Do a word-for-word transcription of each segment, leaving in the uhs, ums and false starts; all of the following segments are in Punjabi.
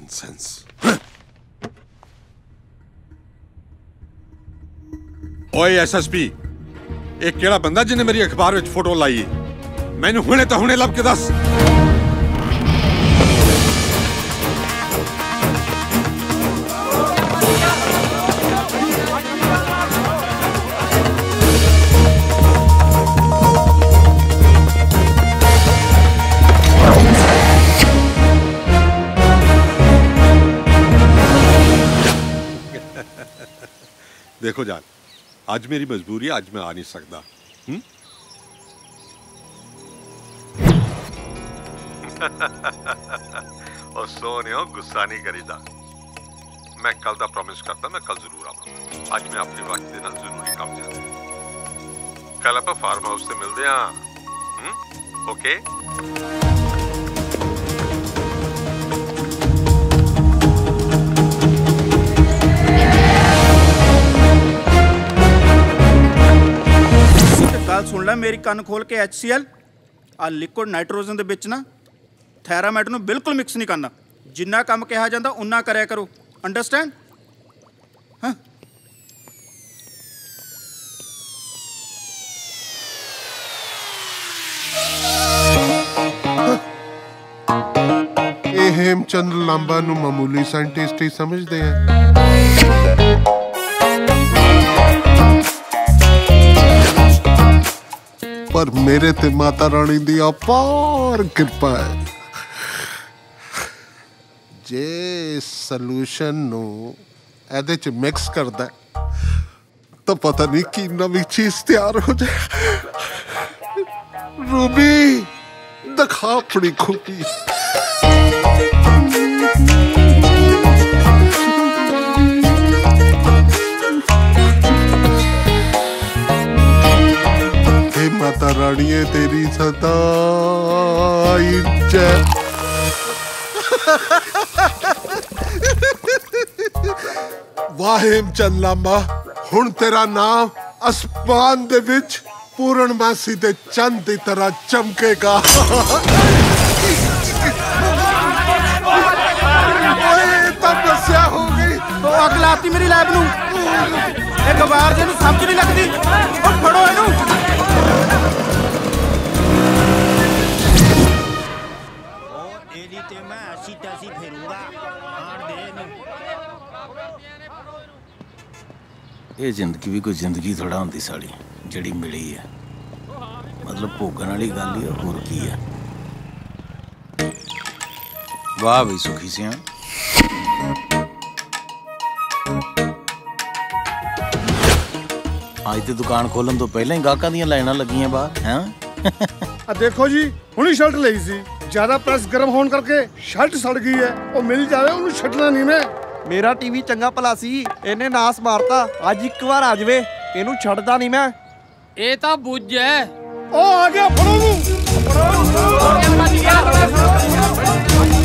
नॉनसेंस। ओए एसएसपी, एक केड़ा बंदा जिन्हें मेरी अखबार में फोटो लाई है, मैंने हुणे तो हुणे लब के दस। देखो जान, आज मेरी मजबूरी है, आज मैं आ नहीं सकता। हम्म? और सोनियो गुस्सा नहीं करीदा। मैं कल दा प्रॉमिस करता, मैं कल जरूर आऊंगा। आज मैं अपने वक्त देना जरूरी काम जाना। कल आप फार्म हाउस से मिलते हैं। हम्म? ओके? गल सुन लै मेरी, कन्न खोल के। एच सी एल आ लिक्विड नाइट्रोजन दे विच ना थैरामेट नूं बिल्कुल मिक्स नहीं करना। जिन्ना काम कहा जाता उन्ना करया करो, अंडरस्टैंड? हाँ। ये हेमचंद लांबा नूं मामूली साइंटिस्ट ही समझते हैं। पर मेरे ते माता रानी दी अपार कृपा है। जे सॉल्यूशन नू एदे च मिक्स करदा तो पता नहीं की नवी चीज तैयार हो जाए। रूबी दिखा अपनी खूबी। माता रानी तेरी सदा जय। वाह हेमचंद लांबा, हुण तेरा नाम आसमान दे विच पूर्णमासी दे चंद की तरह चमकेगा। तपस्या हो गई। अग लाती मेरी लैब नूं। ये गवार जे नूं समझ नहीं लगदी। और फड़ो इनू। ये जिंदगी भी कोई जिंदगी थोड़ा होंदी साड़ी जड़ी मिली है, मतलब भोगन वाली गल ही होर की है। वाह बई सुखी सिया। आज तो दुकान खोलन तो पहले ही गाहकां दीयां लाइनां लगियां बाहर हैं। देखो जी, हुणी शर्ट लई सी, ज्यादा प्रेस गर्म होने करके शर्ट सड़ गई है। और मिल जावे उन्हें छड्डना नहीं मैं। मेरा टीवी चंगा भला सी, इन्हें नास मारता। अज एक बार आ जावे, इनू छड्डदा नहीं मैं। ये तो बुझ है। ओ आ गया, फड़ो नूं।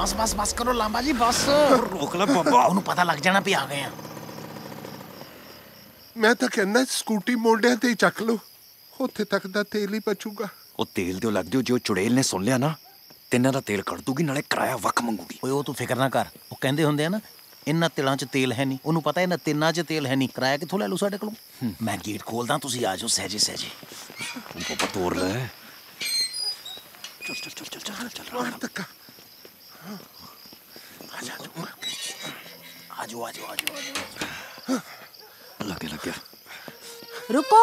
बस बस बस करो लांबा जी बस रोक लो बाबा ਉਹਨੂੰ ਪਤਾ ਲੱਗ ਜਾਣਾ ਵੀ ਆ ਗਏ ਆ ਮੈਂ ਤਾਂ ਕਹਿੰਦਾ ਸਕੂਟੀ ਮੋਢਿਆਂ ਤੇ ਹੀ ਚੱਕ ਲਓ ਉੱਥੇ ਤੱਕ ਦਾ ਤੇਲ ਹੀ ਬਚੂਗਾ ਉਹ ਤੇਲ ਦਿਓ ਲੱਗ ਦਿਓ ਜੋ ਚੁੜੇਲ ਨੇ ਸੁਣ ਲਿਆ ਨਾ ਤਿੰਨਾਂ ਦਾ ਤੇਲ ਕੱਢ ਦੂਗੀ ਨਾਲੇ ਕਿਰਾਇਆ ਵੱਖ ਮੰਗੂਗੀ ਓਏ ਉਹ ਤੂੰ ਫਿਕਰ ਨਾ ਕਰ ਉਹ ਕਹਿੰਦੇ ਹੁੰਦੇ ਆ ਨਾ ਇਹਨਾਂ ਤਿਲਾਂ 'ਚ ਤੇਲ ਹੈ ਨਹੀਂ ਉਹਨੂੰ ਪਤਾ ਇਹਨਾਂ ਤਿੰਨਾਂ 'ਚ ਤੇਲ ਹੈ ਨਹੀਂ ਕਿਰਾਇਆ ਕਿੱਥੋਂ ਲੈ ਲੂ ਸਾਡੇ ਕੋਲੋਂ ਮੈਂ ਗੇਟ ਖੋਲਦਾ ਤੁਸੀਂ ਆ ਜਾਓ ਸਹਿਜੇ ਸਹਿਜੇ ਉਹ ਬਾਬਾ ਤੋੜ ਲੈ ਚੱਲ ਚੱਲ ਚੱਲ ਚੱਲ ਚੱਲ ਚੱਲ ਮਾਰ ਧੱਕਾ ਆ ਜਾ ਤੂੰ ਆ ਜਾਓ ਆ ਜਾਓ ਆ ਜਾਓ ਲੱਗੇ ਲੱਗਿਆ रुको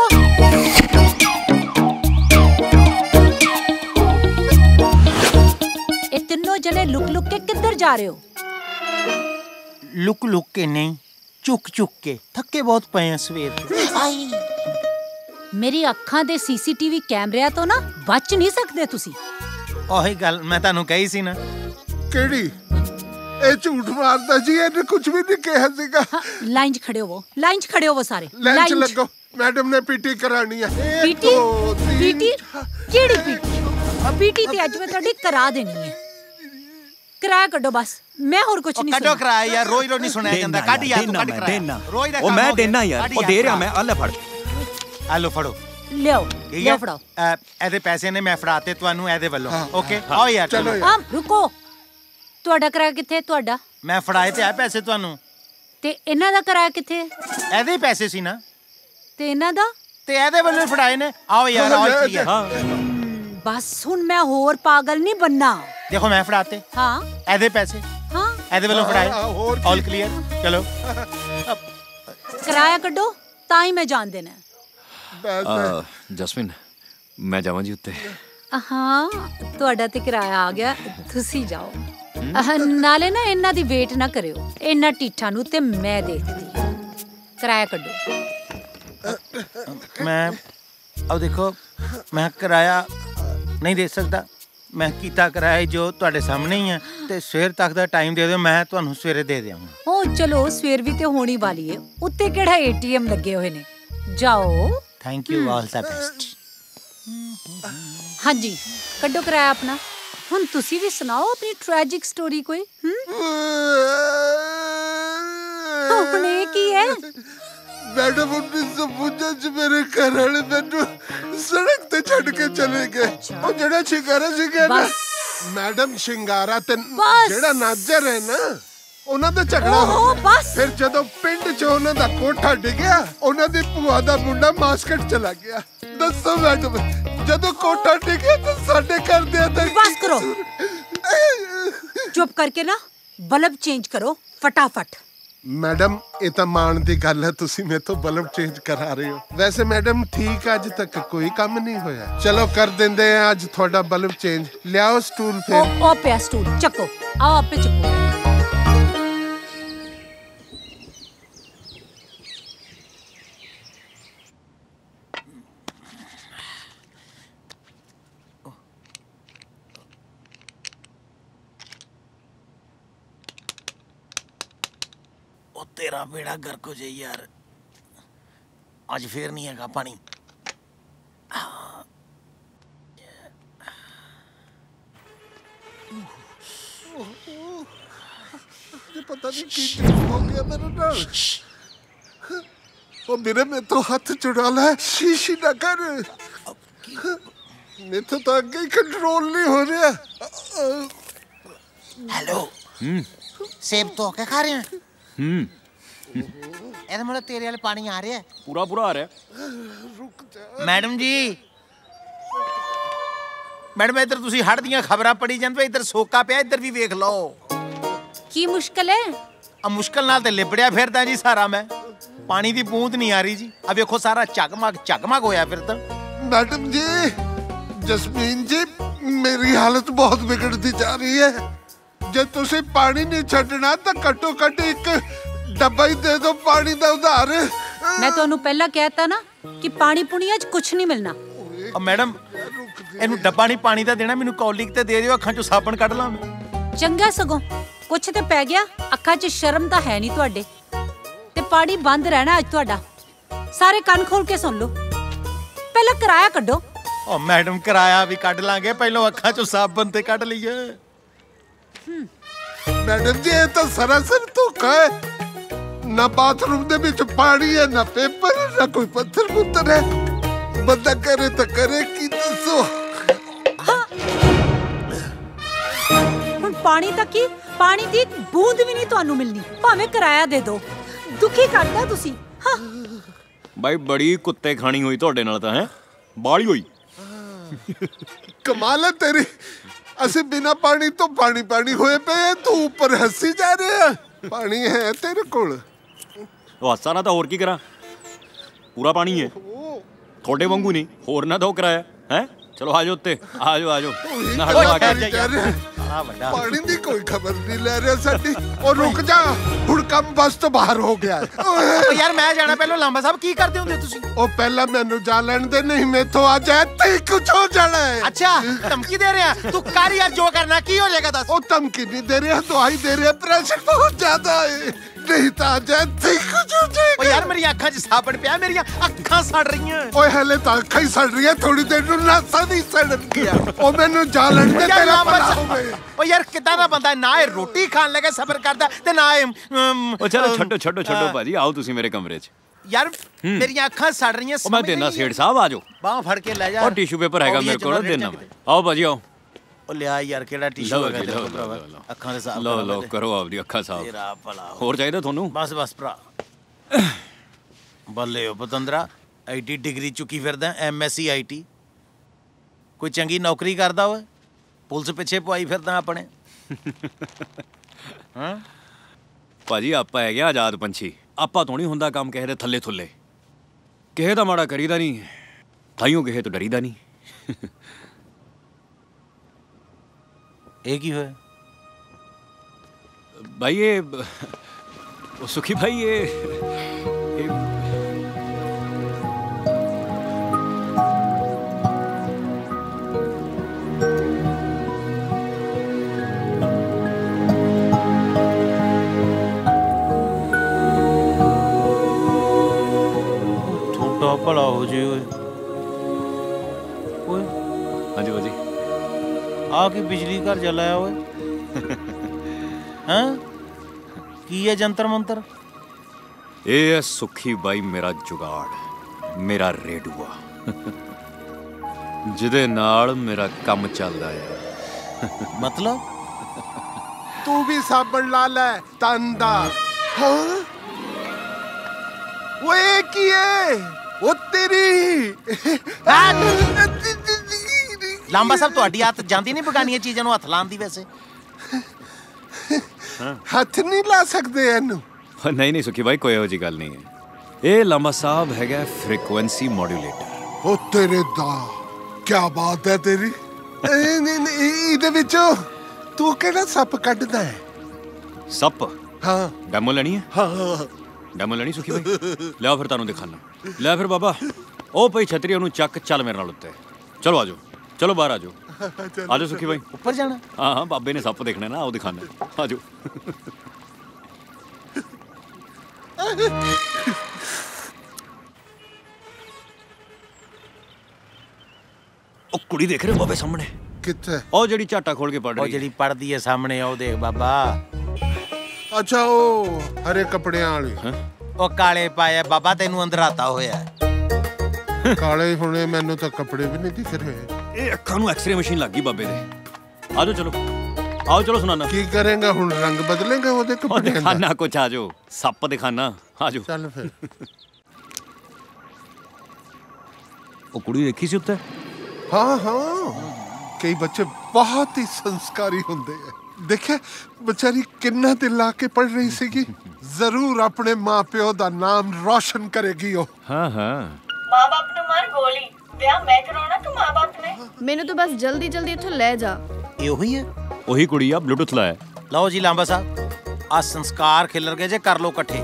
ये तीनों जने लुक लुक के किधर जा रहे हो लुक लुक के नहीं चुक चुक के थके बहुत पे हैं सवेर मेरी अखां दे सीसीटीवी कैमरे तो ना बच नहीं सकते तुसी ओही गल मैं तानू कही सी ना ਕਿਹੜੀ ਇਹ ਝੂਠ ਮਾਰਦਾ ਜੀ ਇਹਨੇ ਕੁਝ ਵੀ ਨਹੀਂ ਕਿਹਾ ਸੀਗਾ लाइन च खड़े हो लाइन च खड़े हो सारे ਲਾਈਨ ਚ ਲੱਗੋ ਮੈਡਮ ਨੇ ਪੀਟੀ ਕਰਾਣੀ ਹੈ पीटी पीटी केड़ी पीटी पीटी ते अज मैं तोड़ी करा देनी है किराया कड्डो बस मैं और कुछ नहीं कड्डो किराया यार रोज रोज नहीं सुनाया ਜਾਂਦਾ ਕੱਢ ਯਾਰ ਤੂੰ ਕੱਢ ਕਿਰਾਇਆ ਰੋਜ਼ ਦਾ ਉਹ ਮੈਂ ਦੇਣਾ ਯਾਰ ਉਹ ਦੇ ਰਿਹਾ ਮੈਂ ਆ ਲੈ ਫੜ ਆ ਲੋ ਫੜੋ ਲਿਓ ਲਿਓ ਫੜਾਓ ਇਹਦੇ ਪੈਸੇ ਨੇ ਮੈਂ ਫੜਾਤੇ ਤੁਹਾਨੂੰ ਇਹਦੇ ਵੱਲੋਂ ਓਕੇ ਆਓ ਯਾਰ ਚਲੋ ਹਾਂ ਰੁਕੋ ਤੁਹਾਡਾ ਕਿਰਾਇਆ ਕਿੱਥੇ ਤੁਹਾਡਾ ਮੈਂ ਫੜਾਏ ਤੇ ਆ ਪੈਸੇ ਤੁਹਾਨੂੰ ਤੇ ਇਹਨਾਂ ਦਾ ਕਿਰਾਇਆ ਕਿੱਥੇ ਇਹਦੇ ਹੀ ਪੈਸੇ ਸੀ ਨਾ ਤੇ ਇਹਨਾਂ ਦਾ ਤੇ ਇਹਦੇ ਵੱਲੋਂ ਫੜਾਏ ਨੇ ਆਓ ਯਾਰ ਆਓ ਇੱਥੇ ਹਾਂ ਬਸ ਹੁਣ ਮੈਂ ਹੋਰ ਪਾਗਲ ਨਹੀਂ ਬੰਨਾ ਦੇਖੋ ਮੈਂ ਫੜਾਤੇ ਹਾਂ ਇਹਦੇ ਪੈਸੇ ਹਾਂ ਇਹਦੇ ਵੱਲੋਂ ਫੜਾਏ ਆਲ ਕਲੀਅਰ ਚਲੋ ਕਿਰਾਇਆ ਕੱਢੋ ਤਾਂ ਹੀ ਮੈਂ ਜਾਣ ਦੇਣਾ ਜਸਮਿਨ ਮੈਂ ਜਾਵਾਂ ਜੀ ਉੱਤੇ ਹਾਂ ਤੁਹਾਡਾ ਤੇ ਕਿਰਾਇਆ ਆ ਗਿਆ ਤੁਸੀਂ ਜਾਓ ਨਾਲੇ ਨਾ ਇਹਨਾਂ ਦੀ ਵੇਟ ਨਾ ਕਰਿਓ ਇਹਨਾਂ ਟੀਠਾਂ ਨੂੰ ਤੇ ਮੈਂ ਦੇਖਦੀ ਕਿਰਾਇਆ ਕੱਢੋ ਮੈਂ अब देखो मैं किराया नहीं दे सकता मैं कीता किराया जो ਤੁਹਾਡੇ ਸਾਹਮਣੇ ਹੀ ਹੈ ਤੇ ਸਵੇਰ ਤੱਕ ਦਾ ਟਾਈਮ ਦੇ ਦਿਓ ਮੈਂ ਤੁਹਾਨੂੰ ਸਵੇਰੇ ਦੇ ਦਿਆਂਗਾ ਹੋ ਚਲੋ ਸਵੇਰ ਵੀ ਤੇ ਹੋਣੀ ਵਾਲੀ ਹੈ ਉੱਤੇ ਕਿਹੜਾ ਏਟੀਐਮ ਲੱਗੇ ਹੋਏ ਨੇ ਜਾਓ ਥੈਂਕ ਯੂ ਆਲ ਦਾ ਬੈਸਟ ਹਾਂਜੀ ਕੱਢੋ ਕਿਰਾਇਆ ਆਪਣਾ ਹੁਣ ਤੁਸੀਂ ਵੀ ਸੁਣਾਓ ਆਪਣੀ ਟ੍ਰੈਜਿਕ ਸਟੋਰੀ ਕੋਈ ਹੂੰ ਹੁਣ ਇਹ ਕੀ ਹੈ मैडम उन्नीस सौ पचास च मेरे घर वाले मैनू सड़क ते छड़ के चले गए ओ जेड़ा शिंगारा सी गया ना मैडम शिंगारा ते जेड़ा नाजर है ना ਉਹਨਾਂ ਦਾ ਝਗੜਾ ਹੋ ਗਿਆ ਫਿਰ ਜਦੋਂ ਪਿੰਡ 'ਚ ਉਹਨਾਂ ਦਾ ਕੋਠਾ ਡਿੱਗਿਆ ਉਹਨਾਂ ਦੀ ਭੂਆ ਦਾ ਮੁੰਡਾ ਮਾਸਕਟ ਚਲਾ ਗਿਆ ਦੱਸੋ ਮੈਡਮ ਜਦੋਂ ਕੋਠਾ ਡਿੱਗਿਆ ਤਾਂ ਸਾਡੇ ਘਰ ਦੇ ਅੰਦਰ ਬਸ ਕਰੋ ਚੁੱਪ ਕਰਕੇ ਨਾ ਬਲਬ ਚੇਂਜ ਕਰੋ ਫਟਾਫਟ मैडम ये तो मान की गल है तुसी मैं तो बल्ब चेंज करा रहे हो वैसे मैडम ठीक अज तक कोई काम नहीं होया चलो कर देंदे हैं अज थोड़ा बल्ब चेंज लियाओ स्टूल फिर ओ, ओ पे स्टूल चको आओ आप पे चको तेरा बेड़ा गर्क हो जाए यार आज फिर नहीं है पानी पता नहीं की हो गया मेरे नाल ओ मेरे में तो हाथ चुरा ला शीशी ना कर मैं तो आगे कंट्रोल नहीं हो रहा हेलो सेब तो क्या खा रहे हैं हम्म ਇਹਦੇ ਮਤਲਬ ਤੇਰੇ ਵਾਲੇ ਪਾਣੀ ਆ ਰਿਹਾ ਪੂਰਾ ਪੂਰਾ ਆ ਰਿਹਾ ਰੁਕ ਜਾ ਮੈਡਮ ਜੀ ਮੈਡਮ ਇੱਧਰ ਤੁਸੀਂ ਹੜ ਦੀਆਂ ਖਬਰਾਂ ਪੜੀ ਜਾਂਦੇ ਇੱਧਰ ਸੋਕਾ ਪਿਆ ਇੱਧਰ ਵੀ ਵੇਖ ਲਓ ਕੀ ਮੁਸ਼ਕਲ ਹੈ ਆ ਮੁਸ਼ਕਲ ਨਾਲ ਤੇ ਲਿਬੜਿਆ ਫਿਰਦਾ ਜੀ ਸਾਰਾ ਮੈਂ ਪਾਣੀ ਦੀ ਬੂੰਦ ਨਹੀਂ ਆ ਰਹੀ ਜੀ ਆ ਵੇਖੋ ਸਾਰਾ ਝਗਮਗ ਝਗਮਗ ਹੋਇਆ ਫਿਰਦਾ मैडम जी जसमीन जी मेरी हालत बहुत बिगड़ती जा रही है जे तुसी पानी नहीं छड्डना तो घट्टो घट्ट एक डब्बा ही दे दो पानी दा उधार मैं ਤੁਹਾਨੂੰ ਪਹਿਲਾਂ ਕਹਿਤਾ ਨਾ ਕਿ ਪਾਣੀ ਪੁਣੀਆਂ 'ਚ ਕੁਝ ਨਹੀਂ ਮਿਲਣਾ ਆ ਮੈਡਮ ਇਹਨੂੰ ਡੱਬਾ ਨਹੀਂ ਪਾਣੀ ਦਾ ਦੇਣਾ ਮੈਨੂੰ ਕੌਲੀ ਤੇ ਦੇ ਦਿਓ ਅੱਖਾਂ 'ਚੋਂ ਸਾਬਣ ਕੱਢ ਲਾਂ ਮੈਂ ਚੰਗਾ ਸਗੋਂ ਕੁਛ ਤੇ ਪੈ ਗਿਆ ਅੱਖਾਂ 'ਚ ਸ਼ਰਮ ਤਾਂ ਹੈ ਨਹੀਂ ਤੁਹਾਡੇ ਤੇ ਪਾਣੀ ਬੰਦ ਰਹਿਣਾ ਅੱਜ ਤੁਹਾਡਾ ਸਾਰੇ ਕੰਨ ਖੋਲ ਕੇ ਸੁਣ ਲਓ ਪਹਿਲਾਂ ਕਿਰਾਇਆ ਕੱਢੋ ਓ ਮੈਡਮ ਕਿਰਾਇਆ ਵੀ ਕੱਢ ਲਾਂਗੇ ਪਹਿਲਾਂ ਅੱਖਾਂ 'ਚੋਂ ਸਾਬਣ ਤੇ ਕੱਢ ਲਈਏ मैडम जी ये तो सरासर धोखा है। ना बाथरूम दे विच पानी है, ना पेपर, ना कोई पत्थर पुत्तर है। बंदा करे तो करे की दसो। ਹੁਣ ਪਾਣੀ ਤੱਕ ਕੀ ਪਾਣੀ ਦੀ ਬੂੰਦ ਵੀ ਨਹੀਂ ਤੁਹਾਨੂੰ ਮਿਲਣੀ, ਭਾਵੇਂ ਕਿਰਾਇਆ ਦੇ ਦਿਓ। ਦੁਖੀ ਕਰਦਾ ਤੁਸੀਂ। ਹਾਂ ਬਾਈ ਬੜੀ ਕੁੱਤੇ ਖਾਣੀ ਹੋਈ ਤੁਹਾਡੇ ਨਾਲ ਤਾਂ ਹੈ, ਬਾਲੀ ਹੋਈ। कमाल है तेरी, असि बिना पानी तो पानी पानी होए पे, तू ऊपर हंसी जा रहे है। पानी है तेरे कोल? ਹਾਸਾ ਨਾ ਤਾਂ ਹੋਰ ਕੀ ਕਰਾਂ, ਪੂਰਾ ਪਾਣੀ ਹੈ ਤੁਹਾਡੇ ਵਾਂਗੂ ਨਹੀਂ। ਹੋਰ ਨਾ ਦੋ ਕਰਾਇਆ ਹੈ। ਚਲੋ ਆ ਜਾਓ ਉੱਤੇ, ਆ ਜਾਓ ਆ ਜਾਓ। ਨਾ ਹਟਵਾ ਕੇ ਜਾਈਏ। पानी दी कोई खबर नहीं ले रहे साडी। और रुक जा, हुण काम बस तो बाहर हो गया है। ਓ ਯਾਰ ਮੈਂ ਜਾਣਾ ਪਹਿਲਾਂ। ਲਾਂਬਾ ਸਾਹਿਬ ਕੀ ਕਰਦੇ ਹੁੰਦੇ ਤੁਸੀਂ? ओ पहला मैनू जा लैण दे, नहीं मेथों आ जाए ते कुछ हो जाना है। ਅੱਛਾ ਧਮਕੀ ਦੇ ਰਿਹਾ ਤੂੰ? ਕਰ ਯਾਰ ਜੋ ਕਰਨਾ, ਕੀ ਹੋ ਜਾਏਗਾ ਦੱਸ। ओ धमकी नहीं दे रहे, दवाई दे रहे, प्रेशर बहुत ज्यादा है। नहीं तो आ जाए ते कुछ हो जाएगा। ਓ ਯਾਰ ਮੇਰੀਆਂ ਅੱਖਾਂ 'ਚ ਸਾਬਣ ਪਿਆ, ਮੇਰੀਆਂ ਅੱਖਾਂ ਸੜ ਰਹੀਆਂ। ओए हले तो अखा ही सड़ रही है, थोड़ी देर नू नासा भी सड़ गया। ओ मैनू जा लैण दे, तेरा भला होवे। ਓ ਯਾਰ ਕਿੱਦਾਂ ਦਾ ਬੰਦਾ, ਨਾ ਇਹ ਰੋਟੀ ਖਾਣ ਲੱਗੇ ਸਬਰ ਕਰਦਾ ਤੇ ਨਾ ਇਹ ਅਮ, ਉਹ ਚਲੋ ਅਮ, ਛੱਡੋ ਛੱਡੋ ਛੱਡੋ ਭਾਜੀ, ਆਓ ਤੁਸੀਂ ਮੇਰੇ ਕਮਰੇ 'ਚ। ਯਾਰ ਮੇਰੀਆਂ ਅੱਖਾਂ ਸੜ ਰਹੀਆਂ। ਉਹ ਮੈਂ ਦੇਣਾ ਸੇਠ ਸਾਹਿਬ, ਆ ਜਾਓ। ਬਾਹ ਫੜ ਕੇ ਲੈ ਜਾ। ਉਹ ਟਿਸ਼ੂ ਪੇਪਰ ਹੈਗਾ ਮੇਰੇ ਕੋਲ, ਦੇਣਾ ਮੈਂ। ਆਓ ਭਾਜੀ ਆਓ। ਉਹ ਲਿਆ ਯਾਰ ਕਿਹੜਾ ਟਿਸ਼ੂ ਹੈਗਾ ਤੇਰੇ ਕੋਲ ਭਰਾਵਾ, ਅੱਖਾਂ ਦੇ ਸਾਫ਼ ਲਓ ਲਓ ਕਰੋ ਆਪਦੀ ਅੱਖਾਂ ਸਾਫ਼। ਤੇਰਾ ਭਲਾ ਹੋਰ ਚਾਹੀਦਾ ਤੁਹਾਨੂੰ? ਬਸ ਬਸ ਭਰਾ। ਬੱਲੇ ਹੋ ਪਤੰਦਰਾ, ਆਈਟੀ ਡਿਗਰੀ ਚੁੱਕੀ ਫਿਰਦਾ, ਐਮਐਸਸੀ ਆਈਟੀ। ਕੋਈ ਚੰਗੀ ਨੌਕਰੀ ਕਰਦਾ ਓਏ? ਪੁਲਿਸ ਪਿੱਛੇ ਪਵਾਈ ਫਿਰਦਾ ਆਪਣੇ। ਹਾਂ ਭਾਜੀ ਆਪਾਂ ਹੈਗੇ ਆਜ਼ਾਦ ਪੰਛੀ, ਆਪਾਂ ਤੋਂ ਨਹੀਂ ਹੁੰਦਾ ਕੰਮ ਕਿਸੇ ਦੇ ਥੱਲੇ ਥੁੱਲੇ। ਕਿਸੇ ਦਾ ਮਾੜਾ ਕਰੀਦਾ ਨਹੀਂ, ਤਾਈਓ ਕਿਸੇ ਤੋਂ ਡਰੀਦਾ ਨਹੀਂ। ਇਹ ਕੀ ਹੋਇਆ ਭਾਈ? ਇਹ ਉਹ ਸੁਖੀ ਭਾਈ, ਇਹ ਇਹ ਥੋੜਾ ਭਲਾ ਹੋ ਜੇ ਓਏ। ਓਏ ਹਾਂਜੀ ਭਾਜੀ, ਆ ਕੀ ਬਿਜਲੀ ਘਰ ਜਲਾਇਆ ਓਏ? ਹਾਂ ਕੀ ਹੈ ਜੰਤਰ ਮੰਤਰ? ਇਹ ਹੈ ਸੁਖੀ ਬਾਈ ਮੇਰਾ ਜੁਗਾੜ, ਮੇਰਾ ਰੇਡੂਆ, ਜਿਹਦੇ ਨਾਲ ਮੇਰਾ ਕੰਮ ਚੱਲਦਾ ਹੈ। मतलब तू भी साबन ला ले तंदा। हाँ वो एक ही है, वो तेरी। ਲਾਂਬਾ ਸਾਹਿਬ ਤੁਹਾਡੀ ਹੱਥ ਜਾਂਦੀ ਨਹੀਂ ਬਗਾਨੀਆਂ ਚੀਜ਼ਾਂ ਨੂੰ ਹੱਥ ਲਾਉਣ ਦੀ? ਵੈਸੇ हथ नहीं ला सकते इनू? ਨਹੀਂ ਨਹੀਂ ਸੁਖੀ ਬਾਈ, ਕੋਈ ਇਹੋ ਜਿਹੀ ਗੱਲ ਨਹੀਂ ਹੈ। ਇਹ ਲਾਂਬਾ ਸਾਹਿਬ ਹੈਗਾ ਫ੍ਰੀਕੁਐਂਸੀ ਮੋਡੂਲੇਟਰ। ओ तेरे दा क्या बात है तेरी। ਇਹਦੇ ਵਿੱਚੋਂ ਤੂੰ ਕਿਹੜਾ ਸੱਪ ਕੱਢਦਾ ਹੈ? ਸੱਪ? ਹਾਂ ਡੈਮੋ ਲੈਣੀ ਹੈ? ਹਾਂ ਡੈਮੋ ਲੈਣੀ ਸੁਖੀ ਬਾਈ? ਲਿਆ ਫਿਰ ਤੁਹਾਨੂੰ ਦਿਖਾਣਾ। ਲੈ ਫਿਰ ਬਾਬਾ, ਉਹ ਪਈ ਛਤਰੀ, ਉਹਨੂੰ ਚੱਕ, ਚੱਲ ਮੇਰੇ ਨਾਲ ਉੱਤੇ। ਚਲੋ ਆਜੋ, ਚਲੋ ਬਾਹਰ ਆਜੋ। ਆਜੋ ਸੁਖੀ ਬਾਈ। ਉੱਪਰ ਜਾਣਾ? ਹਾਂ ਹਾਂ, ਬਾਬੇ ਨੇ ਸੱਪ ਦੇਖਣਾ ਨਾ, ਉਹ ਦਿਖਾਣਾ। ਆਜੋ। ਉਹ ਕੁੜੀ ਦੇਖ ਰਹੇ ਹੋ ਬਾਬੇ ਸਾਹਮਣੇ? ਕਿੱਥੇ? ਉਹ ਜਿਹੜੀ ਝਾਟਾ ਖੋਲ ਕੇ ਪੜ ਉਹ ਰਹੀ ਜਿਹੜੀ ਪੜਦੀ ਹੈ ਸਾਹਮਣੇ, ਉਹ ਦੇਖ ਬਾਬਾ। ਅੱਛਾ ਉਹ ਹਰੇ ਕੱਪੜਿਆਂ ਵਾਲੀ। ਉਹ ਕਾਲੇ ਪਾਇਆ ਬਾਬਾ, ਤੈਨੂੰ ਅੰਦਰਾਤਾ ਹੋਇਆ। ਕਾਲੇ ਹੁਣੇ, ਮੈਨੂੰ ਤਾਂ ਕੱਪੜੇ ਵੀ ਨਹੀਂ ਦਿਖ ਰਹੇ। ਇਹ ਅੱਖਾਂ ਨੂੰ ਐਕਸ-ਰੇ ਮਸ਼ੀਨ ਲੱਗ ਗਈ ਬਾਬੇ ਦੇ। ਆਜੋ ਚਲੋ, ਆਓ ਚਲੋ ਸੁਣਾਣਾ। ਕੀ ਕਰੇਗਾ ਹੁਣ? ਰੰਗ ਬਦਲੇਗਾ ਉਹਦੇ ਕੱਪੜਿਆਂ ਦਾ? ਦਿਖਾਣਾ ਕੁਛ, ਆਜੋ। ਸੱਪ ਦਿਖਾਣਾ, ਆਜੋ। ਚੱਲ ਫਿਰ। ਉਹ ਕੁੜੀ ਦੇਖੀ ਸੀ ਉੱਤੇ? हाँ हाँ, कई बच्चे बहुत ही संस्कारी होंगे हैं। देखिए बेचारी किन्ना दिल ला के पढ़ रही सीगी। जरूर अपने माँ प्यो दा नाम रोशन करेगी ओ। हाँ हाँ। माँ बाप ने मार गोली ब्याह मैं कराना तो माँ बाप ने मैंने तो बस जल्दी जल्दी इथों ले जा। ਇਹ ਉਹੀ ਹੈ? ਉਹੀ ਕੁੜੀ ਆ, ਬਲੂਟੁੱਥ ਲਾਇਆ। ਲਓ ਜੀ ਲਾਂਬਾ ਸਾਹਿਬ, ਆ ਸੰਸਕਾਰ ਖਿਲਰ ਗਏ ਜੇ, ਕਰ ਲਓ ਇਕੱਠੇ।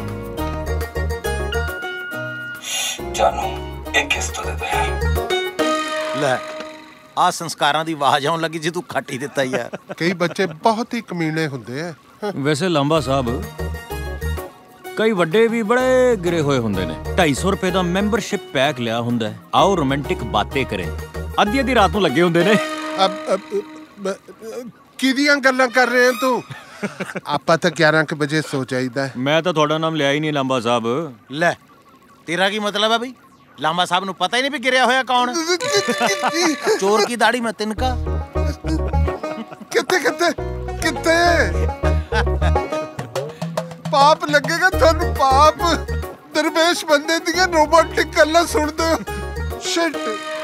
ਜਾਨੂ ਇੱਕ ਕਿਸ ਤੋਂ ਦੇ ਦੇ। ਲੈ ਆ ਸੰਸਕਾਰਾਂ ਦੀ ਆਵਾਜ਼ ਆਉਣ ਲੱਗੀ ਜੀ, ਤੂੰ ਖੱਟ ਹੀ ਦਿੱਤਾ ਯਾਰ। ਕਈ ਬੱਚੇ ਬਹੁਤ ਹੀ ਕਮੀਨੇ ਹੁੰਦੇ ਆ। ਵੈਸੇ ਲਾਂਬਾ ਸਾਹਿਬ, ਕਈ ਵੱਡੇ ਵੀ ਬੜੇ ਗਿਰੇ ਹੋਏ ਹੁੰਦੇ ਨੇ। ਢਾਈ ਸੌ ਰੁਪਏ ਦਾ ਮੈਂਬਰਸ਼ਿਪ ਪੈਕ ਲਿਆ ਹੁੰਦਾ ਹੈ। ਆਓ ਰੋਮਾਂਟਿਕ ਬਾतें ਕਰੇ, ਅੱਧੀ ਅੱਧੀ ਰਾਤ ਨੂੰ ਲੱਗੇ ਹੁੰਦੇ ਨੇ। ਕਿਹਦੀਆਂ ਗੱਲਾਂ ਕਰ ਰਹੇ ਤੂੰ? ਆਪਾਂ ਤਾਂ ਗਿਆਰਾਂ ਕੁ ਵਜੇ ਸੋ ਜਾਈਦਾ। ਮੈਂ ਤਾਂ ਤੁਹਾਡਾ ਨਾਮ ਲਿਆ ਹੀ ਨਹੀਂ ਲਾਂਬਾ ਸਾਹਿਬ। ਲੈ ਤੇਰਾ ਕੀ ਮਤਲਬ ਹੈ ਬਈ? ਲਾਂਬਾ ਸਾਹਿਬ ਨੂੰ ਪਤਾ ਹੀ ਨਹੀਂ ਵੀ ਗਿਰਿਆ ਹੋਇਆ ਕੌਣ। ਚੋਰ ਕੀ ਦਾੜੀ ਮੈਂ ਤਿਨਕਾ। ਕਿੱਥੇ ਕਿੱਥੇ ਕਿੱਥੇ ਪਾਪ ਲੱਗੇਗਾ ਤੁਹਾਨੂੰ, ਪਾਪ। ਦਰਵੇਸ਼ ਬੰਦੇ ਦੀਆਂ ਰੋਬੋਟਿਕ ਗੱਲਾਂ ਸੁਣਦੇ ਹੋ। ਸ਼ਿਟ।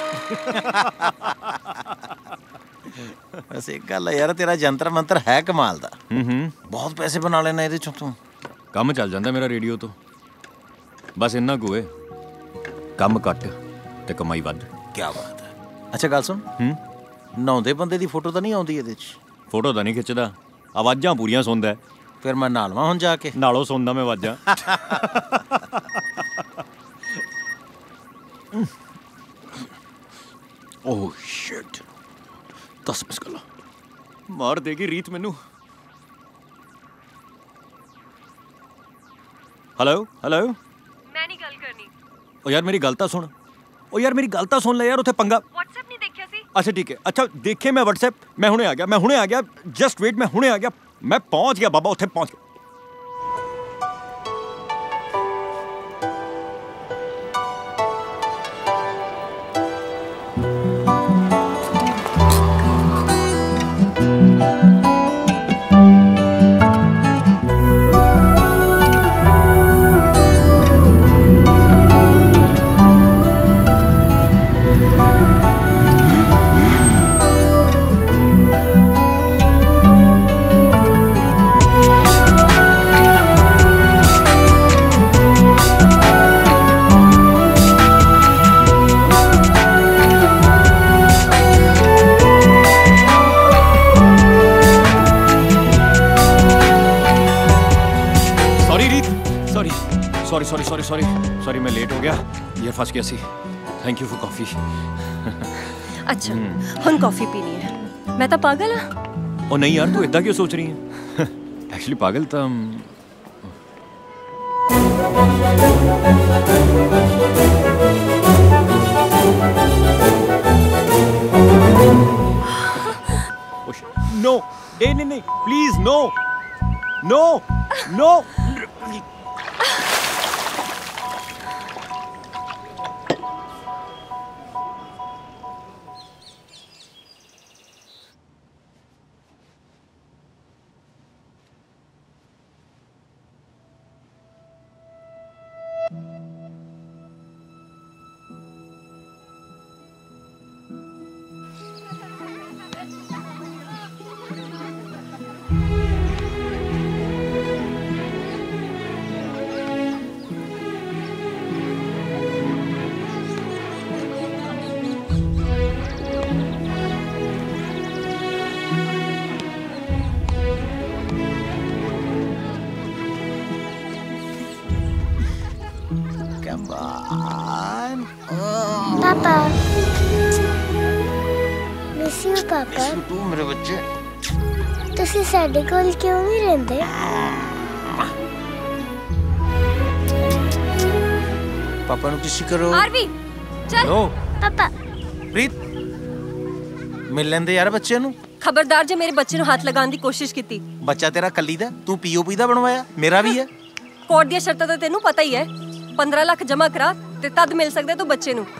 ਵੈਸੇ ਇੱਕ ਗੱਲ ਹੈ ਯਾਰ, ਤੇਰਾ ਜੰਤਰ ਮੰਤਰ ਹੈ ਕਮਾਲ ਦਾ। ਹੂੰ ਹੂੰ ਬਹੁਤ ਪੈਸੇ ਬਣਾ ਲੈਣਾ ਇਹਦੇ ਚੋਂ ਤੂੰ। ਕੰਮ ਚੱਲ ਜਾਂਦਾ ਮੇਰਾ ਰੇਡੀਓ ਤੋਂ, ਬਸ ਇੰਨਾ ਕੁ ਏ। ਕੰਮ ਘੱਟ ਤੇ ਕਮਾਈ ਵੱਧ। ਕੀ ਬਾਤ ਹੈ। ਅੱਛਾ ਗੱਲ ਸੁਣ, ਹੂੰ ਨਹਾਉਂਦੇ ਬੰਦੇ ਦੀ ਫੋਟੋ ਤਾਂ ਨਹੀਂ ਆਉਂਦੀ ਇਹਦੇ 'ਚ? ਫੋਟੋ ਤਾਂ ਨਹੀਂ ਖਿੱਚਦਾ, ਆਵਾਜ਼ਾਂ ਪੂਰੀਆਂ ਸੁਣਦਾ। ਫਿਰ ਮੈਂ ਨਾਲਵਾ ਹੁਣ ਜਾ ਕੇ ਨਾਲੋਂ ਸੁਣਦਾ ਮੈਂ ਆਵਾਜ਼ਾਂ। ਓਹ ਸ਼ਿਟ, ਦਸ ਮਿਸ ਕਾਲਾਂ ਮਾਰ ਦੇਗੀ ਰੀਤ ਮੈਨੂੰ। ਹੈਲੋ ਹੈਲੋ, ਮੈਂ ਨਹੀਂ ਗੱਲ ਕਰਨੀ। ਓ ਯਾਰ ਮੇਰੀ ਗੱਲ ਤਾਂ ਸੁਣ। ਓ ਯਾਰ ਮੇਰੀ ਗੱਲ ਤਾਂ ਸੁਣ ਲੈ ਯਾਰ, ਉੱਥੇ ਪੰਗਾ। WhatsApp ਨਹੀਂ ਦੇਖਿਆ ਸੀ? ਅੱਛਾ ਠੀਕ ਹੈ, ਅੱਛਾ ਦੇਖੇ ਮੈਂ WhatsApp। ਮੈਂ ਹੁਣੇ ਆ ਗਿਆ, ਮੈਂ ਹੁਣੇ ਆ ਗਿਆ। ਜਸਟ ਵੇਟ, ਮੈਂ ਹੁਣੇ ਆ ਗਿਆ। ਮੈਂ ਪਹੁੰਚ ਗਿਆ ਬਾਬਾ, ਉੱਥੇ ਪਹੁੰਚ ਗਿਆ। Sorry sorry sorry sorry sorry मैं लेट हो गया, ये फंस गया सी। Thank you for coffee. अच्छा हम कॉफी पीनी है। मैं तो पागल हाँ। ओ नहीं यार, तू इतना क्यों सोच रही है? एक्चुअली पागल था। नो नहीं नहीं नहीं प्लीज, नो नो नो। पापा मिस यू पापा। तू मेरे बच्चे ਤੁਸੀਂ ਸਾਡੇ ਕੋਲ ਕਿਉਂ ਨਹੀਂ ਰਹਿੰਦੇ? पापा ਨੂੰ किसी करो। आरवी चल। लो पापा प्रीत मिल लेंदे यार बच्चे ਨੂੰ। खबरदार जे मेरे बच्चे ਨੂੰ ਹੱਥ ਲਗਾਉਣ ਦੀ ਕੋਸ਼ਿਸ਼ ਕੀਤੀ। ਬੱਚਾ ਤੇਰਾ ਕੱਲੀ ਦਾ, ਤੂੰ ਪੀਓਪੀ ਦਾ ਬਣਵਾਇਆ, ਮੇਰਾ ਵੀ ਹੈ। ਕੋਰਟ ਦੀਆਂ ਸ਼ਰਤਾਂ ਤਾਂ ਤੈਨੂੰ ਪਤਾ ਹੀ ਹੈ। पंद्रह लाख जमा करा ते तद मिल सकदे तू बच्चे नू।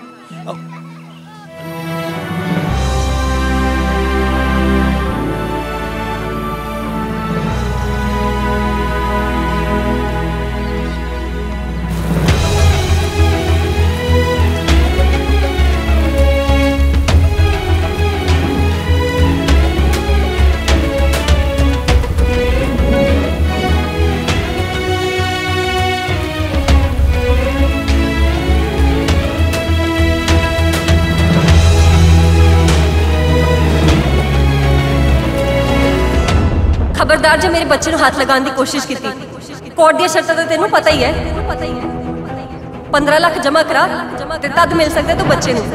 खबरदार जे मेरे बच्चे ਨੂੰ ਹੱਥ ਲਗਾਉਣ ਦੀ ਕੋਸ਼ਿਸ਼ ਕੀਤੀ। ਕੋਰਟ ਦੀਆਂ ਸ਼ਰਤਾਂ ਤਾਂ ਤੈਨੂੰ ਪਤਾ ਹੀ ਹੈ। पंद्रह लाख जमा करा ते तद मिल सकदे तू बच्चे नू।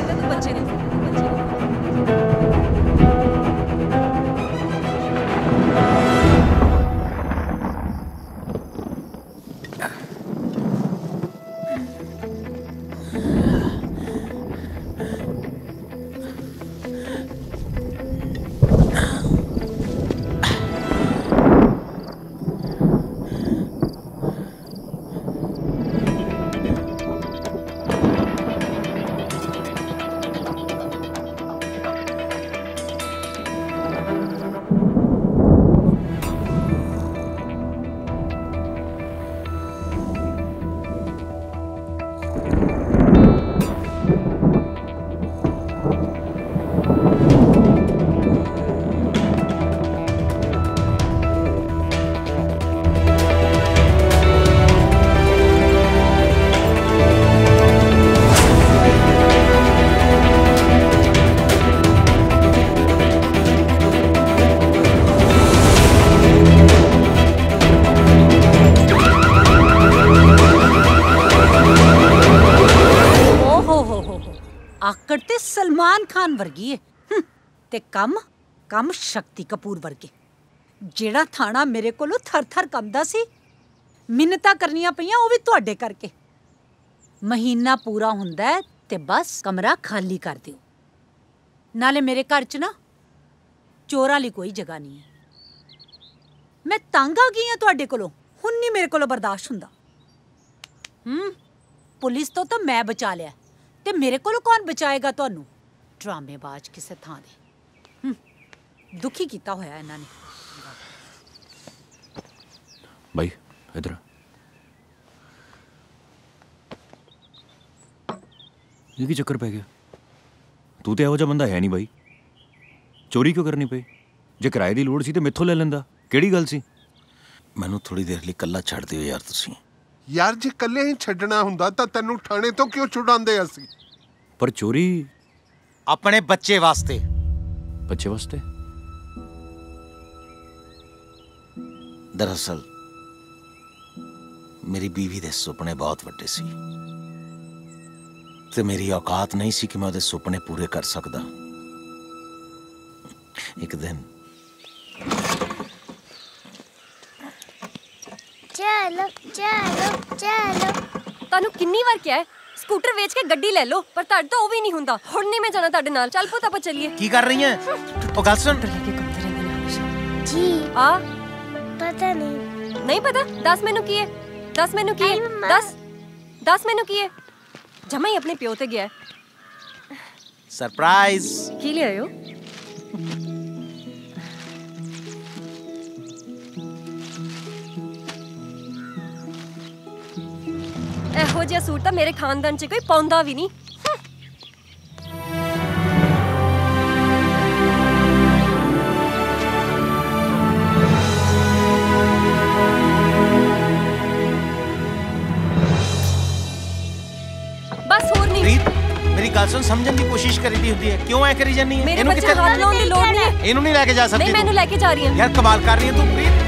ਤੇ ਸਲਮਾਨ ਖਾਨ ਵਰਗੀ ਏ ਹੂੰ, ਤੇ ਕੰਮ ਕੰਮ ਸ਼ਕਤੀ ਕਪੂਰ ਵਰਗੇ। ਜਿਹੜਾ ਥਾਣਾ ਮੇਰੇ ਕੋਲੋਂ ਥਰ-ਥਰ ਕੰਬਦਾ ਸੀ, ਮਿੰਨਤਾਂ ਕਰਨੀਆਂ ਪਈਆਂ ਉਹ ਵੀ ਤੁਹਾਡੇ ਕਰਕੇ। ਮਹੀਨਾ ਪੂਰਾ ਹੁੰਦਾ ਹੈ ਤੇ ਬਸ ਕਮਰਾ ਖਾਲੀ ਕਰ ਦਿਓ। ਨਾਲੇ ਮੇਰੇ ਘਰ 'ਚ ਨਾ ਚੋਰਾਂ ਲਈ ਕੋਈ ਜਗ੍ਹਾ ਨਹੀਂ ਹੈ। ਮੈਂ ਤੰਗ ਆ ਗਈ ਹਾਂ ਤੁਹਾਡੇ ਕੋਲੋਂ, ਹੁਣ ਨਹੀਂ ਮੇਰੇ ਕੋਲੋਂ ਬਰਦਾਸ਼ਤ ਹੁੰਦਾ। ਹੂੰ ਪੁਲਿਸ ਤੋਂ ਤਾਂ ਮੈਂ ਬਚਾ ਲਿਆ ਤੇ ਮੇਰੇ ਕੋਲੋਂ ਕੌਣ ਬਚਾਏਗਾ ਤੁਹਾਨੂੰ? ਡਰਾਮੇਬਾਜ਼ ਕਿਸੇ ਥਾਂ ਦੇ। ਹੂੰ ਦੁਖੀ ਕੀਤਾ ਹੋਇਆ ਇਹਨਾਂ ਨੇ। भाई इधर ये की चक्कर पै गया? तू तो ਇਹੋ ਜਿਹਾ ਬੰਦਾ ਹੈ ਨਹੀਂ ਬਾਈ। ਚੋਰੀ ਕਿਉਂ ਕਰਨੀ ਪਈ? ਜੇ ਕਿਰਾਏ ਦੀ ਲੋੜ ਸੀ ਤੇ ਮੈਥੋਂ ਲੈ ਲੈਂਦਾ। ਕਿਹੜੀ ਗੱਲ ਸੀ? ਮੈਨੂੰ ਥੋੜੀ ਦੇਰ ਲਈ ਇਕੱਲਾ ਛੱਡ ਦਿਓ ਯਾਰ ਤੁਸੀਂ। ਯਾਰ ਜੇ ਇਕੱਲੇ ਹੀ ਛੱਡਣਾ ਹੁੰਦਾ ਤਾਂ ਤੈਨੂੰ ਥਾਣੇ ਤੋਂ ਕਿਉਂ ਛੁਡਾਉਂਦੇ ਅਸੀਂ? ਪਰ ਚੋਰੀ ਆਪਣੇ ਬੱਚੇ ਵਾਸਤੇ। ਬੱਚੇ ਵਾਸਤੇ? ਦਰਅਸਲ ਮੇਰੀ ਬੀਵੀ ਦੇ ਸੁਪਨੇ ਬਹੁਤ ਵੱਡੇ ਸੀ ਤੇ ਮੇਰੀ ਔਕਾਤ ਨਹੀਂ ਸੀ ਕਿ ਮੈਂ ਉਹਦੇ ਸੁਪਨੇ ਪੂਰੇ ਕਰ ਸਕਦਾ। ਇੱਕ ਦਿਨ ਚਲੋ ਚਲੋ ਚਲੋ ਤੁਹਾਨੂੰ ਕਿੰਨੀ ਵਾਰ ਕਿਹਾ ਹੈ ਸਕੂਟਰ ਵੇਚ ਕੇ ਗੱਡੀ ਲੈ ਲਓ, ਪਰ ਤੁਹਾਡੇ ਤੋਂ ਉਹ ਵੀ ਨਹੀਂ ਹੁੰਦਾ। ਹੁਣ ਨਹੀਂ ਮੈਂ ਜਾਣਾ ਤੁਹਾਡੇ ਨਾਲ। ਚੱਲ ਪੁੱਤ ਆਪਾਂ ਚੱਲੀਏ। ਕੀ ਕਰ ਰਹੀ ਹੈ? ਉਹ ਗੱਲ ਸੁਣ। ਜੀ ਆ ਪਤਾ ਨਹੀਂ। ਨਹੀਂ ਪਤਾ? ਦੱਸ ਮੈਨੂੰ ਕੀ ਹੈ, ਦੱਸ ਮੈਨੂੰ ਕੀ ਹੈ, ਦੱਸ ਦੱਸ ਮੈਨੂੰ ਕੀ ਹੈ। ਜਮਾ ਹੀ ਆਪਣੇ ਪਿਓ ਤੇ ਗਿਆ। ਸਰਪ੍ਰਾਈਜ਼। ਕੀ ਲਿਆਇਓ? ਇਹੋ ਜਿਹਾ ਸੂਟ ਤਾਂ ਮੇਰੇ ਖਾਨਦਾਨ 'ਚ ਕੋਈ ਪਾਉਂਦਾ ਵੀ ਨਹੀਂ। ਬਸ ਹੋਰ ਨਹੀਂ। ਪ੍ਰੀਤ ਮੇਰੀ ਗੱਲ ਸੁਣ, ਸਮਝਣ ਦੀ ਕੋਸ਼ਿਸ਼ ਕਰੀਦੀ ਹੁੰਦੀ ਹੈ, ਕਿਉਂ ਐ ਕਰੀ ਜਾਂਦੀ ਹੈ? ਇਹਨੂੰ ਕਿੱਥੇ ਹੱਥ ਲਾਉਣ ਦੀ ਲੋੜ ਨਹੀਂ ਹੈ। ਇਹਨੂੰ ਨਹੀਂ ਲੈ ਕੇ ਜਾ ਸਕਦੀ। ਨਹੀਂ ਮੈਨੂੰ ਲੈ ਕੇ ਜਾ ਰਹੀ ਹਾਂ। ਯਾਰ ਕਮਾਲ ਕਰ ਰਹੀ ਹੈ ਤੂੰ ਪ੍ਰੀਤ।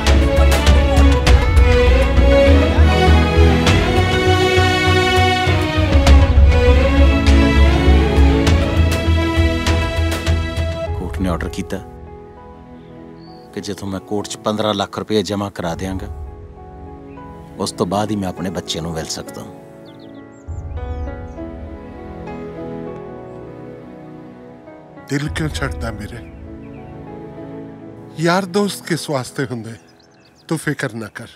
ਕੋਰਟ ਨੇ ਆਰਡਰ ਕੀਤਾ ਕਿ ਜਦੋਂ ਮੈਂ ਕੋਰਟ 'ਚ ਪੰਦਰਾਂ ਲੱਖ ਰੁਪਏ ਜਮ੍ਹਾਂ ਕਰਾ ਦਿਆਂਗਾ ਉਸ ਤੋਂ ਬਾਅਦ ਹੀ ਮੈਂ ਆਪਣੇ ਬੱਚੇ ਨੂੰ ਮਿਲ ਸਕਦਾ ਹਾਂ। ਦਿਲ ਕਿਉਂ ਛੱਡਦਾ ਮੇਰੇ? ਯਾਰ ਦੋਸਤ ਕਿਸ ਵਾਸਤੇ ਹੁੰਦੇ? ਤੂੰ ਫਿਕਰ ਨਾ ਕਰ।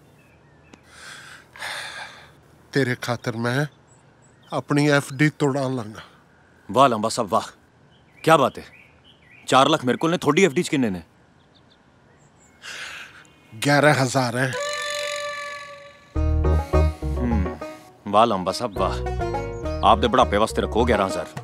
ਤੇਰੇ ਖਾਤਰ ਮੈਂ ਆਪਣੀ ਐਫ ਡੀ ਤੋੜਾ ਲਾਂਗਾ। वाह लंबा साहब वाह, क्या बात है। चार लाख मेरे को ने, थोड़ी एफडी किन्ने ने? ग्यारह हजार है। वाह लंबा साहब वाह, आप दे बुढ़ापे वास्ते रखो ग्यारह हजार।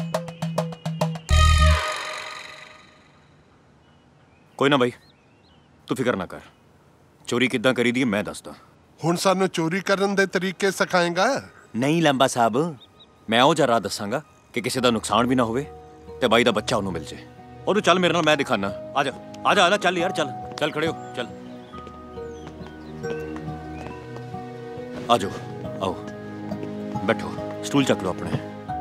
कोई ना भाई तू फिक्र ना कर, चोरी किद्दां करी दी मैं दसदा। हुण सानू चोरी करन दे तरीके सिखाएगा? नहीं लंबा साहब, मैं ਉਹ ਜਰਾ ਦੱਸਾਂਗਾ ਕਿ ਕਿਸੇ ਦਾ ਨੁਕਸਾਨ ਵੀ ਨਾ ਹੋਵੇ ਤੇ ਬਾਈ ਦਾ ਬੱਚਾ ਉਹਨੂੰ ਮਿਲ ਜੇ। ਉਹਨੂੰ ਚੱਲ ਮੇਰੇ ਨਾਲ, ਮੈਂ ਦਿਖਾਣਾ। ਆ ਜਾ ਆ ਜਾ ਆ ਜਾ, ਚੱਲ ਯਾਰ ਚੱਲ ਚੱਲ, ਖੜੇ ਹੋ ਚੱਲ। ਆ ਜਾਓ ਆਓ ਬੈਠੋ, ਸਟੂਲ ਚੱਕ ਲਓ ਆਪਣੇ।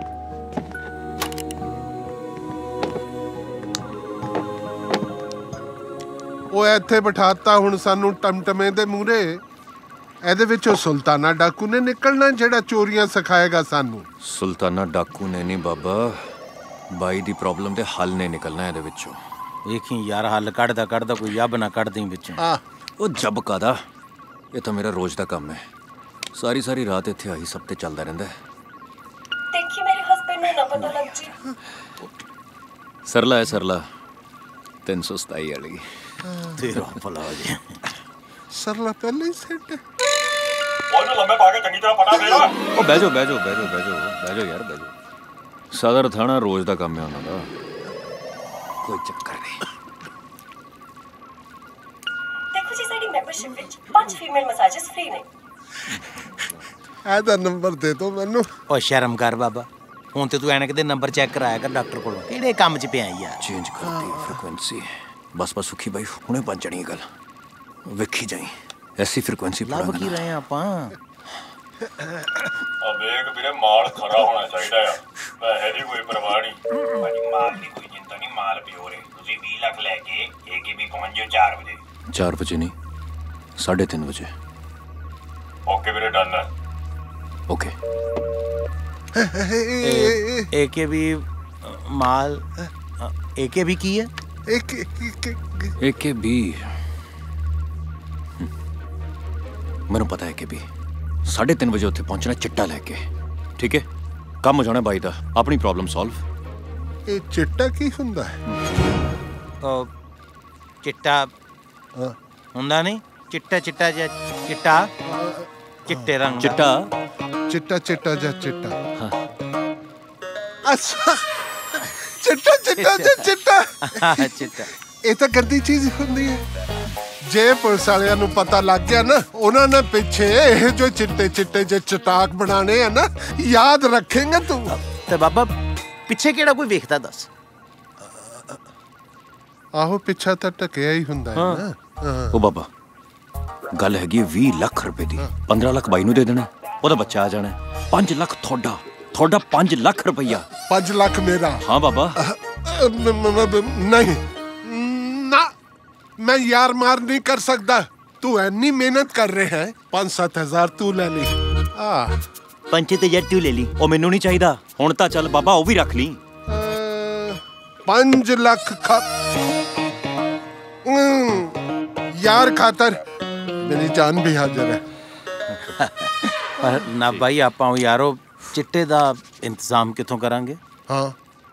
ਉਹ ਇੱਥੇ ਬਿਠਾਤਾ ਹੁਣ ਸਾਨੂੰ ਟਮਟਮੇ ਦੇ ਮੂਹਰੇ। ਇਹਦੇ ਵਿੱਚੋਂ ਸੁਲਤਾਨਾ ਡਾਕੂ ਨੇ ਨਿਕਲਣਾ ਜਿਹੜਾ ਚੋਰੀਆਂ ਸਿਖਾਏਗਾ ਸਾਨੂੰ। ਸੁਲਤਾਨਾ ਡਾਕੂ ਨੇ ਨਹੀਂ ਬਾਬਾ, ਬਾਈ ਦੀ ਪ੍ਰੋਬਲਮ ਦੇ ਹੱਲ ਨੇ ਨਿਕਲਣਾ ਇਹਦੇ ਵਿੱਚੋਂ। ਵੇਖੀ ਯਾਰ ਹੱਲ ਕੱਢਦਾ ਕੱਢਦਾ ਕੋਈ ਜੱਬ ਨਾ ਕੱਢ ਦੇਂ ਵਿੱਚੋਂ। ਆ ਉਹ ਜੱਬ ਕਾਦਾ, ਇਹ ਤਾਂ ਮੇਰਾ ਰੋਜ਼ ਦਾ ਕੰਮ ਹੈ। ਸਾਰੀ ਸਾਰੀ ਰਾਤ ਇੱਥੇ ਆਹੀ ਸਭ ਤੇ ਚੱਲਦਾ ਰਹਿੰਦਾ ਹੈ। ਦੇਖੀ ਮੇਰੇ ਹਸਬੈਂਡ ਨੂੰ ਨਾ ਪਤਾ ਲੱਗ ਜੀ। ਸਰਲਾ ਹੈ ਸਰਲਾ, ਤਿੰਨ ਸੌ ਸਤਾਈ ਵਾਲੀ। ਤੇਰਾ ਭਲਾ ਹੋ ਜੇ। ਸਰਲਾ ਪਹਿਲੇ ਹੀ ਸੈੱਟ। ਉਹਨੂੰ ਲੰਮੇ ਪਾ ਕੇ ਚੰਗੀ ਤਰ੍ਹਾਂ ਪਟਾ ਫੇਰ। ਉਹ ਬਹਿ ਜਾਓ ਬਹਿ ਜਾਓ ਬਹਿ ਜਾਓ ਬਹਿ ਜਾਓ ਬਹਿ ਜਾਓ ਯਾਰ ਬਹਿ ਜਾਓ। ਸਦਰ ਥਾਣਾ ਰੋਜ਼ ਦਾ ਕੰਮ ਹੈ ਉਹਨਾਂ ਦਾ, ਕੋਈ ਚੱਕਰ ਨਹੀਂ। ਦੇਖੋ ਜੀ ਸਾਡੀ ਮੈਂਬਰਸ਼ਿਪ ਵਿੱਚ ਪੰਜ ਫੀਮੇਲ ਮਸਾਜਸ ਫ੍ਰੀ ਨੇ। ਇਹਦਾ ਨੰਬਰ ਦੇ ਦਿਓ ਮੈਨੂੰ। ਓ ਸ਼ਰਮ ਕਰ ਬਾਬਾ, ਹੁਣ ਤੇ ਤੂੰ ਐਨਕ ਦੇ ਨੰਬਰ ਚੈੱਕ ਕਰਾਇਆ ਕਰ ਡਾਕਟਰ ਕੋਲੋਂ। ਕਿਹੜੇ ਕੰਮ 'ਚ ਪਿਆ ਯਾਰ? ਚੇਂਜ ਕਰਤੀ ਫ੍ਰੀਕੁਐਂਸੀ। ਬਸ ਬਸ ਸੁਖੀ ਬਾਈ, ਹੁਣੇ ਬਣ ਜਾਣੀ ਗੱਲ। ਵੇਖੀ ਜਾਈ ਐਸੀ ਫ੍ਰੀਕੁਐਂਸੀ ਲੱਭ ਕੀ ਰਹੇ ਆਪਾਂ? ਆ ਵੇਖ ਵੀਰੇ ਮਾਲ ਖਰਾ ਹੋਣਾ ਚਾਹੀਦਾ ਆ ਪੈਸੇ ਦੀ ਕੋਈ ਪਰਵਾਹ ਨਹੀਂ ਭਾਜੀ ਮਾਲ ਦੀ ਕੋਈ ਚਿੰਤਾ ਨਹੀਂ ਮਾਲ ਪਿਓ ਰੇ ਤੁਸੀਂ ਵੀਹ ਲੱਖ ਲੈ ਕੇ ਏਕੇਬੀ ਪਹੁੰਚ ਜਾਓ ਚਾਰ ਵਜੇ ਚਾਰ ਵਜੇ ਨਹੀਂ ਸਾਢੇ ਤਿੰਨ ਵਜੇ ਓਕੇ ਵੀਰੇ ਡਨ ਹੈ ਓਕੇ ਏਕੇਬੀ ਮਾਲ ਏਕੇਬੀ ਕੀ ਹੈ ਏਕੇਬੀ ਮੈਨੂੰ ਪਤਾ ਹੈ ਕਿ ਵੀ ਸਾਢੇ ਤਿੰਨ ਵਜੇ ਉੱਥੇ ਪਹੁੰਚਣਾ ਚਿੱਟਾ ਲੈ ਕੇ ਠੀਕ ਹੈ ਕੰਮ ਹੋ ਜਾਣਾ ਬਾਈ ਦਾ ਆਪਣੀ ਪ੍ਰੋਬਲਮ ਸੋਲਵ ਇਹ ਚਿੱਟਾ ਕੀ ਹੁੰਦਾ ਹੈ ਉਹ ਚਿੱਟਾ ਹੁੰਦਾ ਨਹੀਂ ਚਿੱਟਾ ਚਿੱਟਾ ਜਿਹਾ ਚਿੱਟਾ ਚਿੱਟੇ ਰੰਗ ਚਿੱਟਾ ਚਿੱਟਾ ਚਿੱਟਾ ਜਿਹਾ ਚਿੱਟਾ ਹਾਂ ਅੱਛਾ ਚਿੱਟਾ ਚਿੱਟਾ ਜਿਹਾ ਚਿੱਟਾ ਚਿੱਟਾ ਇਹ ਤਾਂ ਗੰਦੀ ਚੀਜ਼ ਹੁੰਦੀ ਹੈ ਜੇ ਪੁਲਿਸ ਵਾਲਿਆਂ ਨੂੰ ਪਤਾ ਲੱਗ ਗਿਆ ਨਾ ਉਹਨਾਂ ਨੇ ਪਿੱਛੇ ਇਹ ਜੋ ਚਿੱਟੇ ਚਿੱਟੇ ਜੇ ਚਟਾਕ ਬਣਾਣੇ ਆ ਨਾ ਯਾਦ ਰੱਖੇਂਗਾ ਤੂੰ ਤੇ ਬਾਬਾ ਪਿੱਛੇ ਕਿਹੜਾ ਕੋਈ ਵੇਖਦਾ ਦੱਸ ਆਹੋ ਪਿੱਛਾ ਤਾਂ ਟਕਿਆ ਹੀ ਹੁੰਦਾ ਹੈ ਨਾ ਉਹ ਬਾਬਾ ਗੱਲ ਹੈਗੀ ਵੀਹ ਲੱਖ ਰੁਪਏ ਦੀ ਪੰਦਰਾਂ ਲੱਖ ਬਾਈ ਨੂੰ ਦੇ ਦੇਣਾ ਉਹਦਾ ਬੱਚਾ ਆ ਜਾਣਾ ਪੰਜ ਲੱਖ ਤੁਹਾਡਾ ਤੁਹਾਡਾ ਪੰਜ ਲੱਖ ਰੁਪਈਆ ਪੰਜ ਲੱਖ ਮੇਰਾ ਹਾਂ ਬਾਬਾ ਨਹੀਂ ਨਾ मैं यार मार नहीं कर सकता तू इतनी मेहनत कर रहे है पाँच सात हजार तू ले ली पंचे ते यार तू ले ली ओ मैनू नहीं चाहिदा हुण तां चल बाबा ओ भी रख ली पांच लाख खा यार खातर मेरी जान भी हाजिर है पर ना भाई आपां यारो चिट्टे दा इंतजाम किथों करांगे हाँ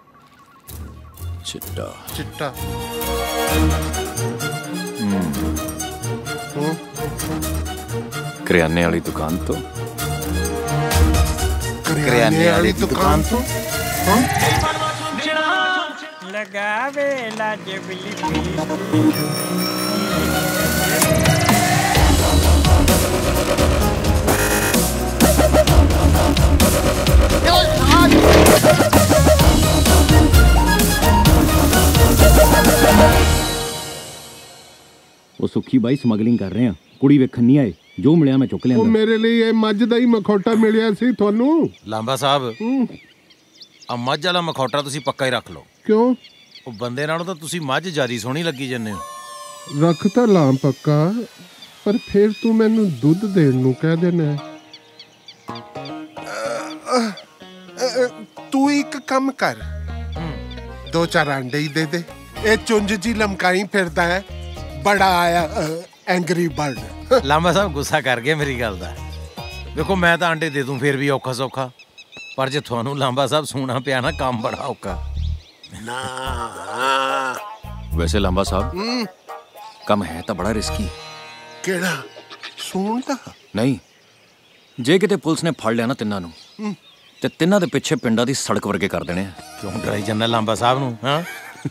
चिट्टा चिट्टा करियाने वाली दुकान तो करियाने वाली दुकान तो लगावे लाजबली वो सुखी बाई स्मगलिंग कर रहे हैं कुड़ी वेखन नहीं आए जो मिलिया मैं चुक लिया ਉਹ ਮੇਰੇ ਲਈ ਇਹ ਮੱਝ ਦਾ ਹੀ ਮਖੌਟਾ ਮਿਲਿਆ ਸੀ ਤੁਹਾਨੂੰ ਲਾਂਬਾ ਸਾਹਿਬ ਆ ਮੱਝ ਵਾਲਾ ਮਖੌਟਾ ਤੁਸੀਂ ਪੱਕਾ ਹੀ ਰੱਖ ਲਓ ਕਿਉਂ ਉਹ ਬੰਦੇ ਨਾਲੋਂ ਤਾਂ ਤੁਸੀਂ ਮੱਝ ਜਿਆਦੀ ਸੋਹਣੀ ਲੱਗੀ ਜੰਨੇ ਹੋ ਰੱਖ ਤਾਂ ਲਾਂ ਪੱਕਾ ਪਰ ਫਿਰ ਤੂੰ ਮੈਨੂੰ ਦੁੱਧ ਦੇਣ ਨੂੰ ਕਹਿ ਦੇਣਾ ਤੂੰ ਇੱਕ ਕੰਮ ਕਰ ਦੋ ਚਾਰ ਅੰਡੇ ਹੀ ਦੇ ਦੇ ਇਹ ਚੁੰਝ ਜੀ ਲਮਕਾਈ ਫਿਰਦਾ ਹੈ ਬੜਾ ਆਇਆ ਐਂਗਰੀ ਬਰਡ ਲਾਂਬਾ ਸਾਹਿਬ ਗੁੱਸਾ ਕਰ ਗਏ ਮੇਰੀ ਗੱਲ ਦਾ ਦੇਖੋ ਮੈਂ ਤਾਂ ਆਂਡੇ ਦੇ ਦੂੰ ਫਿਰ ਵੀ ਔਖਾ ਸੌਖਾ ਪਰ ਜੇ ਤੁਹਾਨੂੰ ਲਾਂਬਾ ਸਾਹਿਬ ਸੁਣਾ ਪਿਆ ਨਾ ਕੰਮ ਬੜਾ ਔਖਾ ਨਾ वैसे लांबा साहब कम है तो बड़ा रिस्की ਕਿਹੜਾ ਸੂਣ ਦਾ नहीं जे किते पुलिस ने फड़ लिया ना तिन्ना नू ते तिन्ना दे पिछे पिंडा दी सड़क वर्गे कर देने क्यों डराई जन्ना लांबा साहब नू हां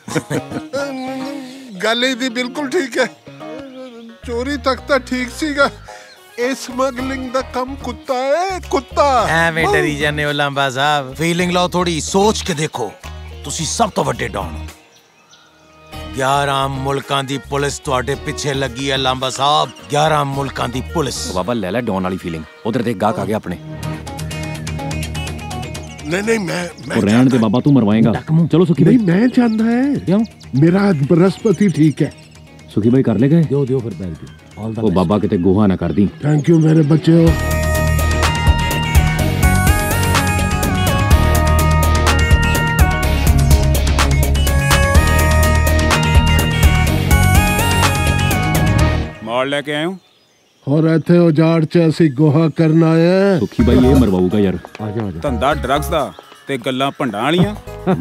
ਗੱਲ ਇਹਦੀ ਬਿਲਕੁਲ ਠੀਕ ਹੈ ਚੋਰੀ ਤੱਕ ਤਾਂ ਠੀਕ ਸੀਗਾ ਇਹ ਸਮਗਲਿੰਗ ਦਾ ਕੰਮ ਕੁੱਤਾ ਹੈ ਕੁੱਤਾ ਐਵੇਂ ਡਰੀ ਜਾਂਦੇ ਹੋ ਲਾਂਬਾ ਸਾਹਿਬ ਫੀਲਿੰਗ ਲਓ ਥੋੜੀ ਸੋਚ ਕੇ ਦੇਖੋ ਤੁਸੀਂ ਸਭ ਤੋਂ ਵੱਡੇ ਡੌਨ ਗਿਆਰਾਂ ਮੁਲਕਾਂ ਦੀ ਪੁਲਿਸ ਤੁਹਾਡੇ ਪਿੱਛੇ ਲੱਗੀ ਹੈ ਲਾਂਬਾ ਸਾਹਿਬ ਗਿਆਰਾਂ ਮੁਲਕਾਂ ਦੀ ਪੁਲਿਸ ਬਾਬਾ ਲੈ ਲੈ ਡੌਨ ਵਾਲੀ ਫੀਲਿੰਗ ਉਧਰ ਦੇ ਗਾਹਕ ਆ ਗਿਆ ਆਪਣੇ नहीं नहीं मैं मैं रहने दे बाबा तू मरवाएगा चलो सुखी भाई मैं जानता है क्यों मेरा बृहस्पति ठीक है सुखी भाई कर ले गए दो दो फिर बैठ दो ओ बाबा किते गोहा ना कर दी थैंक यू मेरे बच्चे हो माल लेके आए हो और ਇੱਥੇ ਉਜਾੜ ਚ ਅਸੀਂ ਗੋਹਾ ਕਰਨ ਆਏ ਆ ਸੁਖੀ ਬਾਈ ਇਹ ਮਰਵਾਊਗਾ ਯਾਰ ਆ ਜਾ ਆ ਜਾ ਧੰਦਾ ਡਰੱਗਸ ਦਾ ਤੇ ਗੱਲਾਂ ਭੰਡਾਂ ਵਾਲੀਆਂ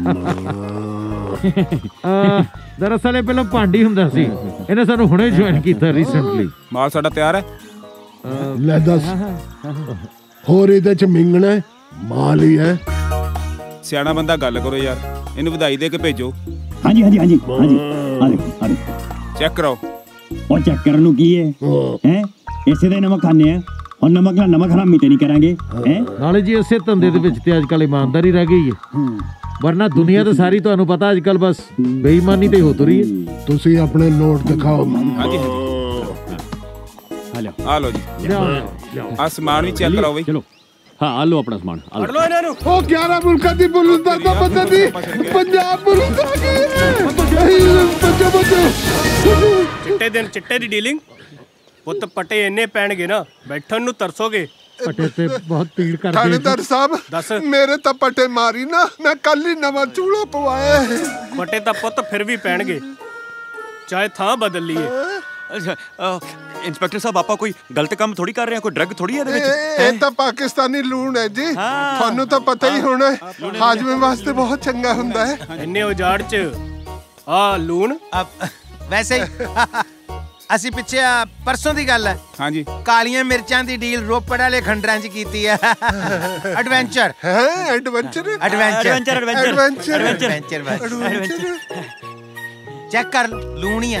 ਦਰਅਸਲ ਇਹ ਪਹਿਲਾਂ ਭਾਂਡੀ ਹੁੰਦਾ ਸੀ ਇਹਨੇ ਸਾਨੂੰ ਹੁਣੇ ਜੁਆਇਨ ਕੀਤਾ ਰੀਸੈਂਟਲੀ ਮਾਲ ਸਾਡਾ ਤਿਆਰ ਹੈ ਲੈ ਦੱਸ ਹੋਰ ਇਹਦੇ ਚ ਮਿੰਗਣਾ ਮਾਲ ਹੀ ਹੈ ਸਿਆਣਾ ਬੰਦਾ ਗੱਲ ਕਰੋ ਯਾਰ ਇਹਨੂੰ ਵਧਾਈ ਦੇ ਕੇ ਭੇਜੋ ਹਾਂਜੀ ਹਾਂਜੀ ਹਾਂਜੀ ਹਾਂਜੀ ਆ ਦੇਖੋ ਆ ਦੇਖੋ ਚੈੱਕ ਕਰਾਓ ਉਹ ਚੈੱਕ ਕਰਨ ਨੂੰ ਕੀ ਹੈ ਹੈ ਇਸੇ ਦੇ ਨਮਕ ਖਾਣੇ ਆ ਹੁਣ ਨਮਕ ਨਾਲ ਨਮਕ ਹਰਾਮੀ ਤੇ ਨਹੀਂ ਕਰਾਂਗੇ ਹੈ ਨਾਲੇ ਜੀ ਇਸੇ ਧੰਦੇ ਦੇ ਵਿੱਚ ਤੇ ਅੱਜ ਕੱਲ ਇਮਾਨਦਾਰੀ ਰਹਿ ਗਈ ਹੈ ਵਰਨਾ ਦੁਨੀਆ ਤਾਂ ਸਾਰੀ ਤੁਹਾਨੂੰ ਪਤਾ ਅੱਜ ਕੱਲ ਬਸ ਬੇਈਮਾਨੀ ਤੇ ਹੋ ਤੁਰੀ ਹੈ ਤੁਸੀਂ ਆਪਣੇ ਨੋਟ ਦਿਖਾਓ ਹਾਂਜੀ ਹਲੋ ਆ ਲਓ ਜੀ ਆ ਸਮਾਨ ਵੀ ਚੈੱਕ ਕਰਾਓ ਬਈ। ਚਲੋ ਹਾਂ ਆ ਲਓ ਆਪਣਾ ਸਮਾਨ ਫੜ ਲਓ ਇਹਨਾਂ ਨੂੰ। ਉਹ ਗਿਆਰਾਂ ਮੁਲਕਾਂ ਦੀ ਪੁਲਿਸ ਦਾ ਤਾਂ ਪਤਾ ਨਹੀਂ, ਪੰਜਾਬ ਪੁਲਿਸ ਆ ਗਈ ਹੈ। ਬੱਚੋ ਬੱਚੋ ਚਿੱਟੇ ਦਿਨ ਚਿੱਟੇ ਦੀ ਡੀਲਿੰਗ। ਪੁੱਤ ਪਟੇ ਇੰਨੇ ਪੈਣਗੇ ਨਾ ਬੈਠਣ ਨੂੰ ਤਰਸੋਗੇ। ਪਟੇ ਤੇ ਬਹੁਤ ਪੀੜ ਕਰਦੇ। ਥਾਣੇਦਾਰ ਸਾਹਿਬ ਦੱਸ। ਮੇਰੇ ਤਾਂ ਪਟੇ ਮਾਰੀ ਨਾ, ਮੈਂ ਕੱਲ ਹੀ ਨਵਾਂ ਚੂੜਾ ਪਵਾਇਆ। ਪਟੇ ਤਾਂ ਪੁੱਤ ਫਿਰ ਵੀ ਪੈਣਗੇ, ਚਾਹੇ ਥਾਂ ਬਦਲ ਲਈਏ। ਅੱਛਾ ਇੰਸਪੈਕਟਰ ਸਾਹਿਬ ਆਪਾਂ ਕੋਈ ਗਲਤ ਕੰਮ ਥੋੜੀ ਕਰ ਰਹੇ ਹਾਂ, ਕੋਈ ਡਰੱਗ ਥੋੜੀ ਹੈ ਇਹਦੇ ਵਿੱਚ। ਇਹ ਤਾਂ ਪਾਕਿਸਤਾਨੀ ਲੂਣ ਹੈ ਜੀ, ਤੁਹਾਨੂੰ ਤਾਂ ਪਤਾ ਹੀ ਹੋਣਾ। ਹਾਜ਼ਮੇ ਵਾਸਤੇ ਬਹੁਤ ਚੰਗਾ ਹੁੰਦਾ ਹੈ। ਇੰਨੇ ਉਜਾੜ ਚ ਆ ਲੂਣ। ਵੈਸੇ ਅਸੀਂ ਪਿੱਛੇ ਪਰਸੋਂ ਦੀ ਗੱਲ ਹੈ ਹਾਂਜੀ ਕਾਲੀਆਂ ਮਿਰਚਾਂ ਦੀ ਡੀਲ ਰੋਪੜ ਵਾਲੇ ਖੰਡਰਾਂ 'ਚ ਕੀਤੀ ਹੈ। ਐਡਵੈਂਚਰ ਹੈ adventure adventure adventure adventure check ਕਰ ਲੂਣ ਹੀ ਹੈ।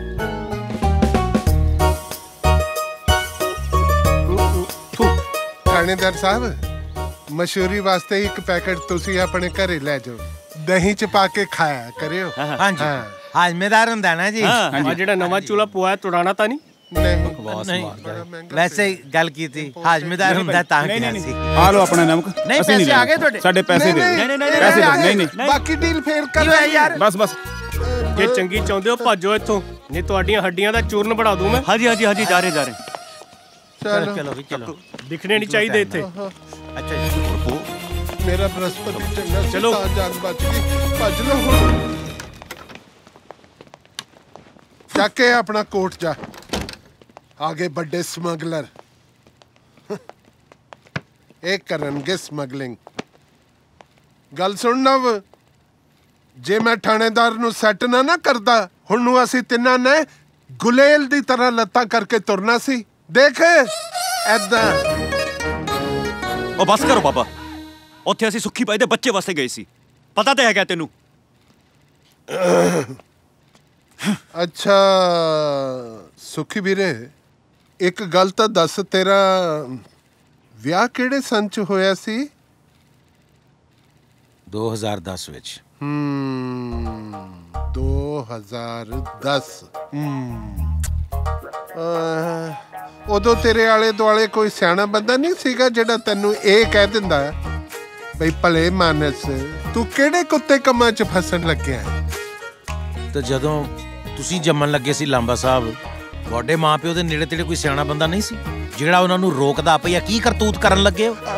ਥਾਣੇਦਾਰ ਸਾਹਿਬ ਮਸ਼ਹੂਰੀ ਵਾਸਤੇ ਇੱਕ ਪੈਕੇਟ ਤੁਸੀਂ ਆਪਣੇ ਘਰੇ ਲੈ ਜਾਓ, ਦਹੀਂ ਚ ਪਾ ਕੇ ਖਾਇਆ ਕਰਿਓ। ਹਾਂਜੀ ਹਾਜ਼ਮੇਦਾਰ ਹੁੰਦਾ ਨਾ ਜੀ। ਆ ਜਿਹੜਾ ਨਵਾਂ ਚੂਲਾ ਪਵਾਇਆ ਤੁੜਾਣਾ ਤਾਂ ਨਹੀਂ? ਨਹੀਂ ਵੈਸੇ ਗੱਲ ਕੀਤੀ, ਹਾਜ਼ਮੇਦਾਰ ਹੁੰਦਾ ਤਾਂ ਕਿਹਾ ਸੀ। ਆ ਲਓ ਆਪਣਾ ਨਮਕ। ਨਹੀਂ ਪੈਸੇ ਆ ਗਏ ਤੁਹਾਡੇ। ਸਾਡੇ ਪੈਸੇ ਦੇ। ਨਹੀਂ ਨਹੀਂ ਪੈਸੇ ਦੇ। ਨਹੀਂ ਨਹੀਂ ਬਾਕੀ ਡੀਲ ਫੇਰ ਕਰ ਯਾਰ। ਬਸ ਬਸ ਜੇ ਚੰਗੀ ਚਾਹੁੰਦੇ ਹੋ ਭਾਜੋ ਇੱਥੋਂ, ਨਹੀਂ ਤੁਹਾਡੀਆਂ ਹੱਡੀਆਂ ਦਾ ਚੂਰਨ ਬਣਾ ਦੂੰ ਮੈਂ। ਹਾਂਜੀ ਹਾਂਜੀ ਹਾਂਜੀ ਜਾ ਰਹੇ ਜਾ ਰਹੇ। ਚਲੋ ਚਲੋ ਵੀ ਚਲੋ, ਦਿਖਣੇ ਨਹੀਂ ਚਾਹੀਦੇ ਇੱਥੇ। ਅੱਛਾ ਜੀ ਮੇਰਾ ਬ੍ਰਹਸਪਤੀ ਚੰਗਾ ਸੀ ਚਲੋ। ਤਾਂ ਜਾਨ ਬਚ ਗਈ। ਭੱਜ ਲਓ ਹੁਣ, ਜਾ ਕੇ ਆਪਣਾ ਕੋਟ ਜਾ। ਆਗੇ ਵੱਡੇ ਸਮਗਲਰ ਇਹ ਕਰਨਗੇ ਸਮਗਲਿੰਗ। ਗੱਲ ਸੁਣ ਨਵ, ਜੇ ਮੈਂ ਥਾਣੇਦਾਰ ਨੂੰ ਸੈੱਟ ਨਾ ਨਾ ਕਰਦਾ, ਹੁਣ ਨੂੰ ਅਸੀਂ ਤਿੰਨਾਂ ਨੇ ਗੁਲੇਲ ਦੀ ਤਰ੍ਹਾਂ ਲੱਤਾਂ ਕਰਕੇ ਤੁਰਨਾ ਸੀ। ਦੇਖ ਐਦਾਂ। ਉਹ ਬਸ ਕਰੋ ਬਾਬਾ, ਉੱਥੇ ਅਸੀਂ ਸੁੱਖੀ ਬਾਈ ਦੇ ਬੱਚੇ ਵਾਸਤੇ ਗਏ ਸੀ, ਪਤਾ ਤਾਂ ਹੈਗਾ ਤੈਨੂੰ। ਅੱਛਾ ਸੁਖੀ ਵੀਰੇ, ਇੱਕ ਗੱਲ ਤਾਂ ਦੱਸ, ਤੇਰਾ ਵਿਆਹ ਕਿਹੜੇ ਸੰਨ ਚ ਹੋਇਆ ਸੀ? ਦੋ ਹਜ਼ਾਰ ਦਸ ਵਿੱਚ। ਹੂੰ ਦੋ ਹਜ਼ਾਰ ਦਸ। ਹੂੰ ਉਦੋਂ ਤੇਰੇ ਆਲੇ ਦੁਆਲੇ ਕੋਈ ਸਿਆਣਾ ਬੰਦਾ ਨਹੀਂ ਸੀਗਾ ਜਿਹੜਾ ਤੈਨੂੰ ਇਹ ਕਹਿ ਦਿੰਦਾ ਬਈ ਭਲੇ ਮਾਨਸ ਤੂੰ ਕਿਹੜੇ ਕੁੱਤੇ ਕੰਮਾਂ 'ਚ ਫਸਣ ਲੱਗਿਆ? ਤੇ ਜਦੋਂ ਤੁਸੀਂ ਜੰਮਣ ਲੱਗੇ ਸੀ ਲਾਂਬਾ ਸਾਹਿਬ, ਤੁਹਾਡੇ ਮਾਪਿਓ ਦੇ ਨੇੜੇ ਤੇੜੇ ਕੋਈ ਸਿਆਣਾ ਬੰਦਾ ਨਹੀਂ ਸੀ ਜਿਹੜਾ ਉਹਨਾਂ ਨੂੰ ਰੋਕਦਾ ਪਿਆ? ਕੀ ਕਰਤੂਤ ਕਰਨ ਲੱਗੇ ਹੋ?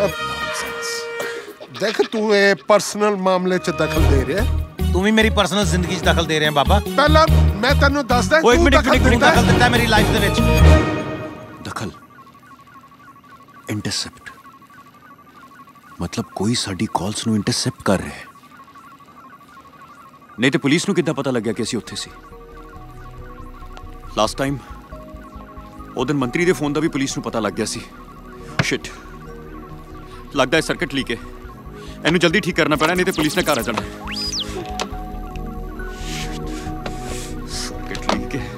ਦੇਖ ਤੂੰ ਇਹ ਪਰਸਨਲ ਮਾਮਲੇ 'ਚ ਦਖਲ ਦੇ ਰਿਹਾ। ਤੂੰ ਵੀ ਮੇਰੀ ਪਰਸਨਲ ਜ਼ਿੰਦਗੀ 'ਚ ਦਖਲ ਦੇ ਰਿਹਾ ਬਾਬਾ। ਪਹਿਲਾਂ ਮੈਂ ਤੈਨੂੰ ਦੱਸਦਾ ਤੂੰ ਦਖਲ ਦਿੱਤਾ ਮੇਰੀ ਲਾਈਫ ਦੇ ਵਿੱਚ। ਦਖਲ ਇੰਟਰਸੈਪਟ ਮਤਲਬ ਕੋਈ ਸਾਡੀ ਕਾਲਸ ਨੂੰ ਇੰਟਰਸੈਪਟ ਕਰ ਰਿਹਾ ਹੈ। ਨਹੀਂ ਤੇ ਪੁਲਿਸ ਨੂੰ ਕਿੱਦਾਂ ਪਤਾ ਲੱਗਿਆ ਕਿ ਅਸੀਂ ਉੱਥੇ ਸੀ? ਲਾਸਟ ਟਾਈਮ ਉਹ ਦਿਨ ਮੰਤਰੀ ਦੇ ਫੋਨ ਦਾ ਵੀ ਪੁਲਿਸ ਨੂੰ ਪਤਾ ਲੱਗ ਗਿਆ ਸੀ। ਸ਼ਿਟ, ਲੱਗਦਾ ਹੈ ਸਰਕਟ ਲੀਕ ਹੈ। ਇਹਨੂੰ ਜਲਦੀ ਠੀਕ ਕਰਨਾ ਪੈਣਾ, ਨਹੀਂ ਤੇ ਪੁਲਿਸ ਨੇ ਘਰ ਆ ਜਾਣਾ। ਸਰਕਟ ਲੀਕ ਹੈ,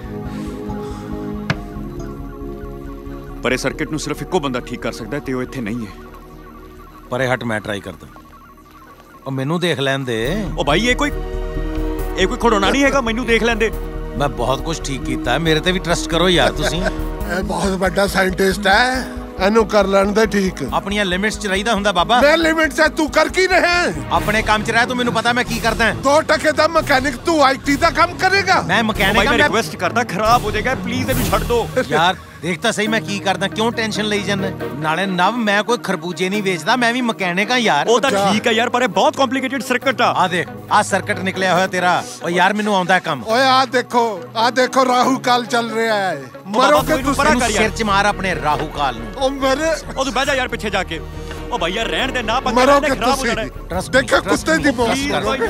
ਪਰ ਇਹ ਸਰਕਟ ਨੂੰ ਸਿਰਫ ਇੱਕੋ ਬੰਦਾ ਠੀਕ ਕਰ ਸਕਦਾ ਤੇ ਉਹ ਇੱਥੇ ਨਹੀਂ ਹੈ। ਪਰ ਇਹ ਹਟ, ਮੈਂ ਟਰਾਈ ਕਰਦਾ। ਉਹ ਮੈਨੂੰ ਦੇਖ ਲੈਣ ਦੇ। ਉਹ ਭਾਈ ਇਹ ਕੋਈ ਇਹ ਕੋਈ ਖੜੋਣਾ ਨਹੀਂ ਹੈਗਾ, ਮੈਨੂੰ ਦੇਖ ਲੈਂਦੇ। ਮੈਂ ਬਹੁਤ ਕੁਝ ਠੀਕ ਕੀਤਾ, ਮੇਰੇ ਤੇ ਵੀ ਟਰਸਟ ਕਰੋ ਯਾਰ ਤੁਸੀਂ। ਇਹ ਬਹੁਤ ਵੱਡਾ ਸਾਇੰਟਿਸਟ ਹੈ, ਇਹਨੂੰ ਕਰ ਲੈਣ ਦੇ ਠੀਕ। ਆਪਣੀਆਂ ਲਿਮਿਟਸ 'ਚ ਰਹੀਦਾ ਹੁੰਦਾ ਬਾਬਾ। ਮੈਂ ਲਿਮਿਟਸ 'ਚ, ਤੂੰ ਕਰ ਕੀ ਰਿਹਾ? ਆਪਣੇ ਕੰਮ 'ਚ ਰਹਿ, ਤੂੰ ਮੈਨੂੰ ਪਤਾ ਮੈਂ ਕੀ ਕਰਦਾ। ਦੋ ਟਕੇ ਦਾ ਮਕੈਨਿਕ, ਤੂੰ ਆਈਟੀ ਦਾ ਕੰਮ ਕਰੇਗਾ? ਮੈਂ ਮਕੈਨਿਕ ਮੈਂ ਰਿਕੁਐਸਟ ਕਰਦਾ, ਖਰਾਬ ਹੋ ਜਾਏਗਾ, ਪਲੀਜ਼ ਇਹਨੂੰ ਛੱਡ ਦੋ ਯਾਰ। ਦੇਖ ਤਾਂ ਸਹੀ ਮੈਂ ਕੀ ਕਰਦਾ, ਕਿਉਂ ਟੈਨਸ਼ਨ ਲਈ ਜਾਂਦਾ? ਨਾਲੇ ਨਵ ਮੈਂ ਕੋਈ ਖਰਬੂਜੇ ਨਹੀਂ ਵੇਚਦਾ, ਮੈਂ ਵੀ ਮਕੈਨਿਕ ਆ ਯਾਰ। ਉਹ ਤਾਂ ਠੀਕ ਹੈ ਯਾਰ, ਪਰ ਇਹ ਬਹੁਤ ਕੰਪਲਿਕੇਟਡ ਸਰਕਟ ਆ। ਆ ਦੇਖ, ਆ ਸਰਕਟ ਨਿਕਲਿਆ ਹੋਇਆ ਤੇਰਾ। ਓ ਯਾਰ ਮੈਨੂੰ ਆਉਂਦਾ ਕੰਮ। ਓਏ ਆ ਦੇਖੋ, ਆ ਦੇਖੋ ਰਾਹੂ ਕਾਲ ਚੱਲ ਰਿਹਾ ਹੈ। ਮਰੋਗੇ ਤੁਸੀਂ। ਸਿਰ 'ਚ ਮਾਰ ਆਪਣੇ ਰਾਹੂ ਕਾਲ ਨੂੰ। ਉਹ ਮੇਰੇ ਉਹ ਤੂੰ ਬਹਿ ਜਾ ਯਾਰ ਪਿੱਛੇ ਜਾ ਕੇ। ਉਹ ਭਾਈ ਯਾਰ ਰਹਿਣ ਦੇ ਨਾ, ਪੰਗਾ ਮਰੋਗੇ ਖਰਾਬ ਹੋ ਜਾਣਾ। ਤੁਸੀਂ। ਦੇਖੋ ਕੁੱਤੇ ਦੀ ਮੌਤ ਕਰੋਗੇ।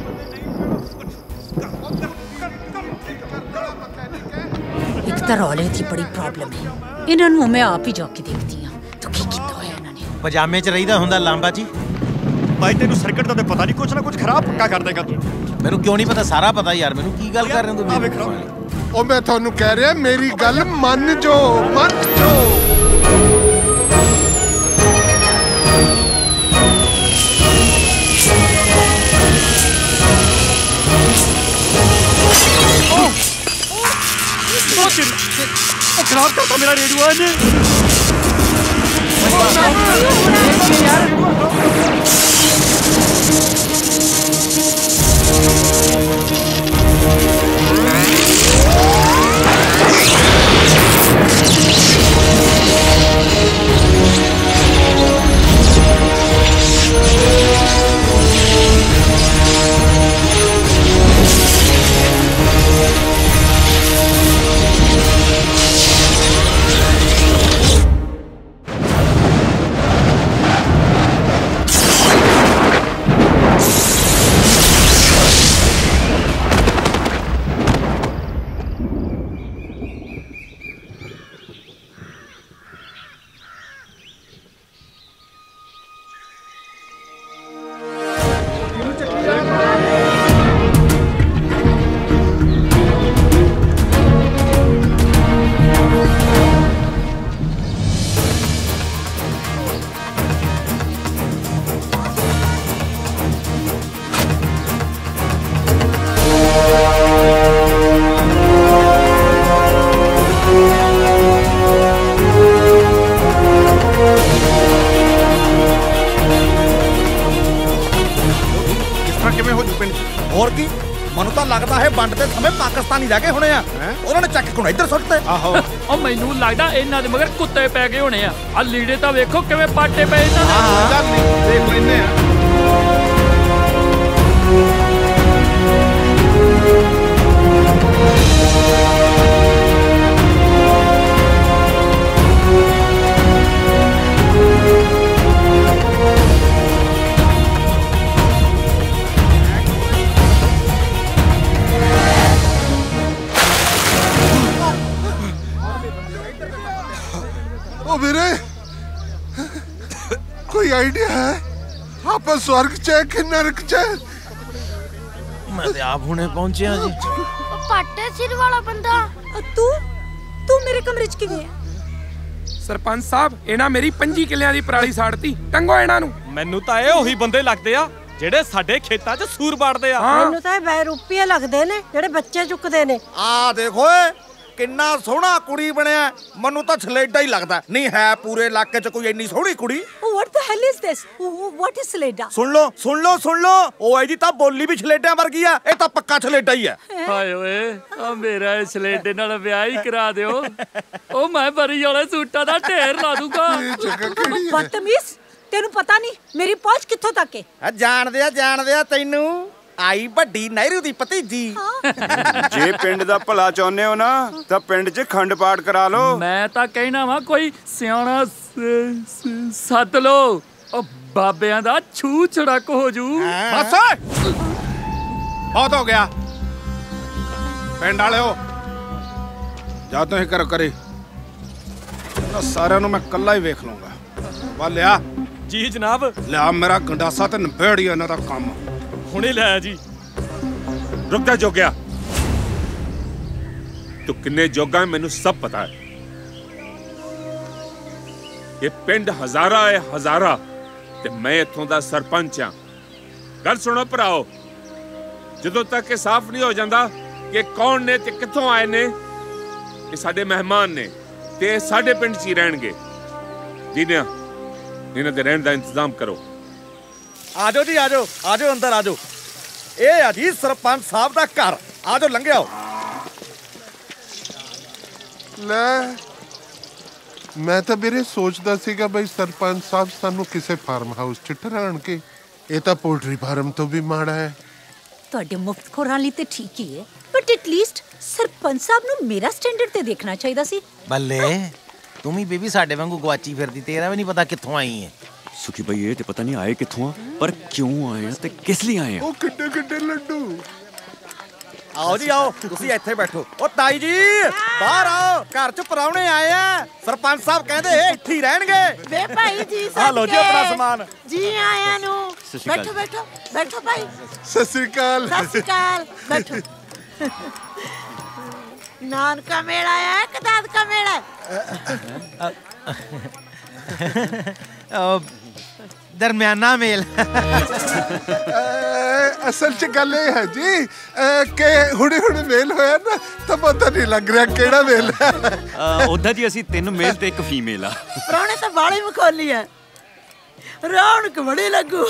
ਇੱਕ ਤਾਂ ਰੌਲੇ ਦੀ ਬੜੀ ਪ੍ਰੋਬਲਮ ਹੈ, ਇਹਨਾਂ ਨੂੰ ਮੈਂ ਆਪ ਹੀ ਜਾ ਕੇ ਦੇਖਦੀ ਹਾਂ ਤੂੰ ਕੀ ਕੀਤਾ ਹੋਇਆ ਇਹਨਾਂ ਨੇ। ਪਜਾਮੇ 'ਚ ਰਹੀਦਾ ਹੁੰਦਾ ਲਾਂਬਾ ਜੀ। ਭਾਈ ਤੈਨੂੰ ਸਰਕਟ ਦਾ ਤਾਂ ਪਤਾ ਨਹੀਂ, ਕੁਛ ਨਾ ਕੁਛ ਖਰਾਬ ਪੱਕਾ ਕਰ ਦੇਗਾ ਤੂੰ। ਮੈਨੂੰ ਕਿਉਂ ਨਹੀਂ ਪਤਾ? ਸਾਰਾ ਪਤਾ ਯਾਰ ਮੈਨੂੰ। ਕੀ ਗੱਲ ਕਰ ਰਹੇ ਹੋ ਤੁਸੀਂ? ਉਹ ਮੈਂ ਤੁਹਾਨੂੰ ਕਹਿ ਰਿਹਾ, ਮੇਰੀ ਗੱਲ ਮੰਨ ਜੋ, ਮੰਨ ਜੋ। ਉਹ ਖਰਾਬ ਕਰਤਾ ਮੇਰਾ ਰੇਡੀਓ ਨੇ। ਹੋਰ ਕੀ ਮੈਨੂੰ ਤਾਂ ਲੱਗਦਾ ਹੈ ਵੰਡ ਦੇ ਸਮੇਂ ਪਾਕਿਸਤਾਨੀ ਲੈ ਕੇ ਹੋਣੇ ਆ ਉਹਨਾਂ ਨੇ ਚੱਕ ਕੇ ਹੁਣ ਇੱਧਰ ਸੁੱਟਦੇ ਆਹੋ ਉਹ ਮੈਨੂੰ ਲੱਗਦਾ ਇਹਨਾਂ ਦੇ ਮਗਰ ਕੁੱਤੇ ਪੈ ਗਏ ਹੋਣੇ ਆ ਆ ਲੀੜੇ ਤਾਂ ਵੇਖੋ ਕਿਵੇਂ ਪਾਟੇ ਪਏ ਇਹਨਾਂ ਦੇ ਹਾਂ ਗੱਲ ਨਹੀਂ ਦੇਖ ਲੈਨੇ ਆ मेरे कोई आइडिया है आप स्वर्ग च कि नरक च मैं ते आप हुणे पहुंचे जी पाटे सिर वाला बंदा तू तू मेरे कमरे च किवें सरपंच साहब इना मेरी पंजी किलियां दी पराली साड़ती टंगो इना नु ਮੈਨੂੰ ਤਾਂ ਇਹ ਉਹੀ ਬੰਦੇ ਲੱਗਦੇ ਆ ਜਿਹੜੇ ਸਾਡੇ ਖੇਤਾਂ 'ਚ ਸੂਰ ਬਾੜਦੇ ਆ ਮੈਨੂੰ ਤਾਂ ਇਹ ਬੈਰੂਪੀਏ ਲੱਗਦੇ ਨੇ ਜਿਹੜੇ ਬੱਚੇ ਚੁੱਕਦੇ ਨੇ ਆ ਦੇਖੋ ਏ ਕਿੰਨਾ ਸੋਹਣਾ ਕੁੜੀ ਬਣਿਆ ਮੈਨੂੰ ਤਾਂ ਛਲੇਡਾ ਹੀ ਲੱਗਦਾ ਨਹੀਂ ਹੈ ਪੂਰੇ ਇਲਾਕੇ 'ਚ ਕੋਈ ਇੰਨੀ ਸੋਹਣੀ ਕੁੜੀ What the hell is this? What is ਛਲੇਡਾ? ਸੁਣ ਲਓ ਸੁਣ ਲਓ ਸੁਣ ਲਓ ਉਹ ਇਹਦੀ ਤਾਂ ਬੋਲੀ ਵੀ ਛਲੇਡਿਆਂ ਵਰਗੀ ਆ ਇਹ ਤਾਂ ਪੱਕਾ ਛਲੇਡਾ ਹੀ ਆ ਹਾਏ ਓਏ ਆ ਮੇਰਾ ਇਹ ਛਲੇਡੇ ਨਾਲ ਵਿਆਹ ਹੀ ਕਰਾ ਦਿਓ ਉਹ ਮੈਂ ਬਰੀ ਵਾਲੇ ਸੂਟਾਂ ਦਾ ਢੇਰ ਲਾ ਦੂੰਗਾ ਬਦਤਮੀਜ਼ ਤੈਨੂੰ ਪਤਾ ਨਹੀਂ ਮੇਰੀ ਪਹੁੰਚ ਕਿੱਥੋਂ ਤੱਕ ਹੈ ਜਾਣਦੇ ਆ ਜਾਣਦੇ ਆ ਤੈਨੂੰ ਆਈ ਵੱਡੀ ਨਹਿਰੂ ਦੀ ਭਤੀਜੀ ਜੇ ਪਿੰਡ ਦਾ ਭਲਾ ਚਾਹੁੰਦੇ ਹੋ ਨਾ ਤਾਂ ਪਿੰਡ 'ਚ ਖੰਡ ਪਾਠ ਕਰਾ ਲਓ ਮੈਂ ਤਾਂ ਕਹਿਣਾ ਵਾ ਕੋਈ ਸਿਆਣਾ ਸੱਦ ਲੋ ਉਹ ਬਾਬਿਆਂ ਦਾ ਛੂ ਛੜਕ ਹੋ ਜੂ ਬਸ ਬਹੁਤ ਹੋ ਗਿਆ ਪਿੰਡ ਵਾਲਿਓ ਜਾ ਤੁਸੀਂ ਕਰੋ ਕਰੇ ਸਾਰਿਆਂ ਨੂੰ ਮੈਂ ਕੱਲਾ ਹੀ ਵੇਖ ਲਵਾਂਗਾ ਵਾ ਲਿਆ ਜੀ ਜਨਾਬ ਲਿਆ ਮੇਰਾ ਗੰਡਾਸਾ ਤੇ ਨਿਬੇੜੀ ਇਹਨਾਂ ਦਾ ਕੰਮ ਹੁਣੇ ਲੈ ਜੀ रुक जा जोग्या तू किन्ने जोगा है मैनू सब पता है ये पिंड हजारा है हजारा ते मैं इत्थों दा सरपंच हां गल सुनो भराओ जदों तक ये साफ नहीं हो जांदा कि कौन ने ते कित्थों आए ने ये साडे मेहमान ने ते साडे पिंड च ही रहणगे दीनिया इन्हां दे रहण दा इंतजाम करो आजो जी आजो आजो अंदर आजो ए अजी सरपंच साहब दा घर आजो लंघे आओ ले मैं तो मेरे सोचदा सीगा भाई सरपंच साहब सानू किसे फार्म हाउस च ठहराण के ये तो पोल्ट्री फार्म तो भी माड़ा है ਤੁਹਾਡੇ ਮੁਫਤਖੋਰਾਂ ਲਈ ਤੇ ਠੀਕ ਹੀ ਹੈ ਬਟ ਐਟ ਲੀਸਟ ਸਰਪੰਚ ਸਾਹਿਬ ਨੂੰ ਮੇਰਾ ਸਟੈਂਡਰਡ ਤੇ ਦੇਖਣਾ ਚਾਹੀਦਾ ਸੀ ਬੱਲੇ ਤੂੰ ਵੀ ਬੇਬੀ ਸਾਡੇ ਵਾਂਗੂ ਗਵਾਚੀ ਫਿਰਦੀ ਤੇਰਾ ਵੀ ਨਹੀਂ ਪਤਾ ਕਿੱਥੋਂ ਆਈ ਹੈ सुखी भाई ये ते पता नहीं आए कित्थों पर क्यों आए हैं ते किस लिए आए हैं ओ किड्डे किड्डे लड्डू आओ जी आओ तुसी ਇੱਥੇ ਬੈਠੋ ਓ ਤਾਈ ਜੀ ਬਾਹਰ ਆਓ ਘਰ ਚ ਪਰਾਉਣੇ ਆਏ ਆ ਸਰਪੰਚ ਸਾਹਿਬ ਕਹਿੰਦੇ ਇਹ ਇੱਥੇ ਹੀ ਰਹਿਣਗੇ ਵੇ ਭਾਈ ਜੀ ਆ ਲੋ ਜੀ ਆਪਣਾ ਸਮਾਨ ਜੀ ਆਇਆਂ ਨੂੰ ਬੈਠੋ ਬੈਠੋ ਬੈਠੋ ਭਾਈ ਸਤਿ ਸ੍ਰੀ ਅਕਾਲ ਸਤਿ ਸ੍ਰੀ ਅਕਾਲ ਬੈਠੋ ਨਾਨਕਾ ਮੇਲਾ ਹੈ ਕਿ ਦਾਦਕਾ ਮੇਲਾ ਦਰਮਿਆਨਾ ਮੇਲ। ਅਸਲ 'ਚ ਗੱਲ ਇਹ ਹੈ ਜੀ ਕਿ ਹੁਣੇ ਹੁਣੇ ਮੇਲ ਹੋਇਆ ਨਾ ਤਾਂ ਪਤਾ ਨਹੀਂ ਲੱਗ ਰਿਹਾ ਕਿਹੜਾ ਮੇਲ ਹੈ। ਉਦਾਂ ਜੀ ਅਸੀਂ ਤਿੰਨ ਮੇਲ ਤੇ ਇੱਕ ਫੀਮੇਲ ਆ। ਪ੍ਰਾਹੁਣੇ ਤਾਂ ਬਾਲੀ ਮਖੌਲੀ ਹੈ, ਰੌਣਕ ਬੜੀ ਲੱਗੂ।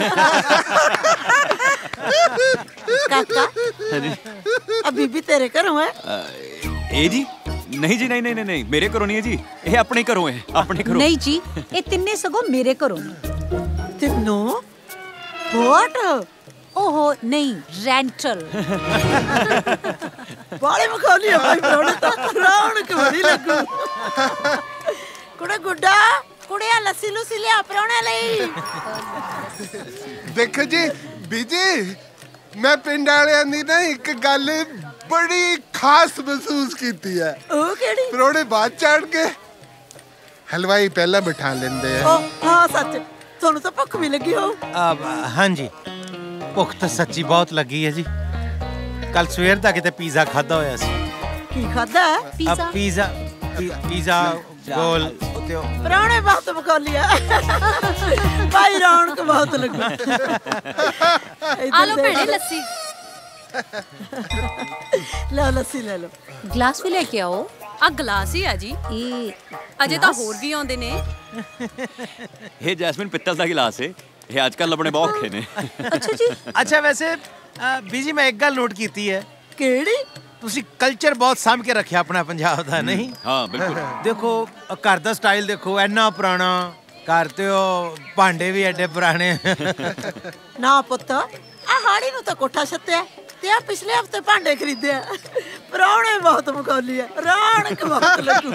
ਕਾਕਾ ਆ ਬੀਬੀ ਤੇਰੇ ਘਰੋਂ ਹੈ? ਇਹ ਜੀ ਨਹੀਂ ਜੀ, ਨਹੀਂ ਨਹੀਂ ਨਹੀਂ ਮੇਰੇ ਘਰੋਂ ਨਹੀਂ ਹੈ ਜੀ, ਇਹ ਆਪਣੇ ਘਰੋਂ ਹੈ, ਆਪਣੇ ਘਰੋਂ। ਨਹੀਂ ਜੀ, ਇਹ ਤਿੰਨੇ ਸਗੋਂ ਮੇਰੇ ਘਰੋਂ ਨੇ। ਤਿੰਨੋਂ? ਵਾਟ? ਓਹੋ ਨਹੀਂ, ਰੈਂਟਲ। ਬਾਲੀ ਮਖੌਲੀ ਹੈ ਭਾਈ ਪ੍ਰਾਹੁਣੇ ਤਾਂ, ਰੌਣਕ ਬੜੀ ਲੱਗੂ। ਕੁੜੇ ਗੁੱਡਾ, ਕੁੜਿਆ ਲੱਸੀ ਲੁੱਸੀ ਲਿਆ ਪ੍ਰਾਹੁਣੇ ਲਈ। ਦੇਖੋ ਜੀ ਬੀਜੀ, ਮੈਂ ਪਿੰਡ ਵਾਲਿਆਂ ਦੀ ਨਾ ਇੱਕ ਗੱਲ ਬੜੀ ਖਾਸ ਮਹਿਸੂਸ ਕੀਤੀ ਹੈ। ਉਹ ਕਿਹੜੀ? ਪ੍ਰਾਹੁਣੇ ਬਾਅਦ ਚੜ੍ਹ ਕੇ, ਹਲਵਾਈ ਪਹਿਲਾਂ ਬਿਠਾ ਲੈਂਦੇ ਆ। ਹਾਂ ਸੱਚ, ਤੁਹਾਨੂੰ ਤਾਂ ਭੁੱਖ ਵੀ ਲੱਗੀ ਹੋ। ਹਾਂਜੀ, ਭੁੱਖ ਤਾਂ ਸੱਚੀ ਬਹੁਤ ਲੱਗੀ ਹੈ ਜੀ। ਕੱਲ ਸਵੇਰ ਦਾ ਕਿਤੇ ਪੀਜ਼ਾ ਖਾਦਾ ਹੋਇਆ ਸੀ। ਕੀ ਖਾਦਾ? ਪੀਜ਼ਾ ਪੀਜ਼ਾ ਪੀਜ਼ਾ ਗੋਲ। ਪ੍ਰਾਹੁਣੇ ਬਹੁਤ ਮਖੌਲੀ ਆ ਭਾਈ, ਰੌਣਕ ਬਹੁਤ ਲੱਗੂ। ਆ ਲੋ ਭੈਣੇ ਲੱਸੀ। ਲੈ ਲੱਸੀ ਲੈ ਲੋ। ਗਲਾਸ ਵੀ ਲੈ ਕੇ ਆਓ। ਆ ਗਲਾਸ ਹੀ ਆ ਜੀ, ਇਹ ਅਜੇ ਤਾਂ ਹੋਰ ਵੀ ਆਉਂਦੇ ਨੇ। ਇਹ ਜੈਸਮੀਨ ਪਿੱਤਲ ਦਾ ਗਿਲਾਸ ਹੈ, ਇਹ ਅੱਜ ਕੱਲ ਲੱਭਣੇ ਬਹੁਤ ਔਖੇ ਨੇ। ਅੱਛਾ ਜੀ। ਅੱਛਾ ਵੈਸੇ ਬੀਜੀ ਮੈਂ ਇੱਕ ਗੱਲ ਨੋਟ ਕੀਤੀ ਹੈ। ਕਿਹੜੀ? ਤੁਸੀਂ ਕਲਚਰ ਬਹੁਤ ਸਾਂਭ ਕੇ ਰੱਖਿਆ ਆਪਣਾ ਪੰਜਾਬ ਦਾ, ਨਹੀਂ? ਹਾਂ ਬਿਲਕੁਲ। ਦੇਖੋ ਘਰ ਦਾ ਸਟਾਈਲ ਦੇਖੋ, ਇੰਨਾ ਪੁਰਾਣਾ ਘਰ ਤੇ ਉਹ ਭਾਂਡੇ ਵੀ ਐਡੇ ਪੁਰਾਣੇ। ਨਾ ਪੁੱਤ, ਆ ਹਾੜੀ ਨੂੰ ਤਾਂ ਕੋਠਾ ਛੱਤਿਆ ਤੇ ਆ ਪਿਛਲੇ ਹਫਤੇ ਭਾਂਡੇ ਖਰੀਦਿਆ। ਪ੍ਰਾਹੁਣੇ ਬਹੁਤ ਮਖੌਲੀ ਆ, ਰੌਣਕ ਬਹੁਤ ਲੱਗੂ।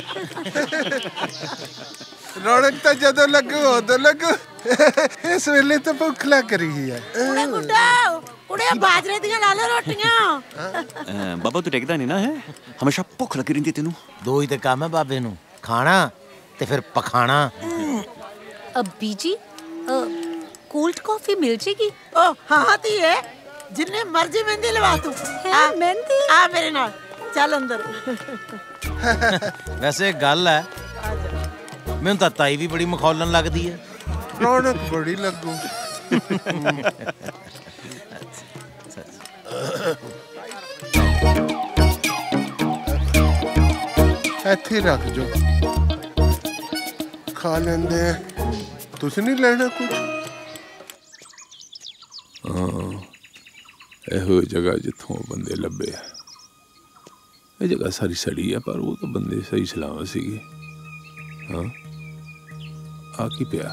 ਰੌਣਕ ਤਾਂ ਜਦੋਂ ਲੱਗੂ ਉਦੋਂ ਲੱਗੂ। ਇਸ ਵੇਲੇ ਤਾਂ ਭੁੱਖ ਲੱਗ ਰਹੀ ਹੈ। ਕੁੜੇ ਗੁੱਡਾ, ਕੁੜੇ ਬਾਜਰੇ ਦੀਆਂ ਲਾ ਲੈ ਰੋਟੀਆਂ। ਬਾਬਾ ਤੂੰ ਟਿਕਦਾ ਨਹੀਂ ਨਾ ਹੈ, ਹਮੇਸ਼ਾ ਭੁੱਖ ਲੱਗੀ ਰਹਿੰਦੀ ਤੈਨੂੰ। ਦੋ ਹੀ ਤੇ ਕੰਮ ਹੈ ਬਾਬੇ ਨੂੰ, ਖਾਣਾ ਤੇ ਫਿਰ ਪਖਾਣਾ। ਅੱਬੀ ਜੀ ਕੋਲਡ ਕਾਫੀ ਮਿਲ ਜੇਗੀ? ਓ ਹਾਂ ਧੀਏ, ਜਿੰਨੇ ਮਰਜ਼ੀ ਮਹਿੰਦੀ ਲਵਾ ਤੂੰ। ਆ ਮਹਿੰਦੀ ਆ ਮੇਰੇ ਨਾਲ ਚੱਲ ਅੰਦਰ। ਵੈਸੇ ਗੱਲ ਹੈ, ਮੈਨੂੰ ਤਾਂ ਤਾਈ ਵੀ ਬੜੀ ਮਖੌਲਣ ਲੱਗਦੀ ਹੈ। ਰੌਣਕ ਬੜੀ ਲੱਗੂ। ਇੱਥੇ ਰੱਖ ਜੋ, ਖਾ ਲੈਂਦੇ। ਤੁਸੀਂ ਨਹੀਂ ਲੈਣਾ ਕੁਝ? ਹਾਂ, ਇਹੋ ਜਗ੍ਹਾ ਜਿੱਥੋਂ ਬੰਦੇ ਲੱਭੇ। ਇਹ ਜਗ੍ਹਾ ਸਾਰੀ ਸੜੀ ਆ, ਪਰ ਉਹ ਤਾਂ ਬੰਦੇ ਸਹੀ ਸਲਾਮਤ ਸੀਗੇ। ਹਾਂ ਆ ਕੀ ਪਿਆ?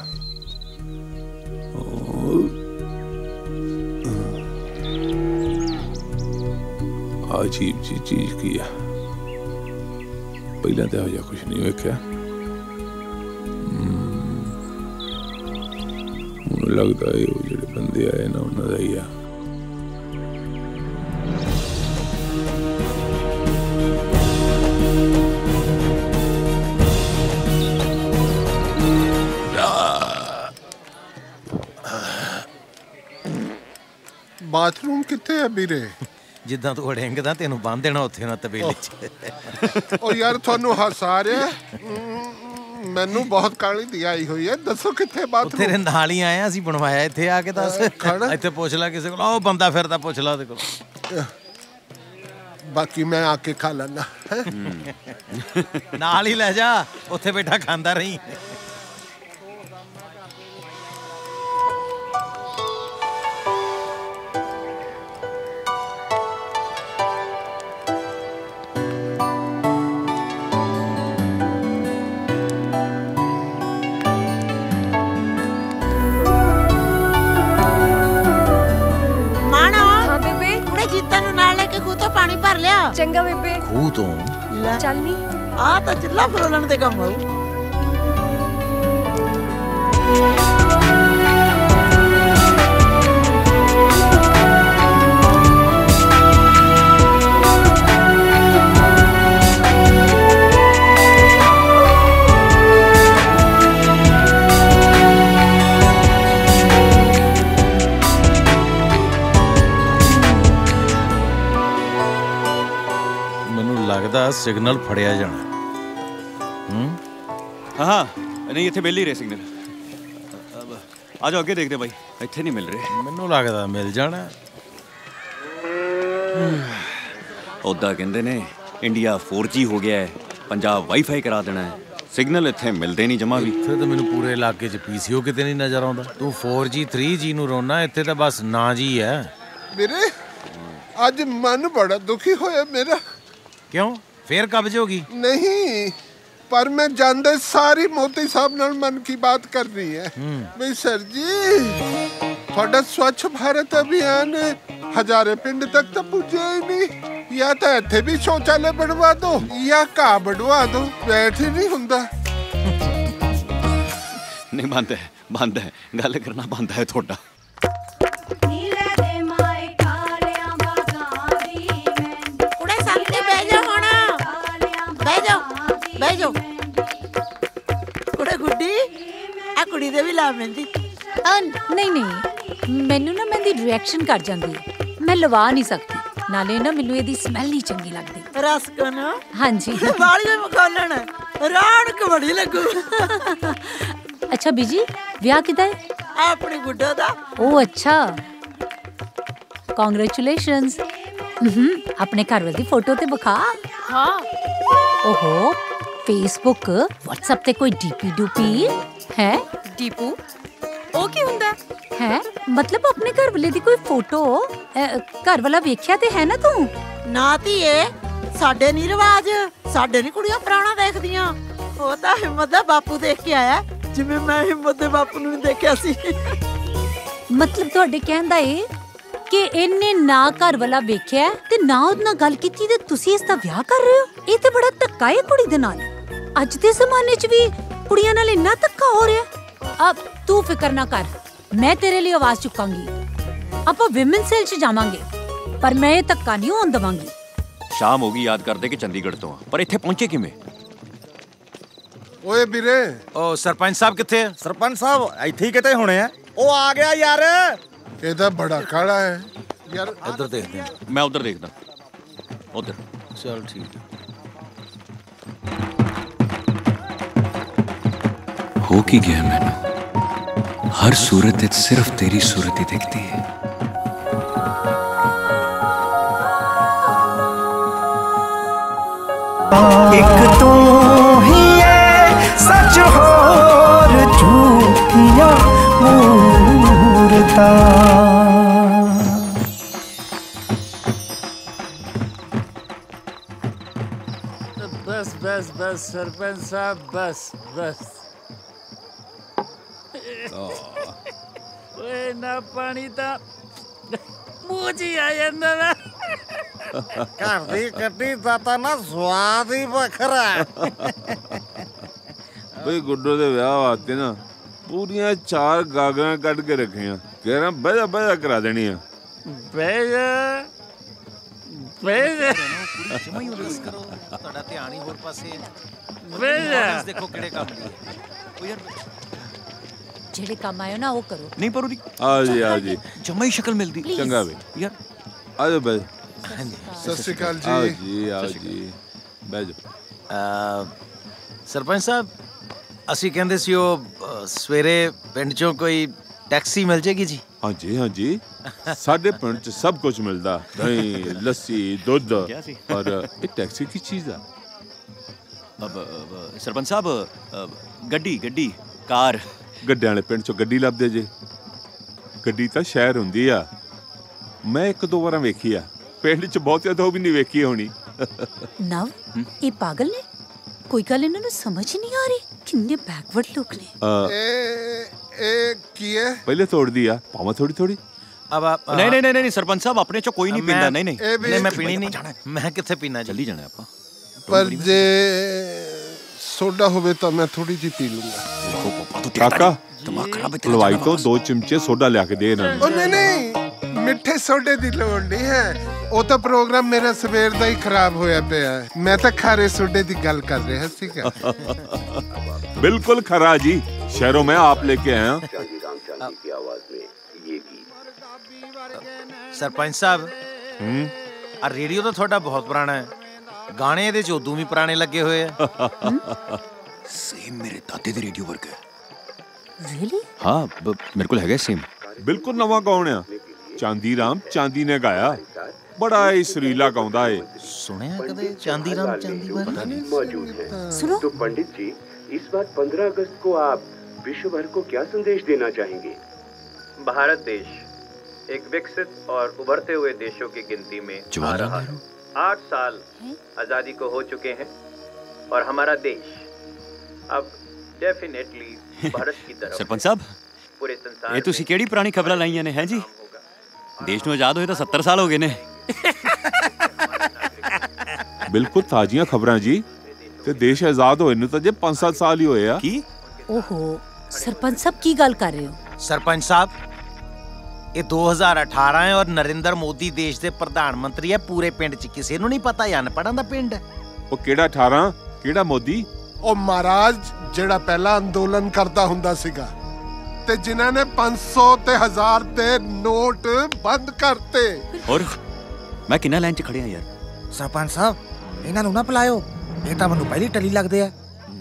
ਅਜੀਬ ਜੀ ਚੀਜ਼ ਕੀ ਆ, ਪਹਿਲਾਂ ਤਾਂ ਇਹੋ ਜਿਹਾ ਕੁਛ ਨਹੀਂ ਵੇਖਿਆ। ਮੈਨੂੰ ਲੱਗਦਾ ਇਹ ਉਹ ਜਿਹੜੇ ਬੰਦੇ ਆਏ ਨਾ ਉਹਨਾਂ ਦਾ ਹੀ ਆ। ਬਾਥਰੂਮ ਕਿੱਥੇ ਹੈ ਵੀਰੇ? ਜਿੱਦਾਂ ਤੂੰ ਅੜਿੰਗਦਾ ਤੈਨੂੰ ਬੰਨ ਦੇਣਾ ਉੱਥੇ ਨਾ ਤਬੇਲੇ 'ਚ। ਉਹ ਯਾਰ ਤੁਹਾਨੂੰ ਹਸਾ ਰਿਹਾ, ਮੈਨੂੰ ਬਹੁਤ ਕਾਹਲੀ ਦੀ ਆਈ ਹੋਈ ਹੈ। ਦੱਸੋ ਕਿੱਥੇ ਬਾਥਰੂਮ? ਤੇਰੇ ਨਾਲ ਹੀ ਆਏ, ਅਸੀਂ ਬਣਵਾਇਆ ਇੱਥੇ ਆ ਕੇ। ਦੱਸ, ਇੱਥੇ ਪੁੱਛ ਲੈ ਕਿਸੇ ਕੋਲ, ਉਹ ਬੰਦਾ ਫਿਰਦਾ, ਪੁੱਛ ਲਾ ਉਹਦੇ ਕੋਲ। ਬਾਕੀ ਮੈਂ ਆ ਕੇ ਖਾ ਲੈਣਾ। ਨਾਲ ਹੀ ਲੈ ਜਾ, ਉੱਥੇ ਬੈਠਾ ਖਾਂਦਾ ਰਹੀਂ। ਪਾਣੀ ਭਰ ਲਿਆ। ਚੰਗਾ ਬੇਬੇ। ਖੂਹ ਤੋਂ ਚੱਲ ਨੀ, ਆ ਤਾਂ ਚੁੱਲ੍ਹਾ ਫਰੋਲਣ ਦੇ ਕੰਮ ਆਊ। ਲੱਗਦਾ ਸਿਗਨਲ ਫੜਿਆ ਜਾਣਾ। ਹੂੰ ਹਾਂ ਹਾਂ, ਨਹੀਂ ਇੱਥੇ ਬੈਲ ਹੀ ਰਹੇ ਸਿਗਨਲ। ਆ ਜਾਓ ਅੱਗੇ ਦੇਖਦੇ ਬਾਈ, ਇੱਥੇ ਨਹੀਂ ਮਿਲ ਰਹੇ। ਮੈਨੂੰ ਲੱਗਦਾ ਮਿਲ ਜਾਣਾ। ਉੱਦਾਂ ਕਹਿੰਦੇ ਨੇ ਇੰਡੀਆ ਫੋਰ ਜੀ ਹੋ ਗਿਆ ਹੈ, ਪੰਜਾਬ ਵਾਈਫਾਈ ਕਰਾ ਦੇਣਾ ਹੈ। ਸਿਗਨਲ ਇੱਥੇ ਮਿਲਦੇ ਨਹੀਂ ਜਮਾ ਵੀ। ਇੱਥੇ ਤਾਂ ਮੈਨੂੰ ਪੂਰੇ ਇਲਾਕੇ 'ਚ ਪੀਸੀਓ ਕਿਤੇ ਨਹੀਂ ਨਜ਼ਰ ਆਉਂਦਾ। ਤੂੰ ਫੋਰ ਜੀ ਥ੍ਰੀ ਜੀ ਨੂੰ ਰੋਣਾ, ਇੱਥੇ ਤਾਂ ਬਸ ਨਾ ਜੀ ਹੈ। ਵੀਰੇ ਅੱਜ ਮਨ ਬੜਾ ਦੁਖੀ ਹੋਇਆ ਮੇਰਾ। ਕਿਉਂ, ਫੇਰ ਕਬਜ਼ ਹੋ ਗਈ? ਨਹੀਂ, पर मैं जानते सारी मोती साहब नाल मन की बात कर रही है। भाई सर जी थोड़ा स्वच्छ भारत अभियान हजारे पिंड तक तो पुजे ही नहीं, या तो इत्थे भी शौचालय बनवा दो या घाह बढ़वा दो, बैठ ही नहीं हुंदा। नहीं बंद है, बंद है, गल करना बंद है थोड़ा। ਬਹਿ ਜਾਓ ਕੁੜੇ ਗੁੱਡੀ, ਆ ਕੁੜੀ ਦੇ ਵੀ ਲਾ ਮਹਿੰਦੀ। ਨਹੀਂ ਨਹੀਂ, ਮੈਨੂੰ ਨਾ ਮਹਿੰਦੀ ਰਿਐਕਸ਼ਨ ਕਰ ਜਾਂਦੀ ਹੈ, ਮੈਂ ਲਵਾ ਨਹੀਂ ਸਕਦੀ। ਨਾਲੇ ਨਾ ਮੈਨੂੰ ਇਹਦੀ ਸਮੈਲ ਨਹੀਂ ਚੰਗੀ ਲੱਗਦੀ। ਰਸਕਨ ਹਾਂਜੀ ਵਾਲੀ ਮਖੌਲਣ ਰੌਣਕ ਬੜੀ ਲੱਗੂ। ਅੱਛਾ ਬੀਜੀ, ਵਿਆਹ ਕਿਦਾ ਹੈ? ਆਪਣੀ ਗੁੱਡਾ ਦਾ। ਉਹ ਅੱਛਾ, ਕਾਂਗ੍ਰੈਚੁਲੇਸ਼ਨਸ। ਆਪਣੇ ਘਰ ਵਾਲੀ ਦੀ ਫੋਟੋ ਤੇ ਵਿਖਾ। ਹਾਂ। ਓਹੋ, ਫੇਸਬੁੱਕ WhatsApp ਤੇ ਕੋਈ ਡੀਪੀ ਡੂਪੀ ਹੈ? ਡੀਪੂ ਉਹ ਕੀ ਹੁੰਦਾ ਹੈ? ਮਤਲਬ ਆਪਣੇ ਘਰ ਵਾਲੇ ਦੀ ਕੋਈ ਫੋਟੋ ਘਰ ਵਾਲਾ ਵੇਖਿਆ ਤੇ ਹੈ ਨਾ ਤੂੰ? ਨਾ ਧੀਏ, ਸਾਡੇ ਨਹੀਂ ਰਿਵਾਜ, ਸਾਡੇ ਨਹੀਂ ਕੁੜੀਆਂ ਪੁਰਾਣਾ ਦੇਖਦੀਆਂ। ਉਹ ਤਾਂ ਹਿੰਮਤ ਦਾ ਬਾਪੂ ਦੇਖ ਕੇ ਆਇਆ, ਜਿਵੇਂ ਮੈਂ ਹਿੰਮਤ ਦੇ ਬਾਪੂ ਨੂੰ ਦੇਖਿਆ ਸੀ। ਮਤਲਬ ਤੁਹਾਡੇ ਕਹਿਣ ਦਾ ਇਹ ਕਿ ਇਹਨੇ ਨਾ ਘਰ ਵਾਲਾ ਵੇਖਿਆ ਤੇ ਨਾ ਉਹਦੇ ਨਾਲ ਗੱਲ ਕੀਤੀ ਤੇ ਤੁਸੀਂ ਇਸ ਦਾ ਵਿਆਹ ਕਰ ਰਹੇ ਹੋ? ਇਹ ਤੇ ਬੜਾ ਧੱਕਾ ਹੈ ਕੁੜੀ ਦੇ ਨਾਲ। ਅੱਜ ਦੇ ਜ਼ਮਾਨੇ 'ਚ ਵੀ ਕੁੜੀਆਂ ਨਾਲ ਇੰਨਾ ਧੱਕਾ ਹੋ ਰਿਹਾ। ਅਬ ਤੂੰ ਫਿਕਰ ਨਾ ਕਰ, ਮੈਂ ਤੇਰੇ ਲਈ ਆਵਾਜ਼ ਚੁੱਕਾਂਗੀ। ਆਪਾਂ ਵਿਮਨ ਸੈਲ 'ਚ ਜਾਵਾਂਗੇ, ਪਰ ਮੈਂ ਇਹ ਧੱਕਾ ਨਹੀਂ ਹੋਣ ਦਵਾਂਗੀ। ਸ਼ਾਮ ਹੋ ਗਈ, ਯਾਦ ਕਰਦੇ ਕਿ ਚੰਡੀਗੜ੍ਹ ਤੋਂ ਆ, ਪਰ ਇੱਥੇ ਪਹੁੰਚੇ ਕਿਵੇਂ? ਓਏ ਵੀਰੇ, ਉਹ ਸਰਪੰਚ ਸਾਹਿਬ ਕਿੱਥੇ? ਸਰਪੰਚ ਸਾਹਿਬ ਇੱਥੇ ਹੀ ਕਿਤੇ ਹੋਣੇ ਆ। ਉਹ ਆ ਗਿਆ ਯਾਰ। ਇਹ ਤਾਂ ਬੜਾ ਕਾਲਾ ਹੈ ਯਾਰ। ਇੱਧਰ ਦੇਖਦੇ ਹਾਂ। ਮੈਂ ਉਧਰ ਦੇਖਦਾ, ਉਧਰ। ਚਲ ਠੀਕ ਹੋ ਕੀ ਗਿਆ ਮੈਨੂੰ? ਹਰ ਸੂਰਤ ਵਿੱਚ ਸਿਰਫ ਤੇਰੀ ਸੂਰਤ ਹੀ ਦਿਖਦੀ ਹੈ। ਇੱਕ ਤੂੰ ਹੀ ਹੈ ਸੱਚ, ਹੋਰ ਝੂਠੀਆਂ ਮੂਰਤਾਂ। बस बस बस सरपंच साहब, बस बस। ओए ना पानी ता मुझे आ जाता ना। घर दी कट्टी दा ता ना स्वाद ही बखरा। ਬਈ ਗੁੱਡੋ ਦੇ ਵਿਆਹ ਵਾਸਤੇ ਨਾ ਪੂਰੀਆਂ ਚਾਰ ਗਾਗਰਾਂ ਕੱਢ ਕੇ ਰੱਖੀਆਂ। ਕਹਿ ਰਿਹਾ ਬਹਿ ਬਹਿ ਕਰਾ ਦੇਣੀ ਆ। ਬਹਿ ਜਾ ਬਹਿ ਜਾ। ਤੁਹਾਡਾ ਧਿਆਨ ਹੀ ਹੋਰ ਪਾਸੇ ਹੈ। ਬਹਿ ਜਾ। ਦੇਖੋ ਕਿਹੜੇ ਕੰਮ ਦੀ ਹੈ। ਜਿਹੜੇ ਕੰਮ ਆਇਓ ਨਾ ਉਹ ਕਰੋ। ਨਹੀਂ ਪਰ ਉਹਦੀ ਆ ਜੀ ਆ ਜੀ ਜਮਾ ਹੀ ਸ਼ਕਲ ਮਿਲਦੀ। ਚੰਗਾ ਵੇ ਯਾਰ, ਆ ਜਾ ਬਹਿ। ਸਤਿ ਸ਼੍ਰੀ ਅਕਾਲ ਜੀ। ਆ ਜੀ ਆ ਜੀ ਬਹਿ ਜਾ। ਸਰਪੰਚ ਸਾਹਿਬ, ਅਸੀਂ ਕਹਿੰਦੇ ਸੀ ਉਹ ਸਵੇਰੇ ਪਿੰਡ ਚੋਂ ਕੋਈ ਟੈਕਸੀ ਮਿਲ ਜੇਗੀ ਜੀ? ਹਾਂਜੀ ਹਾਂਜੀ, ਸਾਡੇ ਪਿੰਡ 'ਚ ਸਭ ਕੁਝ ਮਿਲਦਾ, ਦਹੀਂ ਲੱਸੀ ਦੁੱਧ। ਪਰ ਇਹ ਟੈਕਸੀ ਕੀ ਚੀਜ਼ ਆ? ਸਰਪੰਚ ਸਾਹਿਬ, ਗੱਡੀ ਗੱਡੀ ਕਾਰ। ਗੱਡਿਆਂ ਵਾਲੇ ਪਿੰਡ 'ਚੋਂ ਗੱਡੀ ਲੱਭਦੇ ਜੇ? ਗੱਡੀ ਤਾਂ ਸ਼ਹਿਰ ਹੁੰਦੀ ਆ। ਮੈਂ ਇੱਕ ਦੋ ਵਾਰਾਂ ਵੇਖੀ ਆ, ਪਿੰਡ 'ਚ ਬਹੁਤਿਆਂ ਤੋਂ ਵੀ ਨਹੀਂ ਵੇਖੀ ਹੋਣੀ। ਨਵ, ਇਹ ਪਾਗਲ ਨੇ? ਕੋਈ ਗੱਲ ਇਹਨਾਂ ਨੂੰ ਸਮਝ ਨਹੀਂ ਆ ਰਹੀ। ਕਿੰਨੇ ਬੈਕਵਰਡ ਲੋਕ ਨੇ। ਇਹ ਇਹ ਕੀ ਹੈ? ਪਹਿਲੇ ਤੋੜਦੀ ਆ, ਭਾਵੇਂ ਥੋੜੀ ਥੋੜੀ। अब आप नहीं नहीं नहीं नहीं सरपंच साहब अपने चो कोई नहीं पींदा। नहीं नहीं नहीं मैं पीनी नहीं, मैं किथे पीना? जल्दी जाना आपा। पर जे सोडा होवे तो मैं थोड़ी जी पी लूंगा। काका दिमाग खराब है। हलवाई तो दो चिमचे सोडा लिया के दे ना। ओ नहीं नहीं, मिठे सोडे दी लोड़ नहीं है। ਉਹ ਤਾਂ ਪ੍ਰੋਗਰਾਮ ਮੇਰਾ ਸਵੇਰ ਦਾ ਹੀ ਖਰਾਬ ਹੋਇਆ ਪਿਆ ਹੈ। ਮੈਂ ਤਾਂ ਖਾਰੇ ਸੋਡੇ ਦੀ ਗੱਲ ਕਰ ਰਿਹਾ ਸੀਗਾ। बिल्कुल खरा जी, शहरों में आप लेके आए हैं। सरपंच साहब, आ रेडियो तो थोड़ा बहुत पुराना है, गाने ਇਹਦੇ ਚ ਉਦੋਂ ਵੀ ਪੁਰਾਣੇ ਲੱਗੇ ਹੋਏ ਆ। सेम मेरे दादे दे रेडियो वर्ग है। Really? हाँ ब- मेरे को हैगा सेम। बिल्कुल नवा गाउन आ। चांदी राम चांदी ने गाया, बड़ा ही सुरीला गाउंदा है। सुनिया कदे चांदी राम चांदी बारे? मौजूद है। सुनो। तो पंडित जी, इस बार पंद्रह अगस्त को आप विश्व भर को क्या संदेश देना चाहेंगे? भारत देश एक विकसित और उभरते हुए देशों की गिनती में आ रहा है। आठ साल आजादी को हो चुके हैं और हमारा देश अब डेफिनेटली भारत की तरफ सरपंच साहब, पूरे संसार ये तुसी केड़ी पुरानी खबरां लाईयां ने हैं जी? देश ਨੂੰ ਆਜ਼ਾਦ ਹੋਏ ਤਾਂ सत्तर साल हो गए ने। बिल्कुल ताजियां खबरां जी। ते देश आजाद होए ਨੂੰ ਤਾਂ ਜੇ ਪੰਜ ਸੱਤ ਸਾਲ ਹੀ ਹੋਏ ਆ। ਕੀ? ਓਹੋ ਸਰਪੰਚ ਸਾਹਿਬ ਕੀ ਗੱਲ ਕਰ ਰਹੇ ਹੋ? सरपंच साहब, ਇਹ दो हज़ार अठारह ਹੈ ਔਰ ਨਰਿੰਦਰ ਮੋਦੀ ਦੇਸ਼ ਦੇ ਪ੍ਰਧਾਨ ਮੰਤਰੀ ਹੈ। ਪੂਰੇ ਪਿੰਡ 'ਚ ਕਿਸੇ ਨੂੰ ਨਹੀਂ ਪਤਾ ਇਹ ਅਨਪੜ੍ਹਾਂ ਦਾ ਪਿੰਡ ਹੈ। ਉਹ ਕਿਹੜਾ ਅਠਾਰਾਂ ਕਿਹੜਾ ਮੋਦੀ? ਉਹ ਮਹਾਰਾਜ ਜਿਹੜਾ ਪਹਿਲਾ ਅੰਦੋਲਨ ਕਰਦਾ ਹੁੰਦਾ ਸੀਗਾ ਤੇ ਜਿਨ੍ਹਾਂ ਨੇ ਪੰਜ ਸੌ ਤੇ ਹਜ਼ਾਰ ਦੇ ਨੋਟ ਬੰਦ ਕਰਤੇ। ਔਰ ਮੈਂ ਕਿੰਨਾ ਲਾਈਨ 'ਚ ਖੜਿਆ ਯਾਰ। ਸਰਪੰਚ ਸਾਹਿਬ, ਇਹਨਾਂ ਨੂੰ ਨਾ ਪਲਾਇਓ, ਇਹ ਤਾਂ ਮੈਨੂੰ ਪਹਿਲੀ ਟੱਲੀ ਲੱਗਦੇ ਆ।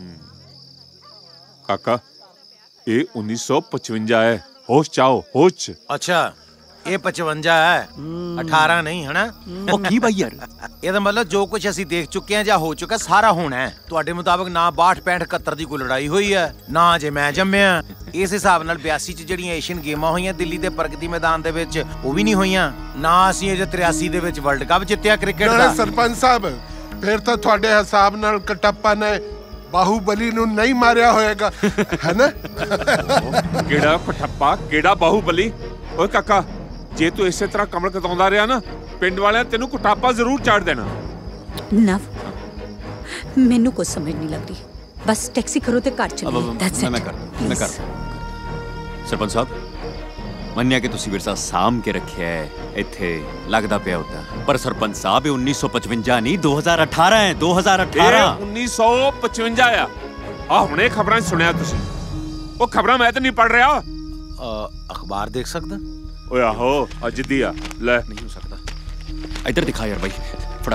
ਕਾਕਾ ਇਹ उन्नीस सौ पचवंजा है। होश चाहो होश। अच्छा ਇਹ पचवंजा ਹੈ, अठारह ਨਹੀਂ ਹੈ ਨਾ? ਉਹ ਕੀ ਬਾਈ ਯਾਰ? ਇਹਦਾ ਮਤਲਬ ਜੋ ਕੁਝ ਅਸੀਂ ਦੇਖ ਚੁੱਕੇ ਹਾਂ ਜਾਂ ਹੋ ਚੁੱਕਾ ਸਾਰਾ ਹੋਣਾ ਹੈ। ਤੁਹਾਡੇ ਮੁਤਾਬਕ ਨਾ ਬਾਹਠ ਪੈਂਹਠ ਇਕਹੱਤਰ ਦੀ ਕੋਈ ਲੜਾਈ ਹੋਈ ਹੈ, ਨਾ ਜੇ ਮੈਂ ਜੰਮਿਆ। ਇਸ ਹਿਸਾਬ ਨਾਲ ਬਿਆਸੀ ਚ ਜਿਹੜੀਆਂ ਏਸ਼ੀਅਨ ਗੇਮਾਂ ਹੋਈਆਂ ਦਿੱਲੀ ਦੇ ਪ੍ਰਗਤੀ ਮੈਦਾਨ ਦੇ ਵਿੱਚ, ਉਹ ਵੀ ਨਹੀਂ ਹੋਈਆਂ। ਨਾ ਅਸੀਂ ਅਜੇ ਤਰਿਆਸੀ ਦੇ ਵਿੱਚ ਵਰਲਡ ਕੱਪ ਜਿੱਤਿਆ ਕ੍ਰਿਕਟ ਦਾ। ਸਰਪੰਚ ਸਾਹਿਬ, ਫਿਰ ਤਾਂ ਤੁਹਾਡੇ ਹਿਸਾਬ ਨਾਲ ਕਟੱਪਾ ਨੇ ਬਾਹੂਬਲੀ ਨੂੰ ਨਹੀਂ ਮਾਰਿਆ ਹੋਏਗਾ, ਹੈ ਨਾ? ਕਿਹੜਾ ਕਟੱਪਾ ਕਿਹੜਾ ਬਾਹੂਬਲੀ? ਓਏ ਕਾਕਾ, ਜੇ ਤੂੰ ਇਸੇ ਤਰ੍ਹਾਂ ਕਮਲ ਕਤਾਉਂਦਾ ਰਿਹਾ ਨਾ, ਪਿੰਡ ਵਾਲਿਆਂ ਤੈਨੂੰ ਕੁਟਾਪਾ ਜ਼ਰੂਰ ਚਾੜ ਦੇਣਾ। ਨਵ, ਮੈਨੂੰ ਕੁਝ ਸਮਝ ਨਹੀਂ ਲੱਗ ਰਹੀ। ਬਸ ਟੈਕਸੀ ਕਰੋ ਤੇ ਘਰ ਚਲੀਏ। ਦੈਟਸ ਮੈਂ ਇਟ। ਕਰ ਮੈਂ ਕਰ ਸਰਪੰਚ ਸਾਹਿਬ, ਮੰਨਿਆ ਕਿ ਤੁਸੀਂ ਵਿਰਸਾ ਸਾਂਭ ਕੇ ਰੱਖਿਆ ਹੈ, ਇੱਥੇ ਲੱਗਦਾ ਪਿਆ ਹੁੰਦਾ। ਪਰ ਸਰਪੰਚ ਸਾਹਿਬ, ਇਹ उन्नीस सौ पचवंजा ਨਹੀਂ दो हज़ार अठारह ਹੈ। दो हज़ार अठारह ਇਹ उन्नीस सौ पचवंजा ਆ। ਆ ਹੁਣੇ ਖਬਰਾਂ ਸੁਣਿਆ ਤੁਸੀਂ? ਉਹ ਖਬਰਾਂ ਮੈਂ ਤਾਂ ਨਹੀਂ ਪੜ ਰਿਹਾ। ਅਖਬਾਰ ਦੇਖ ਸਕਦਾ? ਓਏ ਆਹੋ, ਅੱਜ ਦੀ ਆ ਲੈ। ਨਹੀਂ ਹੋ ਸਕਦਾ। ਇੱਧਰ ਦਿਖਾ ਯਾਰ ਬਾਈ, ਫੜਾ।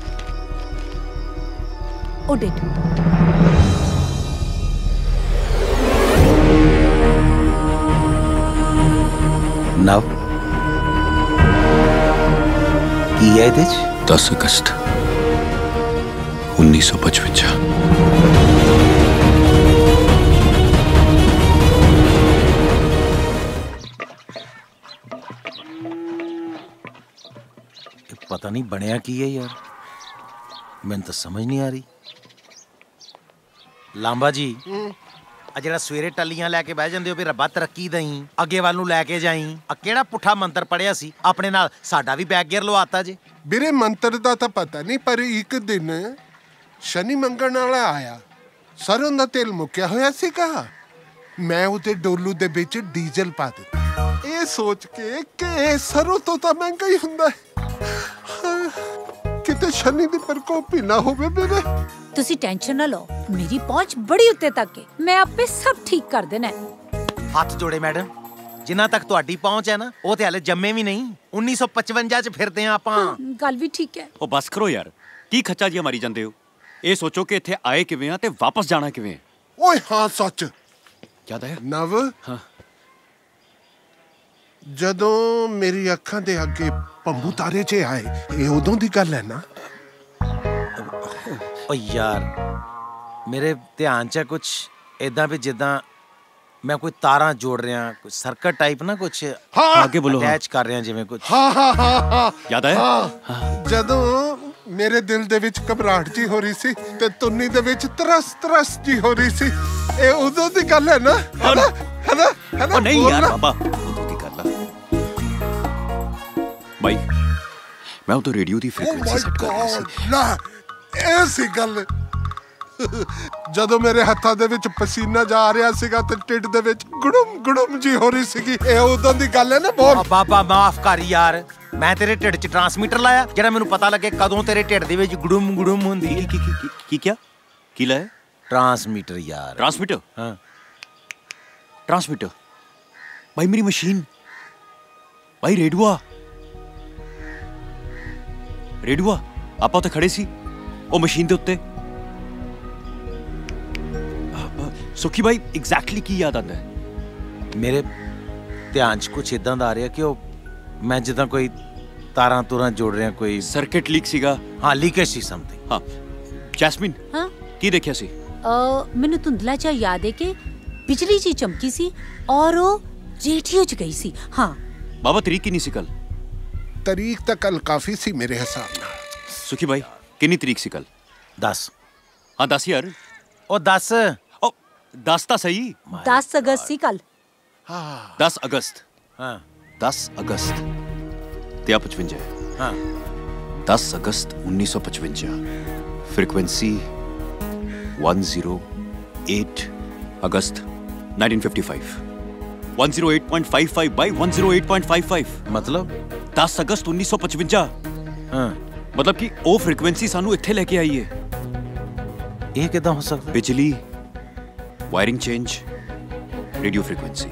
ਉਹ ਡਿਡ। ਨਵ ਕੀ ਹੈ ਇਹਦੇ 'ਚ? दस अगस्त उन्नीस सौ पचवंजा। ਪਤਾ ਨਹੀਂ ਬਣਿਆ ਕੀ ਹੈ ਯਾਰ, ਮੈਨੂੰ ਤਾਂ ਸਮਝ ਨਹੀਂ ਆ ਰਹੀ। ਲਾਂਬਾ ਜੀ, ਆ ਜਿਹੜਾ ਸਵੇਰੇ ਟੱਲੀਆਂ ਲੈ ਕੇ ਬਹਿ ਜਾਂਦੇ ਹੋ ਵੀ ਰੱਬਾ ਤਰੱਕੀ ਦਈ, ਅੱਗੇ ਵੱਲ ਨੂੰ ਲੈ ਕੇ ਜਾਈ, ਆ ਕਿਹੜਾ ਪੁੱਠਾ ਮੰਤਰ ਪੜਿਆ ਸੀ ਆਪਣੇ ਨਾਲ? ਸਾਡਾ ਵੀ ਬੈਕ ਗੇਅਰ ਲਵਾਤਾ ਜੇ। ਵੀਰੇ ਮੰਤਰ ਦਾ ਤਾਂ ਪਤਾ ਨਹੀਂ, ਪਰ ਇੱਕ ਦਿਨ ਸ਼ਨੀ ਮੰਗਣ ਵਾਲਾ ਆਇਆ, ਸਰੋਂ ਦਾ ਤੇਲ ਮੁੱਕਿਆ ਹੋਇਆ ਸੀਗਾ। ਮੈਂ ਉਹਦੇ ਡੋਲੂ ਦੇ ਵਿੱਚ ਡੀਜ਼ਲ ਪਾ ਦਿੱਤਾ, ਇਹ ਸੋਚ ਕੇ ਕਿ ਸਰੋਂ ਤੋਂ ਤਾਂ ਮਹਿੰਗਾ ਹੀ ਹੁੰਦਾ ਹੈ, ਕਿਤੇ ਸ਼ਨੀ ਦੀ ਪ੍ਰਕੋਪ ਹੀ ਨਾ ਹੋਵੇ। ਵੀਰੇ ਤੁਸੀਂ ਟੈਨਸ਼ਨ ਨਾ ਲਓ, ਮੇਰੀ ਪਹੁੰਚ ਬੜੀ ਉੱਤੇ ਤੱਕ ਹੈ, ਮੈਂ ਆਪੇ ਸਭ ਠੀਕ ਕਰ ਦੇਣਾ। ਹੱਥ ਜੋੜੇ ਮੈਡਮ, ਜਿੰਨਾ ਤੱਕ ਤੁਹਾਡੀ ਪਹੁੰਚ ਹੈ ਨਾ, ਉਹ ਤੇ ਹਾਲੇ ਜੰਮੇ ਵੀ ਨਹੀਂ। उन्नीस सौ पचवंजा ਚ ਫਿਰਦੇ ਆ ਆਪਾਂ। ਗੱਲ ਵੀ ਠੀਕ ਹੈ। ਉਹ ਬਸ ਕਰੋ ਯਾਰ, ਕੀ ਖੱਚਾ ਜਿਹਾ ਮਾਰੀ ਜਾਂਦੇ ਹੋ? ਇਹ ਸੋਚੋ ਕਿ ਇੱਥੇ ਆਏ ਕਿਵੇਂ ਆ ਤੇ ਵਾਪਸ ਜਾਣਾ ਕਿਵੇਂ। ਓਏ ਹਾਂ ਸੱਚ ਯਾਦ ਆਇਆ ਨਵ? ਹਾਂ, ਜਦੋਂ ਮੇਰੀ ਅੱਖਾਂ ਦੇ ਅੱਗੇ ਪੰਬੂ ਤਾਰੇ 'ਚ ਆਏ, ਇਹ ਉਦੋਂ ਦੀ ਗੱਲ ਹੈ ਨਾ? ਓ ਯਾਰ, ਮੇਰੇ ਧਿਆਨ 'ਚ ਕੁਝ ਇਦਾਂ ਵੀ ਜਿੱਦਾਂ ਮੈਂ ਕੋਈ ਤਾਰਾਂ ਜੋੜ ਰਿਹਾ, ਕੋਈ ਸਰਕਟ ਟਾਈਪ ਨਾ ਕੁਝ ਅੱਗੇ ਬੋਲੋ, ਅਟੈਚ ਕਰ ਰਿਹਾ ਜਿਵੇਂ ਕੁਝ। ਹਾਂ ਹਾਂ ਹਾਂ ਹਾਂ ਯਾਦ ਆਇਆ? ਹਾਂ, ਜਦੋਂ ਮੇਰੇ ਦਿਲ ਦੇ ਵਿੱਚ ਘਬਰਾਹਟ ਜੀ ਹੋ ਰਹੀ ਸੀ ਤੇ ਤੁੰਨੀ ਦੇ ਵਿੱਚ ਤਰਸ ਤਰਸ ਜੀ ਹੋ ਰਹੀ ਸੀ, ਇਹ ਉਦੋਂ ਦੀ ਗੱਲ ਹੈ ਨਾ? ਹੈ ਨਾ? ਹੈ ਨਾ? ਹੈ ਨਾ? ਉਹ ਨਹੀਂ ਯਾਰ ਬਾਬਾ, ਉਦੋਂ ਦੀ ਗੱਲ ਆ ਬਾਈ। ਮੈਂ ਉਹ ਰੇਡੀਓ ਦੀ ਫ੍ਰੀਕੁਐਂਸੀ ਸੈੱਟ ਕਰ ਰਿਹਾ ਸੀ ਨਾ, ਇਹ ਸੀ ਗੱਲ। ਜਦੋਂ ਮੇਰੇ ਹੱਥਾਂ ਦੇ ਵਿੱਚ ਪਸੀਨਾ ਜਾ ਰਿਹਾ ਸੀਗਾ ਤੇ ਢਿੱਡ ਦੇ ਵਿੱਚ ਗੁੜਮ ਗੁੜਮ ਜੀ ਹੋ ਰਹੀ ਸੀਗੀ, ਇਹ ਉਦੋਂ ਦੀ ਗੱਲ ਹੈ ਨਾ? ਬੋਲ ਬਾਬਾ, ਮਾਫ ਕਰ ਯਾਰ, ਮੈਂ ਤੇਰੇ ਢਿੱਡ 'ਚ ਟਰਾਂਸਮੀਟਰ ਲਾਇਆ ਜਿਹੜਾ ਮੈਨੂੰ ਪਤਾ ਲੱਗੇ ਕਦੋਂ ਤੇਰੇ ਢਿੱਡ ਦੇ ਵਿੱਚ ਗੁੜਮ ਗੁੜਮ ਹੁੰਦੀ। ਕੀ ਕੀ ਕੀ ਕਿਆ ਕੀ ਲਾਇਆ? ਟਰਾਂਸਮੀਟਰ ਯਾਰ। ਟਰਾਂਸਮੀਟਰ? ਹਾਂ, ਟਰਾਂਸਮੀਟਰ ਭਾਈ, ਮੇਰੀ ਮਸ਼ੀਨ ਭਾਈ। ਰੇਡੂਆ ਰੇਡੂਆ ਆਪਾਂ ਉੱਥੇ ਖੜੇ ਸੀ, ਉਹ ਮਸ਼ੀਨ ਦੇ ਉੱਤੇ। ਸੁਖੀ ਭਾਈ, ਐਗਜ਼ੈਕਟਲੀ ਕੀ ਯਾਦ ਆਉਂਦਾ ਹੈ? मेरे ध्यान च कुछ इदां दा आ रहा कि ਉਹ ਮੈਂ ਜਿੱਦਾਂ ਕੋਈ ਤਾਰਾਂ ਤੁਰਾਂ ਜੋੜ ਰਿਹਾ ਕੋਈ ਸਰਕਟ ਲੀਕ ਸੀਗਾ। ਹਾਂ ਲੀਕੇਜ ਸੀ ਸਮਥਿੰਗ। ਹਾਂ ਜੈਸਮੀਨ ਹਾਂ ਕੀ ਦੇਖਿਆ ਸੀ? ਅ ਮੈਨੂੰ ਧੁੰਦਲਾ ਜਿਹਾ ਯਾਦ ਹੈ ਕਿ ਬਿਜਲੀ ਜੀ ਚਮਕੀ ਸੀ ਔਰ ਉਹ ਰੇਡੀਓ 'ਚ ਗਈ ਸੀ। ਹਾਂ ਬਾਬਾ ਤਰੀਕ ਕਿੰਨੀ ਸੀ ਕੱਲ? ਤਰੀਕ ਤਾਂ ਕੱਲ ਕਾਫੀ ਸੀ ਮੇਰੇ ਹਿਸਾਬ ਨਾਲ। ਸੁਖੀ ਭਾਈ ਕਿੰਨੀ ਤਰੀਕ ਸੀ ਕੱਲ? ਦਸ। ਹਾਂ ਦਸ ਯਾਰ। ਉਹ ਦਸ ਉਹ ਦਸ ਤਾਂ ਸਹੀ। ਦਸ ਅਗਸਤ ਸੀ ਕੱਲ। ਹਾਂ ਦਸ ਅਗਸਤ। ਹਾਂ ਦਸ ਅਗਸਤ ਤੇ ਆ ਪਚਵੰਜਾ। ਹਾਂ ਦਸ ਅਗਸਤ ਉੱਨੀ ਸੌ ਪਚਵੰਜਾ। ਫ੍ਰੀਕੁਐਂਸੀ one oh eight ਅਗਸਤ nineteen fifty-five one oh eight point five five by one oh eight point five five मतलब ਦਸ ਅਗਸਤ ਉੱਨੀ ਸੌ ਪਚਵੰਜਾ। ਹਾਂ मतलब कि ਉਹ ਫ੍ਰੀਕੁਐਂਸੀ ਸਾਨੂੰ ਇੱਥੇ ਲੈ ਕੇ ਆਈ ਹੈ। ਇਹ ਕਿਦਾਂ ਹੋ ਸਕਦਾ? ਬਿਜਲੀ, wiring change, radio frequency.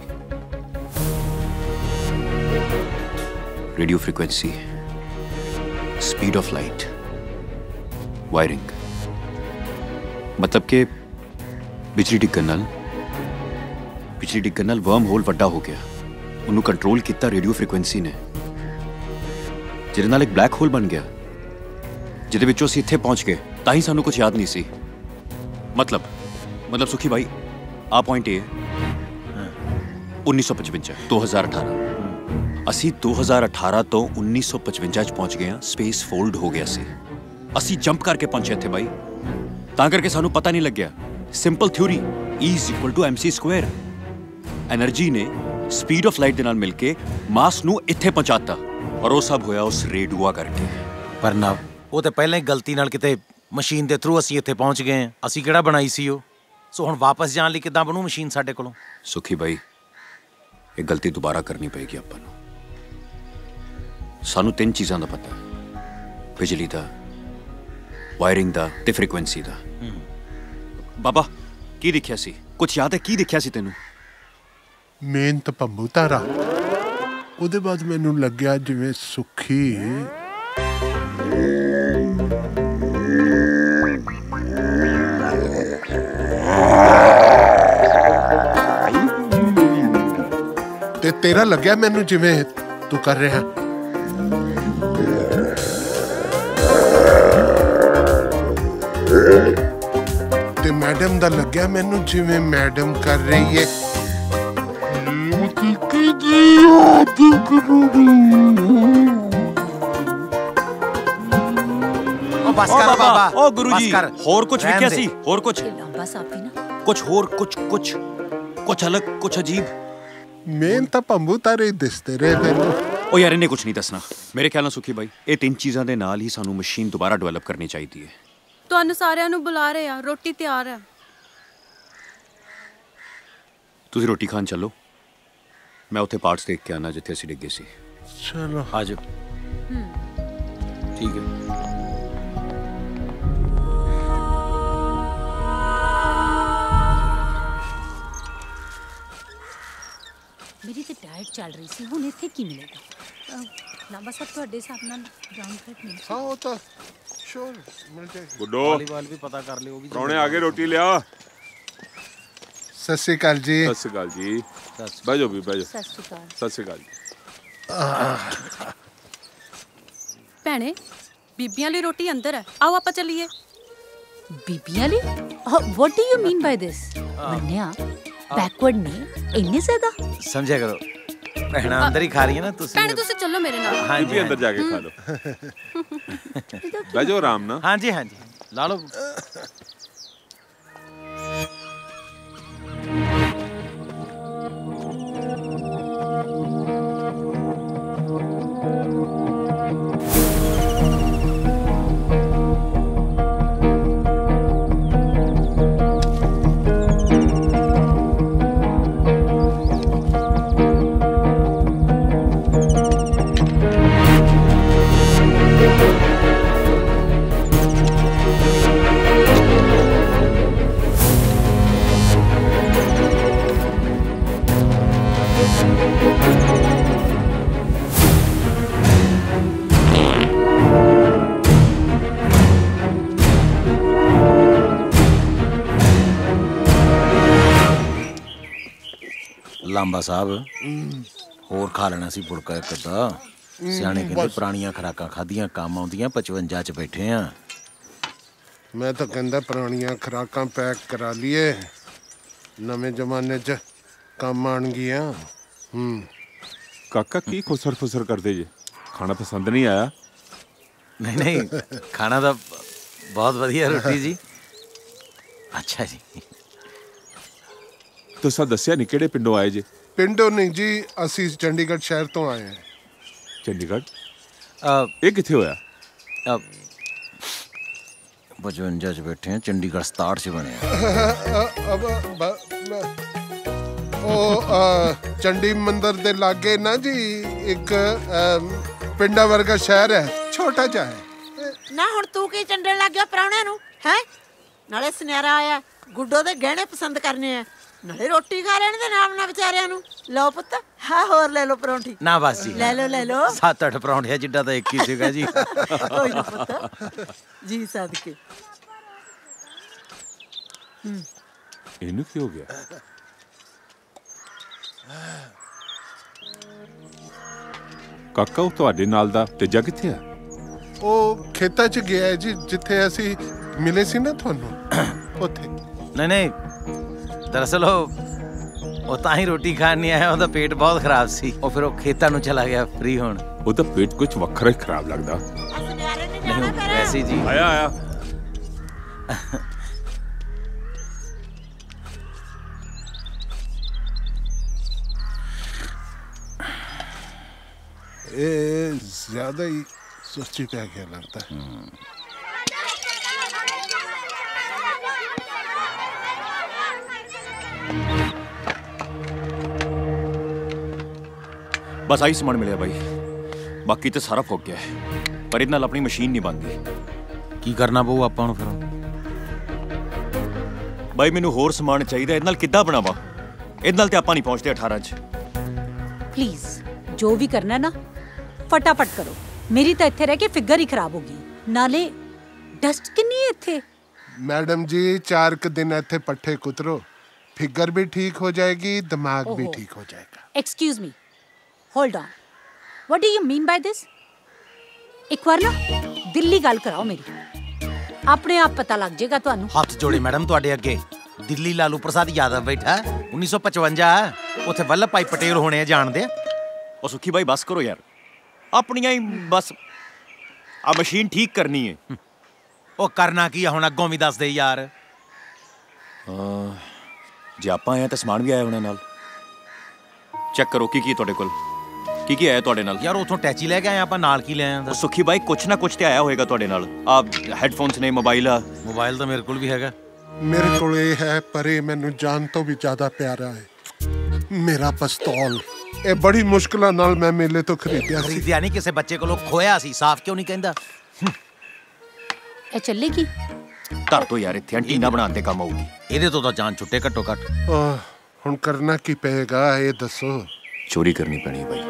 Radio frequency, speed of light, wiring. मतलब कि ਬਿਜਲੀ ਡਿੱਗਣ ਨਾਲ ਬਿਜਲੀ ਡਿੱਗਣ ਨਾਲ ਵਰਮ ਹੋਲ ਵੱਡਾ ਹੋ ਗਿਆ। ਉਹਨੂੰ ਕੰਟਰੋਲ ਕੀਤਾ ਰੇਡੀਓ ਫ੍ਰੀਕੁਐਂਸੀ ਨੇ, ਜਿਹਦੇ ਨਾਲ ਇੱਕ ਬਲੈਕ ਹੋਲ ਬਣ ਗਿਆ, ਜਿਹਦੇ ਵਿੱਚੋਂ ਅਸੀਂ ਇੱਥੇ ਪਹੁੰਚ ਗਏ। ਤਾਂ ਹੀ ਸਾਨੂੰ ਕੁਝ ਯਾਦ ਨਹੀਂ ਸੀ। मतलब मतलब ਸੁਖੀ ਭਾਈ ਆ ਪੁਆਇੰਟ ਇਹ ਉੱਨੀ ਸੌ ਪਚਵੰਜਾ ਦੋ ਹਜ਼ਾਰ ਅਠਾਰਾਂ। ਅਸੀਂ ਦੋ ਹਜ਼ਾਰ ਅਠਾਰਾਂ ਤੋਂ ਉੱਨੀ ਸੌ ਪਚਵੰਜਾ 'ਚ ਪਹੁੰਚ ਗਏ ਹਾਂ। ਸਪੇਸ ਫੋਲਡ ਹੋ ਗਿਆ ਸੀ। ਅਸੀਂ ਜੰਪ ਕਰਕੇ ਪਹੁੰਚੇ ਇੱਥੇ ਭਾਈ, ਤਾਂ ਕਰਕੇ ਸਾਨੂੰ ਪਤਾ ਨਹੀਂ ਲੱਗਿਆ। Simple theory E is equal to mc square. Energy ਨੇ ਸਪੀਡ ਆਫ ਲਾਈਟ ਦੇ ਨਾਲ ਮਿਲ ਕੇ ਮਾਸ ਨੂੰ ਇੱਥੇ ਪਹੁੰਚਾਤਾ, ਔਰ ਉਹ ਸਭ ਹੋਇਆ ਉਸ ਰੇਡੂਆ ਕਰਕੇ। ਪਰ ਨਾ ਉਹ ਤਾਂ ਪਹਿਲਾਂ ਹੀ ਗਲਤੀ ਨਾਲ ਕਿਤੇ ਮਸ਼ੀਨ ਦੇ ਥਰੂ ਅਸੀਂ ਇੱਥੇ ਪਹੁੰਚ ਗਏ ਹਾਂ। ਅਸੀਂ ਕਿਹੜਾ ਬਣਾਈ ਸੀ ਉਹ? ਸੋ ਹੁਣ ਵਾਪਸ ਜਾਣ ਲਈ ਕਿੱਦਾਂ ਬਣੂ ਮਸ਼ੀਨ ਸਾਡੇ ਕੋਲੋਂ? ਸੁਖੀ ਭਾਈ ਇਹ ਗਲਤੀ ਦੁਬਾਰਾ ਕਰਨੀ ਪਏਗੀ ਆਪਾਂ ਨੂੰ। ਸਾਨੂੰ ਤਿੰਨ ਚੀਜ਼ਾਂ ਦਾ ਪਤਾ ਹੈ, ਬਿਜਲੀ ਦਾ, ਵਾਇਰਿੰਗ ਦਾ ਤੇ ਫ੍ਰੀਕੁਐਂਸੀ ਦਾ। ਬਾਬਾ ਕੀ ਦੇਖਿਆ ਸੀ? ਕੁਝ ਯਾਦ ਹੈ ਕੀ ਦੇਖਿਆ ਸੀ ਤੈਨੂੰ? ਮੇਨ ਤਾਂ ਪੰਬੂ ਤਾਰਾ। ਉਹਦੇ ਬਾਅਦ ਮੈਨੂੰ ਲੱਗਿਆ ਜਿਵੇਂ ਸੁਖੀ ਤੇ ਤੇਰਾ ਲੱਗਿਆ ਮੈਨੂੰ ਜਿਵੇਂ ਤੂੰ ਕਰ ਰਿਹਾ। ਤੇ ਮੈਡਮ ਦਾ ਲੱਗਿਆ ਮੈਨੂੰ ਜਿਵੇਂ ਮੈਡਮ ਕਰ ਰਹੀ ਹੈ। ਉਹ ਬਸ ਕਰ ਬਾਬਾ। ਉਹ ਗੁਰੂ ਜੀ ਹੋਰ ਕੁਝ ਵਿਖਿਆ ਸੀ? ਹੋਰ ਕੁਝ? ਲੰਬਾ ਸਾਫੀ ਨਾ ਕੁਝ ਹੋਰ, ਕੁਝ ਕੁਝ ਕੁਝ ਅਲੱਗ, ਕੁਝ ਅਜੀਬ। ਮੇਨ ਤਾਂ ਪੰਬੂ ਤਾਰੇ ਦਿਸਦੇ ਰਹੇ ਮੈਨੂੰ। ਉਹ ਯਾਰ ਇਹਨੇ ਕੁਝ ਨਹੀਂ ਦੱਸਣਾ ਮੇਰੇ ਖਿਆਲ ਨਾਲ। ਸੁਖੀ ਬਾਈ ਇਹ ਤਿੰਨ ਚੀਜ਼ਾਂ ਦੇ ਨਾਲ ਹੀ ਸਾਨੂੰ ਮਸ਼ੀਨ ਦੁਬਾਰਾ ਡਿਵੈਲਪ ਕਰਨੀ ਚਾਹੀਦੀ ਹੈ। ਤੁਹਾਨੂੰ ਸਾਰਿਆਂ ਨੂੰ ਬੁਲਾ ਰਹੇ ਆ, ਰੋਟੀ ਤਿਆਰ ਹੈ। ਤੁਸੀਂ ਰੋਟੀ ਖਾਣ ਚੱਲੋ, ਮੈਂ ਉੱਥੇ ਪਾਰਟਸ ਦੇਖ ਕੇ ਆਣਾ ਜਿੱਥੇ ਅਸੀਂ ਡਿੱਗੇ ਸੀ। ਚਲੋ ਆ ਜਾਓ। ਠੀਕ ਹੈ। ਮੇਰੀ ਤੇ ਡਾਈਟ ਚੱਲ ਰਹੀ ਸੀ, ਹੁਣ ਇੱਥੇ ਕੀ ਮਿਲੇਗਾ? ਲਾਂਬਾ ਸਾਹਿਬ ਤੁਹਾਡੇ ਹਿਸਾਬ ਨਾਲ ਬ੍ਰਾਊਨ ਬ੍ਰੈਡ ਮਿਲ ਹਾਂ ਉਹ ਤਾਂ ਸ਼ੋਰ ਮਿਲ ਜਾਏਗਾ। ਗੁੱਡੋ ਵਾਲੀਬਾਲ ਵੀ ਪਤਾ ਕਰ ਲਿਓ। ਉਹ ਵੀ ਪ੍ਰਾਹੁਣੇ ਆ ਗਏ, ਰੋਟੀ ਲਿਆ। ਸਤਿ ਸ਼੍ਰੀ ਅਕਾਲ ਜੀ। ਸਤਿ ਸ਼੍ਰੀ ਅਕਾਲ ਜੀ। ਬਹਿ ਜਾਓ ਵੀ, ਬਹਿ ਜਾਓ। ਸਤਿ ਸ਼੍ਰੀ ਅਕਾਲ। ਸਤਿ ਸ਼੍ਰੀ ਅਕਾਲ ਜੀ। ਭੈਣੇ ਬੀਬੀਆਂ ਲਈ ਰੋਟੀ ਅੰਦਰ ਹੈ, ਆਓ ਆਪਾਂ ਚੱਲੀਏ। ਬੀਬੀਆਂ ਲਈ? What do you mean by this? ਮੰਨਿਆ ਬੈਕਵਰਡ ਨੇ ਇੰਨੇ ਜ਼ਿਆਦਾ? ਸਮਝਿਆ ਕਰੋ, ਭੈਣਾਂ ਅੰਦਰ ਹੀ ਖਾ ਰਹੀ ਹੈ ਨਾ। ਤੁਸੀਂ ਭੈਣੇ ਤੁਸੀਂ ਚੱਲੋ ਮੇਰੇ ਨਾਲ। ਹਾਂ ਜੀ ਅੰਦਰ ਜਾ ਕੇ ਖਾ ਲਓ। ਬਹਿ ਜਾਓ ਆਰਾਮ ਨਾਲ। ਹਾਂ ਜੀ ਹਾਂ ਜੀ ਲਾ ਲਓ। ਲਾਂਬਾ ਸਾਹਿਬ ਹੋਰ ਖਾ ਲੈਣਾ ਸੀ ਫੁਲਕਾ ਇੱਕ ਅੱਧਾ। ਸਿਆਣੇ ਕਹਿੰਦੇ ਪੁਰਾਣੀਆਂ ਖੁਰਾਕਾਂ ਖਾਧੀਆਂ ਕੰਮ ਆਉਂਦੀਆਂ। ਪਚਵੰਜਾ ਚ ਬੈਠੇ ਆ। मैं तो कहता पुरानियां खुराकां पैक करा लिए, नवे जमाने च काम आणगियां। हम्म काका की खुसर फुसर करते जे? खाना पसंद नहीं आया? नहीं नहीं खाना तो बहुत बढ़िया रोटी जी। अच्छा जी। तुसा दस्या नहीं किहड़े पिंडों आए जे? पिंडों नहीं जी, असी चंडीगढ़ शहर तो आए हैं। चंडीगढ़ ये किथे होया? पचवंजा च बैठे हैं। चंडीगढ़ सताहठ च बने ओ चंडी मंदिर दे लागे ना जी एक पिंडा वर्गा शहर है, छोटा जा है ना। हुण तू की चंडन लग गया प्राहुणे नूं है? नाले सुनहरा आया, गुड्डो दे गहने पसंद करने हैं, नाले रोटी खा लेने दे नाम ना बेचारियां नूं। लो पुत्त हाँ होर ले लो परौंठी। ना बस जी ले लो ले लो। सत्त अठ परौंठियां जिड्डा तो एक ही सीगा जी। कोई ना पुत्त जी सदके। इनू की हो गया? काका ਉਹ ਤੁਹਾਡੇ ਨਾਲ ਦਾ ਤੇਜਾ ਕਿੱਥੇ ਆ? ਉਹ ਖੇਤਾਂ 'ਚ ਗਿਆ ਹੈ ਜੀ, ਜਿੱਥੇ ਅਸੀਂ ਮਿਲੇ ਸੀ ਨਾ ਤੁਹਾਨੂੰ ਉੱਥੇ। नहीं नहीं दरअसल वो वो ਤਾਂ ਹੀ ਰੋਟੀ ਖਾਣ ਨਹੀਂ ਆਇਆ। ਉਹਦਾ ਪੇਟ ਬਹੁਤ ਖਰਾਬ ਸੀ। ਉਹ ਫਿਰ ਉਹ ਖੇਤਾਂ ਨੂੰ ਚਲਾ ਗਿਆ ਫ੍ਰੀ ਹੋਣ। ਉਹਦਾ ਪੇਟ ਕੁਝ ਵੱਖਰਾ ਹੀ ਖਰਾਬ ਲੱਗਦਾ। ਨਹੀਂ ਵੈਸੇ ਜੀ ਆਇਆ ਆਇਆ। ये ज्यादा ही सोची पे क्या लगता है। बस आई समान मिले भाई, बाकी तो सारा फुक गया है। पर इहदे नाल अपनी मशीन नहीं बनती। की करना पऊ आपां नूं फिर? भाई मैनूं होर समान चाहिए। इहदे नाल किद्दां बनावां? इहदे नाल ते आपां नहीं पहुंचते अठारह च। प्लीज जो भी करना है ना फटाफट करो। मेरी तो इत्थे रह के फिगर ही खराब होगी। नाले डस्ट कितनी है इत्थे। मैडम जी चार क दिन इत्थे पट्ठे कुतरो, फिगर भी ठीक हो जाएगी, दिमाग भी ठीक हो जाएगा। Excuse me, hold on, what do you mean by this? एक बार ना दिल्ली गल कराओ मेरी, अपने आप पता लग जाएगा तुहानू। हथ जोड़े मैडम तुहाडे अगे। दिल्ली लालू प्रसाद यादव बैठा उन्नीस सौ पचवंजा उत्थे वल्लभ भाई पटेल होने जानदे। और सुखी भाई बस करो यार, अपनियां ही बस आ मशीन ठीक करनी है। ओ करना की हुण अगों भी दस दे यार। जे आपां आए तो समान भी आया उन्हां नाल। चेक करो की की तुहाडे कोल की की आया तुहाडे नाल। यार उथों टैची लेके आए आपां, नाल की ले आए? सुखी भाई कुछ ना कुछ तो आया होएगा तुहाडे नाल। आप हेडफोन्स ने, मोबाइल आ। मोबाइल तो मेरे कोल भी हैगा। मेरे कोल ये है, पर ये मैनू जान तो भी ज्यादा प्यारा है। मेरा पिस्तौल ਇਹ ਬੜੀ ਮੁਸ਼ਕਲਾਂ ਨਾਲ ਮੈਂ ਮੇਲੇ ਤੋਂ ਖਰੀਦਿਆ ਸੀ। ਖਰੀਦਿਆ ਨਹੀਂ, ਕਿਸੇ ਬੱਚੇ ਕੋਲੋਂ ਖੋਇਆ ਸੀ। ਸਾਫ਼ ਕਿਉਂ ਨਹੀਂ ਕਹਿੰਦਾ? ਇਹ ਚੱਲੇਗੀ? ਧਰ ਤੋਂ ਯਾਰ, ਇੱਥੇ ਐਂਟੀਨਾ ਬਣਾਉਣ ਤੇ ਕੰਮ ਆਊਗੀ। ਇਹਦੇ ਤੋਂ ਤਾਂ ਜਾਨ ਛੁੱਟੇ ਘੱਟੋ ਘੱਟ। ਹੁਣ ਕਰਨਾ ਕੀ ਪਏਗਾ ਇਹ ਦੱਸੋ। ਚੋਰੀ ਕਰਨੀ ਪੈਣੀ ਬਾਈ।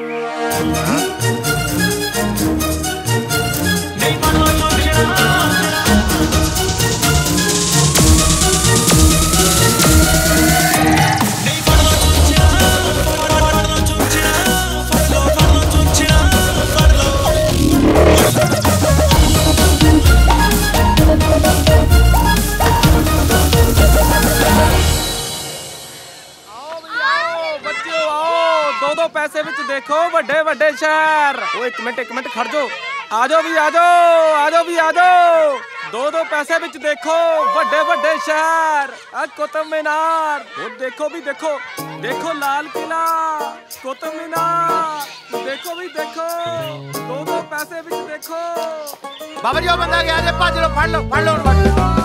दो पैसे विच देखो वड्डे वड्डे शहर। ओ एक मिनट एक मिनट खड़ जाओ, आ जाओ भी आ जाओ, आ जाओ भी आ जाओ। दो दो पैसे विच देखो वड्डे वड्डे शहर। आ कुतुब मीनार, वो देखो भी देखो, देखो लाल किला, कुतुब मीनार, देखो भी देखो। दो दो पैसे विच देखो। बाबा जी वो बंदा गया जे, भज लो, फड़ लो, फड़ लो।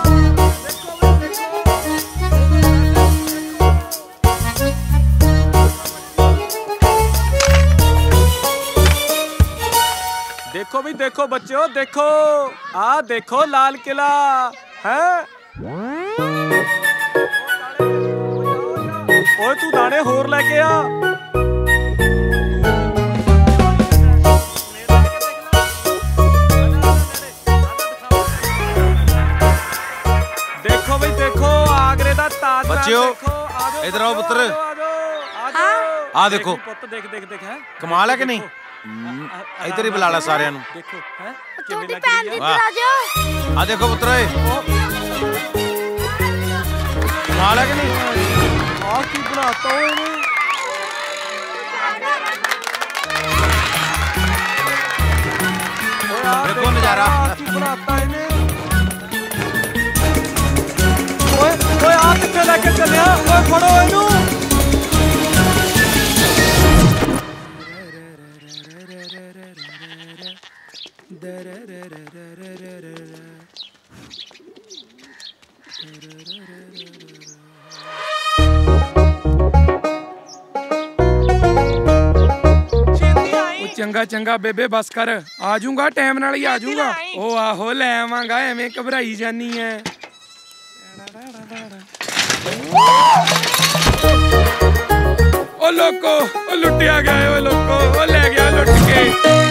देखो भी देखो बच्चों, देखो आ देखो लाल किला है। ओए तू दाने होर लेके आ। देखो भी देखो आगरे दा ताज। बच्चों इधर आओ पुत्र। हाँ ਆ ਦੇਖੋ ਪੁੱਤ ਦੇਖ ਦੇਖ ਦੇਖ ਹੈ ਕਮਾਲ ਹੈ ਕਿ ਨਹੀਂ ਇੱਧਰ ਹੀ ਬੁਲਾ ਲਾ ਸਾਰਿਆਂ ਨੂੰ ਦੇਖੋ ਹੈ ਤੁਹਾਡੀ ਭੈਣ ਦੀ ਇੱਧਰ ਆ ਜਾਓ ਆ ਦੇਖੋ ਪੁੱਤਰ ਓਏ ਕਮਾਲ ਹੈ ਕਿ ਨਹੀਂ ਆ ਕੀ ਬਣਾਤਾ ਓਏ ਇਹਨੇ ਦੇਖੋ ਨਜ਼ਾਰਾ ਕੀ ਬਣਾਤਾ ਇਹਨੇ ਓਏ ਓਏ ਆ ਕਿੱਥੇ ਲੈ ਕੇ ਚੱਲਿਆ ਓਏ ਫੜੋ ਇਹਨੂੰ ਚੰਗਾ ਚੰਗਾ ਬੇਬੇ ਬਸ ਕਰ ਆ ਜਾਊਂਗਾ ਟਾਈਮ ਨਾਲ ਹੀ ਆ ਜਾਊਂਗਾ ਉਹ ਆਹੋ ਲੈ ਆਵਾਂਗਾ ਐਵੇਂ ਘਬਰਾਈ ਜਾਨੀ ਐ ਉਹ ਲੋਕੋ ਉਹ ਲੁੱਟਿਆ ਗਿਆ ਓਏ ਲੋਕੋ ਉਹ ਲੈ ਗਿਆ ਲੁੱਟ ਕੇ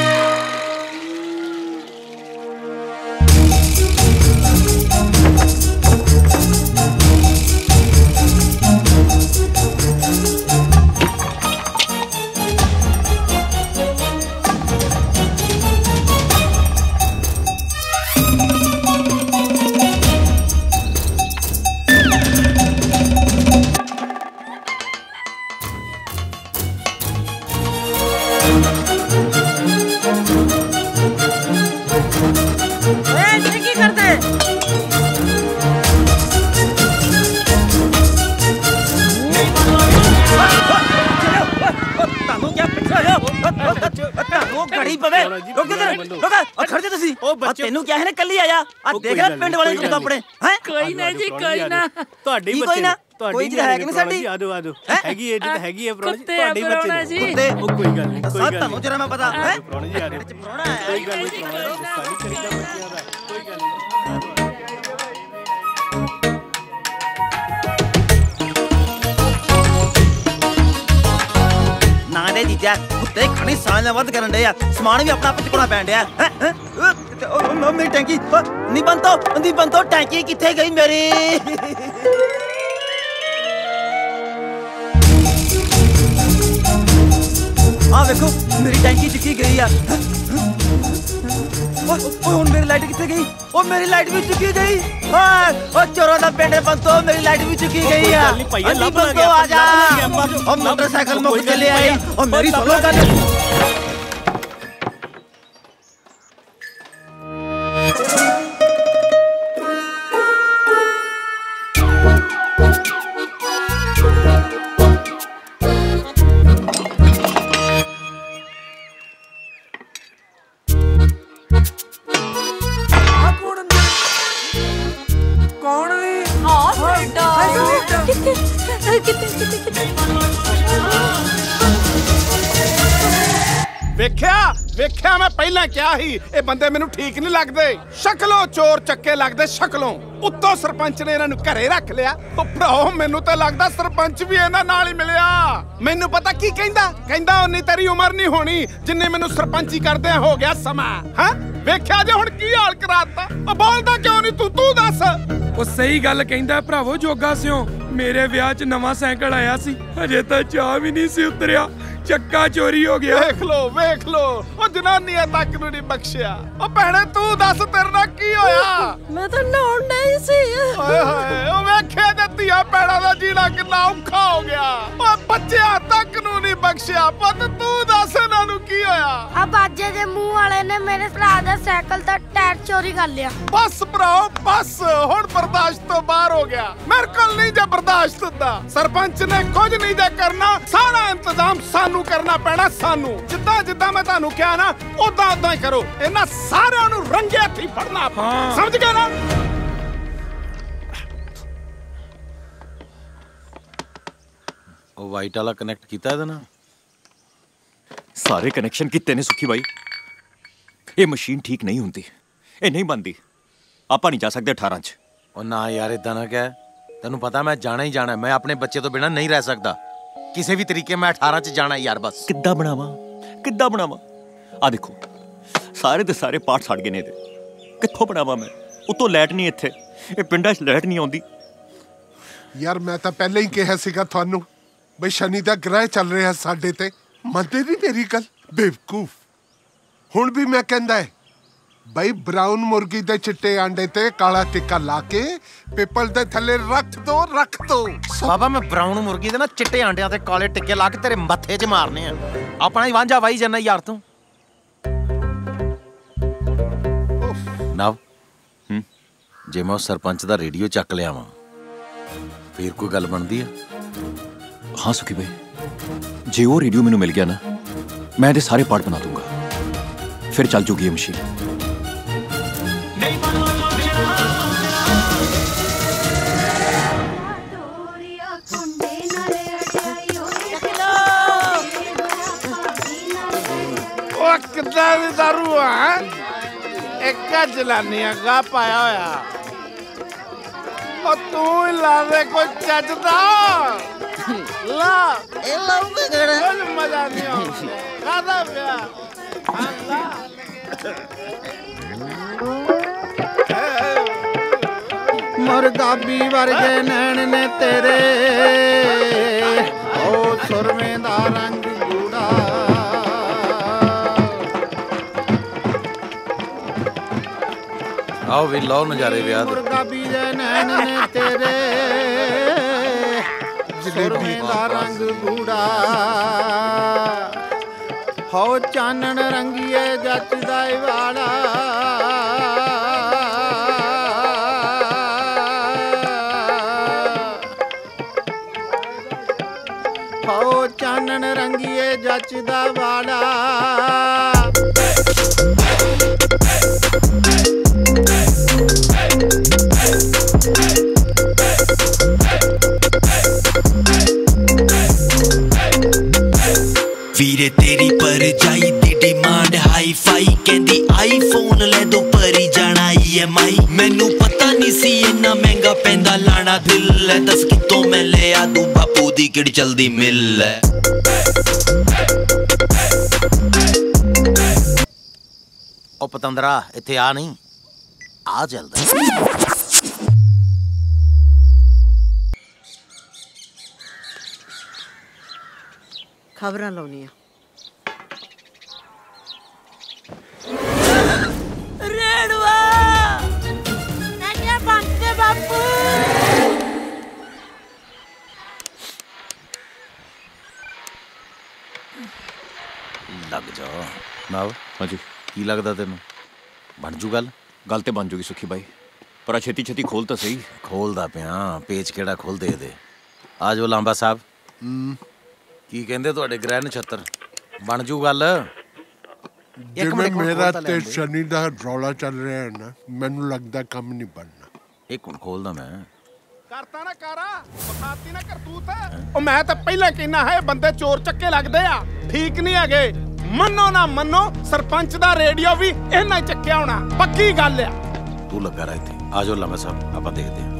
ਤੈਨੂੰ ਕਿਹਾ ਹੈ ਨਾ ਕੱਲੀ ਆਇਆ ਆ ਦੇਖ ਲੈ ਪਿੰਡ ਵਾਲੇ ਨੂੰ ਆਪਣੇ ਹੈ ਕੋਈ ਨਾ ਜੀ ਕੋਈ ਨਾ ਤੁਹਾਡੀ ਬੱਚੇ ਕੋਈ ਜੀ ਹੈ ਕਿ ਨਹੀਂ ਸਾਡੀ ਆਜੋ ਆਜੋ ਹੈਗੀ ਇਹ ਤਾਂ ਹੈਗੀ ਹੈ ਪ੍ਰੋਣੀ ਤੁਹਾਡੀ ਬੱਚੇ ਕੁੱਤੇ ਉਹ ਕੋਈ ਗੱਲ ਨਹੀਂ ਕੋਈ ਗੱਲ ਤੁਹਾਨੂੰ ਜਰਾ ਮੈਂ ਪਤਾ ਹੈ ਪ੍ਰੋਣੀ ਜੀ ਆ ਰਹੇ ਕੋਈ ਗੱਲ ਨਹੀਂ ਪ੍ਰੋਣੀ ਸਾਰੀ ਕਰੀਦਾ ਬੱਚਿਆਂ ਦਾ ਕੋਈ ਗੱਲ ਨਹੀਂ ਨਾ ਦੇ ਜੀਜਾ ਕੁੱਤੇ ਖਣੀ ਸਾਂਝ ਵੱਧ ਕਰਨ ਦੇ ਆ ਸਮਾਨ ਵੀ ਆਪਣਾ ਆਪ ਚੁਕਾਉਣਾ ਪੈਣ ਡਿਆ ਹੈ ਉਹ ਮੇਰੀ ਟੈਂਕੀ ਨਹੀਂ ਬੰਤੋ ਨਹੀਂ ਬੰਤੋ ਟੈਂਕੀ ਕਿੱਥੇ ਗਈ ਮੇਰੀ ਆ ਵੇਖੋ ਮੇਰੀ ਟੈਂਕੀ ਚੁੱਕੀ ਗਈ ਆ ਓਏ ਹੁਣ ਮੇਰੀ ਲਾਈਟ ਕਿੱਥੇ ਗਈ ਉਹ ਮੇਰੀ ਲਾਈਟ ਵੀ ਚੁੱਕੀ ਗਈ ਹਾਂ ਉਹ ਚੋਰਾਂ ਦਾ ਪਿੰਡ ਬੰਤੋ ਮੇਰੀ ਲਾਈਟ ਵੀ ਚੁੱਕੀ ਗਈ ਆ ਨਹੀਂ ਬੰਤੋ ਆ ਜਾ ਉਹ ਮੋਟਰਸਾਈਕਲ ਮੁੱਕ ਚੱਲੇ ਆਈ ਉਹ ਮੇਰੀ ਸੁਣੋ ਗੱਲ ਵੇਖਿਆ ਵੇਖਿਆ ਮੈਂ ਪਹਿਲਾਂ ਕਿਹਾ ਸੀ ਇਹ ਬੰਦੇ ਮੈਨੂੰ ਠੀਕ ਨਹੀਂ ਲੱਗਦੇ ਸ਼ਕਲੋਂ ਚੋਰ ਚੱਕੇ ਲੱਗਦੇ ਸ਼ਕਲੋਂ ਉੱਤੋਂ ਸਰਪੰਚ ਨੇ ਇਹਨਾਂ ਨੂੰ ਘਰੇ ਰੱਖ ਲਿਆ ਉਹ ਭਰਾਓ ਮੈਨੂੰ ਤਾਂ ਲੱਗਦਾ ਸਰਪੰਚ ਵੀ ਇਹਨਾਂ ਨਾਲ ਹੀ ਮਿਲਿਆ ਮੈਨੂੰ ਪਤਾ ਕੀ ਕਹਿੰਦਾ ਕਹਿੰਦਾ ਉਨੀ ਤੇਰੀ ਉਮਰ ਨਹੀਂ ਹੋਣੀ ਜਿੰਨੇ ਮੈਨੂੰ ਸਰਪੰਚੀ ਕਰਦੇ ਹੋ ਗਿਆ ਸਮਾਂ ਹਾਂ ਵੇਖਿਆ ਜੇ ਹੁਣ ਕੀ ਹਾਲ ਕਰਾਤਾ ਉਹ ਬੋਲਦਾ ਕਿਉਂ ਨਹੀਂ ਤੂੰ ਤੂੰ ਦੱਸ ਉਹ ਸਹੀ ਗੱਲ ਕਹਿੰਦਾ ਭਰਾਵੋ ਜੋਗਾ ਸਿਓ ਮੇਰੇ ਵਿਆਹ 'ਚ ਨਵਾਂ ਸਾਈਕਲ ਆਇਆ ਸੀ ਹਜੇ ਤਾਂ ਚਾਹ ਵੀ ਨਹੀਂ ਸੀ ਉਤਰਿਆ ਚੱਕਾ ਚੋਰੀ ਹੋ ਗਿਆ ਵੇਖ ਲੋ ਵੇਖ ਲੋ ਉਹ ਜਨਾਨੀਆਂ ਤੱਕ ਨੂੰ ਨਹੀਂ ਬਖਸ਼ਿਆ ਉਹ ਭੈਣੇ ਤੂੰ ਦੱਸ ਤੇਰੇ ਨਾਲ ਕੀ ਹੋਇਆ ਮੈਂ ਤਾਂ ਨਹਾਉਣ ਨਹੀਂ ਸੀ ਓਏ ਹੋਏ ਉਹ ਵੇਖਿਆ ਤੇ ਧੀਆ ਪੈੜਾ ਦਾ ਜੀਣਾ ਕਿੰਨਾ ਔਖਾ ਹੋ ਗਿਆ ਉਹ ਬੱਚਿਆਂ ਤੱਕ ਨੂੰ ਨਹੀਂ ਬਖਸ਼ਿਆ ਪੁੱਤ ਤੂੰ ਦੱਸ ਇਹਨਾਂ ਨੂੰ ਕੀ ਹੋਇਆ ਆ ਬਾਜੇ ਦੇ ਮੂੰਹ ਵਾਲੇ ਨੇ ਮੇਰੇ ਭਰਾ ਦਾ ਸਾਈਕਲ ਦਾ ਟਾਇਰ ਚੋਰੀ ਕਰ ਲਿਆ ਬਸ ਭਰਾਓ ਬਸ ਹੁਣ ਬਰਦਾਸ਼ਤ ਤੋਂ ਬਾਹਰ ਹੋ ਗਿਆ ਮੇਰੇ ਕੋਲ ਨਹੀਂ ਜੇ ਬਰਦਾਸ਼ਤ ਹੁੰਦਾ ਸਰਪੰਚ ਨੇ ਕੁਝ ਨਹੀਂ ਜੇ ਕਰਨਾ ਸਾਰਾ ਇੰਤਜ਼ਾਮ ਸਾਨੂੰ ਕਰਨਾ ਪੈਣਾ ਸਾਨੂੰ ਜਿੱਦਾਂ ਜਿੱਦਾਂ ਮੈਂ ਤੁਹਾਨੂੰ ਕਿਹਾ ਨਾ ਉਦਾਂ ਉਦਾਂ ਹੀ ਕਰੋ ਇਹਨਾਂ ਸਾਰਿਆਂ ਨੂੰ ਰੰਗੇ ਹੱਥੀਂ ਫੜਨਾ ਸਮਝ ਗਏ ਨਾ ਉਹ ਵਾਈਟ ਵਾਲਾ ਕਨੈਕਟ ਕੀਤਾ ਇਹਦੇ ਨਾਲ ਸਾਰੇ ਕਨੈਕਸ਼ਨ ਕੀਤੇ ਨੇ ਸੁੱਖੀ ਬਾਈ ਇਹ ਮਸ਼ੀਨ ਠੀਕ ਨਹੀਂ ਹੁੰਦੀ ਇਹ ਨਹੀਂ ਬੰਦੀ ਆਪਾਂ ਨਹੀਂ ਜਾ ਸਕਦੇ ਅਠਾਰਾਂ ਚ ਉਹ ਨਾ ਯਾਰ ਇਦਾਂ ਨਾ ਕਹਿ ਤੈਨੂੰ ਪਤਾ ਮੈਂ ਜਾਣਾ ਹੀ ਜਾਣਾ ਮੈਂ ਆਪਣੇ ਬੱਚੇ ਤੋਂ ਬਿਨਾਂ ਨਹੀਂ ਰਹਿ ਸਕਦਾ ਕਿਸੇ ਵੀ ਤਰੀਕੇ ਮੈਂ ਅਠਾਰਾਂ ਚ ਜਾਣਾ ਯਾਰ ਬਸ ਕਿੱਦਾਂ ਬਣਾਵਾਂ ਕਿੱਦਾਂ ਬਣਾਵਾਂ ਆ ਦੇਖੋ ਸਾਰੇ ਦੇ ਸਾਰੇ ਪਾਰਟ ਸੜ ਗਏ ਨੇ ਇਹਦੇ ਕਿੱਥੋਂ ਬਣਾਵਾਂ ਮੈਂ ਉਤੋਂ ਲਾਈਟ ਨਹੀਂ ਇੱਥੇ ਇਹ ਪਿੰਡਾਂ 'ਚ ਲਾਈਟ ਨਹੀਂ ਆਉਂਦੀ ਯਾਰ ਮੈਂ ਤਾਂ ਪਹਿਲਾਂ ਹੀ ਕਿਹਾ ਸੀਗਾ ਤੁਹਾਨੂੰ ਬਈ ਸ਼ਨੀ ਦਾ ਗ੍ਰਹਿ ਚੱਲ ਰਿਹਾ ਸਾਡੇ ਤੇ। ਮੰਨਦੇ ਨਹੀਂ ਮੇਰੀ ਗੱਲ ਬੇਵਕੂਫ। ਹੁਣ ਵੀ ਮੈਂ ਕਹਿੰਦਾ ਹੈ ਬਈ ਬਰਾਊਨ ਮੁਰਗੀ ਦੇ ਚਿੱਟੇ ਆਂਡੇ ਤੇ ਕਾਲਾ ਟਿੱਕਾ ਲਾ ਕੇ ਪਿੱਪਲ ਦੇ ਥੱਲੇ ਰੱਖ ਦੋ ਰੱਖ ਦੋ। ਬਾਬਾ ਮੈਂ ਬਰਾਊਨ ਮੁਰਗੀ ਦੇ ਨਾ ਚਿੱਟੇ ਆਂਡਿਆਂ ਤੇ ਕਾਲੇ ਟਿੱਕੇ ਲਾ ਕੇ ਤੇਰੇ ਮੱਥੇ 'ਚ ਮਾਰਨੇ ਆ। ਆਪਣਾ ਹੀ ਵਾਂਝਾ ਵਾਈ ਜਾਂਦਾ ਯਾਰ ਤੂੰ। ਨਵ ਹੂੰ ਜੇ ਮੈਂ ਸਰਪੰਚ ਦਾ ਰੇਡੀਓ ਚੱਕ ਲਿਆ ਵਾਂ ਫੇਰ ਕੋਈ ਗੱਲ ਬਣਦੀ ਆ? हाँ सुखी भाई, जे वो रेडियो मैनू मिल गया ना मैं दे सारे पार्ट बना दूंगा, फिर चल चुकी है मशीन। कितना भी दारू है एक जलानिया गा पाया होया और तू ला दे कोई चजदा ला ए लाऊंगा गड़ा कोई मजा नहीं आऊंगा खादा पिया ला मुर्गाबी वर्गे नैन ने तेरे ओ सुरमे दा रंग गूड़ा आओ भी लो नजारे ब्याह दे। मुर्गाबी दे नैन ने तेरे सुरमे दा रंग गूड़ा हो चानन रंगीए जचदा वाला हो चानन रंगीए जचदा वाला ਵੀਰੇ ਤੇਰੀ ਪਰ ਜਾਈ ਦੀ ਡਿਮਾਂਡ ਹਾਈ ਫਾਈ ਕਹਿੰਦੀ ਆਈਫੋਨ ਲੈ ਦੋ ਪਰੀ ਜਾਣਾ ਈ ਐਮ ਆਈ ਮੈਨੂੰ ਪਤਾ ਨਹੀਂ ਸੀ ਇੰਨਾ ਮਹਿੰਗਾ ਪੈਂਦਾ ਲਾਣਾ ਦਿਲ ਹੈ ਦੱਸ ਕਿਤੋਂ ਮੈਂ ਲਿਆ ਦੂ ਬਾਪੂ ਦੀ ਕਿਹੜੀ ਚਲਦੀ ਮਿਲ ਹੈ ਉਹ ਪਤੰਦਰਾ ਇੱਥੇ ਆ ਨਹੀਂ ਆ ਚੱਲਦਾ खबरां लाउनियां रेड़वा नन्या बंद दे बापू लग जाओ नाव। हाँ जी की लगदा तेनू बन जू गल? गल ते बन जूगी सुखी भाई, पर छेती छेती खोल तो सही। खोलदा पिया पेच केड़ा खोल दे दे। आ जाओ लांबा साहब। की कहंदे तुहाडे गृह नछत्तर बन जू गल? जिवें मेरा ते शनि दा रौला चल रहा है ना मैनू लगदा काम नहीं बनना। एक हुण खोलदा मैं करता ना कारा बखाती ना करतूत ओ मैं तो पहले कहना है बंदे चोर चक्के लगदे आ ठीक नहीं हैगे। मनो ना मनो सरपंच दा रेडियो भी इन्ना ही चक्किया होना पक्की गल आ। तू लगा रहा इत्थे आ जाओ लांबा साहब आपां देखदे हां।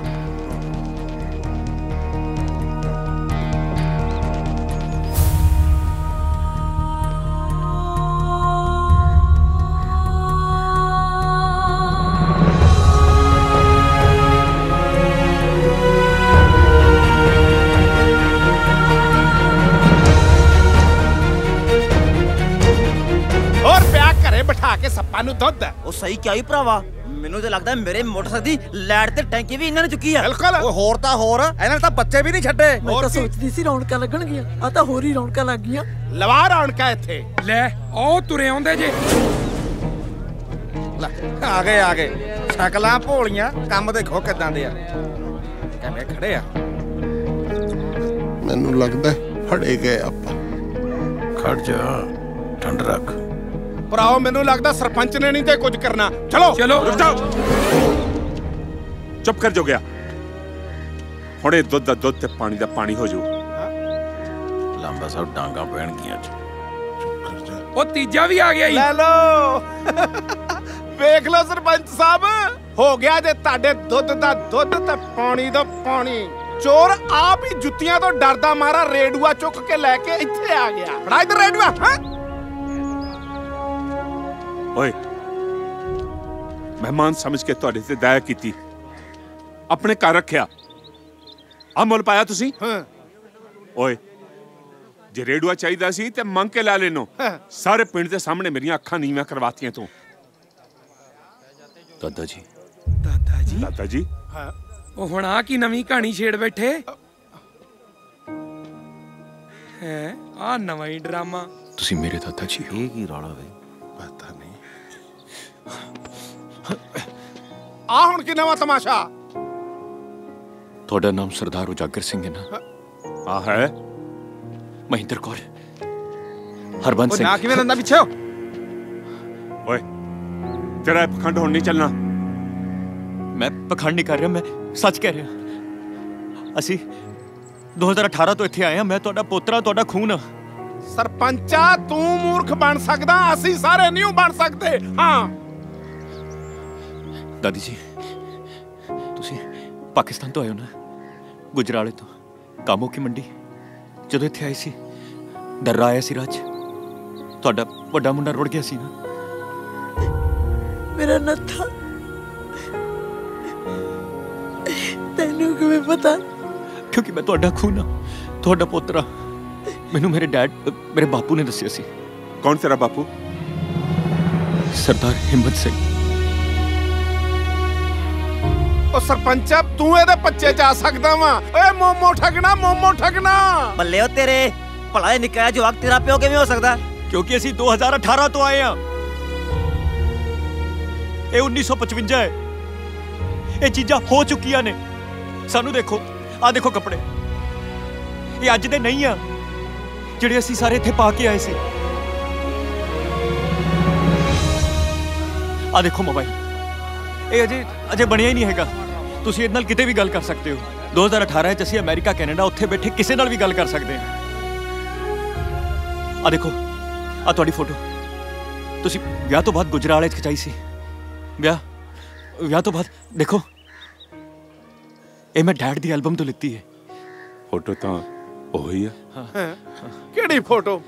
ਬਿਠਾ ਕੇ ਸੱਪਾਂ ਨੂੰ ਦੁੱਧ ਉਹ ਸਹੀ ਕਿਹਾ ਹੀ ਭਰਾਵਾ ਮੈਨੂੰ ਤੇ ਲੱਗਦਾ ਮੇਰੇ ਮੋਟਰਸਾਈਕਲ ਦੀ ਲਾਈਟ ਤੇ ਟੈਂਕੀ ਵੀ ਇਹਨਾਂ ਨੇ ਚੁੱਕੀ ਆ। ਬਿਲਕੁਲ ਉਹ ਹੋਰ ਤਾਂ ਹੋਰ ਇਹਨਾਂ ਨੇ ਤਾਂ ਬੱਚੇ ਵੀ ਨਹੀਂ ਛੱਡੇ। ਮੈਂ ਤਾਂ ਸੋਚਦੀ ਸੀ ਰੌਣਕਾਂ ਲੱਗਣਗੀਆਂ ਆ ਤਾਂ ਹੋਰ ਹੀ ਰੌਣਕਾਂ ਲੱਗ ਗਈਆਂ। ਲਵਾ ਰੌਣਕਾਂ ਇੱਥੇ ਲੈ ਆਓ ਤੁਰੇ ਆਉਂਦੇ ਜੇ ਆ ਗਏ ਆ ਗਏ ਸ਼ਕਲਾਂ ਭੋਲੀਆਂ ਕੰਮ ਦੇਖੋ ਕਿਦਾਂ ਦੇ ਆ ਕਿਵੇਂ ਖੜੇ ਆ। ਮੈਨੂੰ ਲੱਗਦਾ ਫੜੇ ਗਏ ਆਪਾਂ। ਖੜ ਜਾ ਠੰਡ ਰੱਖ ਭਰਾਓ ਮੈਨੂੰ ਲੱਗਦਾ ਸਰਪੰਚ ਨੇ ਨਹੀਂ ਤੇ ਕੁਝ ਕਰਨਾ। ਚਲੋ ਚਲੋ ਰੁਕ ਜਾਓ ਚੁੱਪ ਕਰ ਜੋ ਗਿਆ ਹੁਣੇ ਦੁੱਧ ਦਾ ਦੁੱਧ ਤੇ ਪਾਣੀ ਦਾ ਪਾਣੀ ਹੋ ਜਾਊ। ਲਾਂਬਾ ਸਾਹਿਬ ਡਾਂਗਾ ਪੈਣਗੀਆਂ ਅੱਜ। ਉਹ ਤੀਜਾ ਵੀ ਆ ਗਿਆ ਈ। ਲੈ ਲੋ ਵੇਖ ਲੋ ਸਰਪੰਚ ਸਾਹਿਬ ਹੋ ਗਿਆ ਜੇ ਤੁਹਾਡੇ ਦੁੱਧ ਦਾ ਦੁੱਧ ਤੇ ਪਾਣੀ ਦਾ ਪਾਣੀ। ਚੋਰ ਆਪ ਹੀ ਜੁੱਤੀਆਂ ਤੋਂ ਡਰਦਾ ਮਾਰਾ ਰੇਡੂਆ ਚੁੱਕ ਕੇ ਲੈ ਕੇ ਇੱਥੇ ਆ ਗਿਆ। ਫੜਾ ਇਧਰ ਰੇਡੂਆ। ਹਾਂ ਓਏ ਮਹਿਮਾਨ ਸਮਝ ਕੇ ਤੁਹਾਡੇ ਤੇ ਦਇਆ ਕੀਤੀ ਆਪਣੇ ਘਰ ਰੱਖਿਆ। ਆ ਮੁੱਲ ਪਾਇਆ ਤੁਸੀਂ? ਹਾਂ ओए जे रेडुआ चाहिदा सी ते मंग के ला लेनो। सारे पिंड दे सामने मेरियां अखां नीवियां करवातियां तू। दादा जी दादा जी दादा जी ਉਹ ਹੁਣ ਆ ਕੀ ਨਵੀਂ ਕਹਾਣੀ ਛੇੜ ਬੈਠੇ ਹੈ ਆ ਨਵਾਂ ਹੀ ਡਰਾਮਾ ਤੁਸੀਂ ਮੇਰੇ ਦਾਦਾ ਜੀ ਇਹ ਕੀ ਰੌਲਾ ਵੇ ਪਤਾ ਨਹੀਂ ਆ ਹੁਣ ਕੀ ਨਵਾਂ ਤਮਾਸ਼ਾ ਤੁਹਾਡਾ ਨਾਮ ਸਰਦਾਰ ਉਜਾਗਰ ਸਿੰਘ ਹੈ ਨਾ ਆ ਹੈ ਮਹਿੰਦਰ ਕੌਰ ਹਰਬੰਸ ਸਿੰਘ ਉਹ ਨਾ ਕਿਵੇਂ ਲੰਦਾ ਪਿੱਛੇ ਓਏ ਤੇਰਾ ਪਖੰਡ ਹੁਣ ਨਹੀਂ ਚੱਲਣਾ ਮੈਂ ਪਖੰਡ ਨਹੀਂ ਕਰ ਰਿਹਾ ਮੈਂ ਸੱਚ ਕਹਿ ਰਿਹਾ ਅਸੀਂ ਦੋ ਹਜ਼ਾਰ ਅਠਾਰਾਂ ਤੋਂ ਇੱਥੇ ਆਏ ਹਾਂ ਮੈਂ ਤੁਹਾਡਾ ਪੋਤਰਾ ਤੁਹਾਡਾ ਖੂਨ ਸਰਪੰਚਾ ਤੂੰ ਮੂਰਖ ਬਣ ਸਕਦਾ ਅਸੀਂ ਸਾਰੇ ਨਹੀਂ ਬਣ ਸਕਦੇ ਹਾਂ ਦਾਦੀ ਜੀ ਤੁਸੀਂ ਪਾਕਿਸਤਾਨ ਤੋਂ ਆਏ ਹੋ ਨਾ ਗੁਜਰਾਲੇ ਤੋਂ ਕਾਮੋ ਕੀ ਮੰਡੀ ਜਦੋਂ ਇੱਥੇ ਆਏ ਸੀ ਡਰ ਆਇਆ ਸੀ ਰਾਜ ਤੁਹਾਡਾ ਵੱਡਾ ਮੁੰਡਾ ਰੁੜ ਗਿਆ ਸੀ ਨਾ ਮੇਰਾ ਨੱਥਾ ਤੈਨੂੰ ਕਿਵੇਂ ਪਤਾ ਕਿਉਂਕਿ ਮੈਂ ਤੁਹਾਡਾ ਖੂਨ ਆ ਤੁਹਾਡਾ ਪੋਤਰਾ ਮੈਨੂੰ ਮੇਰੇ ਡੈਡ ਮੇਰੇ ਬਾਪੂ ਨੇ ਦੱਸਿਆ ਸੀ ਕੌਣ ਤੇਰਾ ਬਾਪੂ ਸਰਦਾਰ ਹਿੰਮਤ ਸਿੰਘ ਉਹ ਸਰਪੰਚਾ ਤੂੰ ਇਹਦੇ ਪੱਚੇ ਚ ਆ ਸਕਦਾ ਵਾ ਓਏ ਮੋਮੋ ਠਗਣਾ ਮੋਮੋ ਠਗਣਾ ਬੱਲੇ ਓ ਤੇਰੇ ਭਲਾ ਇਹ ਨਿੱਕਾ ਜਵਾਕ ਤੇਰਾ ਪਿਓ ਕਿਵੇਂ ਹੋ ਸਕਦਾ ਕਿਉਂਕਿ ਅਸੀਂ ਦੋ ਹਜ਼ਾਰ ਅਠਾਰਾਂ ਤੋਂ ਆਏ ਆ ਇਹ ਉੱਨੀ ਸੌ ਪਚਵੰਜਾ ਹੈ ਇਹ ਚੀਜ਼ਾਂ ਹੋ ਚੁੱਕੀਆਂ ਨੇ ਸਾਨੂੰ ਦੇਖੋ ਆ ਦੇਖੋ ਕੱਪੜੇ ਇਹ ਅੱਜ ਦੇ ਨਹੀਂ ਆ ਜਿਹੜੇ ਅਸੀਂ ਸਾਰੇ ਇੱਥੇ ਪਾ ਕੇ ਆਏ ਸੀ ਆ ਦੇਖੋ ਮੋਬਾਈਲ ਇਹ ਅਜੇ ਅਜੇ ਬਣਿਆ ਹੀ ਨਹੀਂ ਹੈਗਾ ਤੁਸੀਂ ਇਹਦੇ ਨਾਲ ਕਿਤੇ ਵੀ ਗੱਲ ਕਰ ਸਕਦੇ ਹੋ ਦੋ ਹਜ਼ਾਰ ਅਠਾਰਾਂ ਚ ਅਸੀਂ ਅਮਰੀਕਾ ਕੈਨੇਡਾ ਉੱਥੇ ਬੈਠੇ ਕਿਸੇ ਨਾਲ ਵੀ ਗੱਲ ਕਰ ਸਕਦੇ ਹਾਂ ਆ ਦੇਖੋ ਆ ਤੁਹਾਡੀ ਫੋਟੋ ਤੁਸੀਂ ਵਿਆਹ ਤੋਂ ਬਾਅਦ ਗੁਜਰਾਲੇ ਚ ਖਿਚਾਈ ਸੀ ਵਿਆਹ ਵਿਆਹ ਤੋਂ ਬਾਅਦ ਦੇਖੋ ਇਹ ਮੈਂ ਡੈਡ ਦੀ ਐਲਬਮ ਤੋਂ ਲਿੱਤੀ ਹੈ ਫੋਟੋ ਤਾਂ ਉਹੀ ਆ ਕਿਹੜੀ ਫੋਟੋ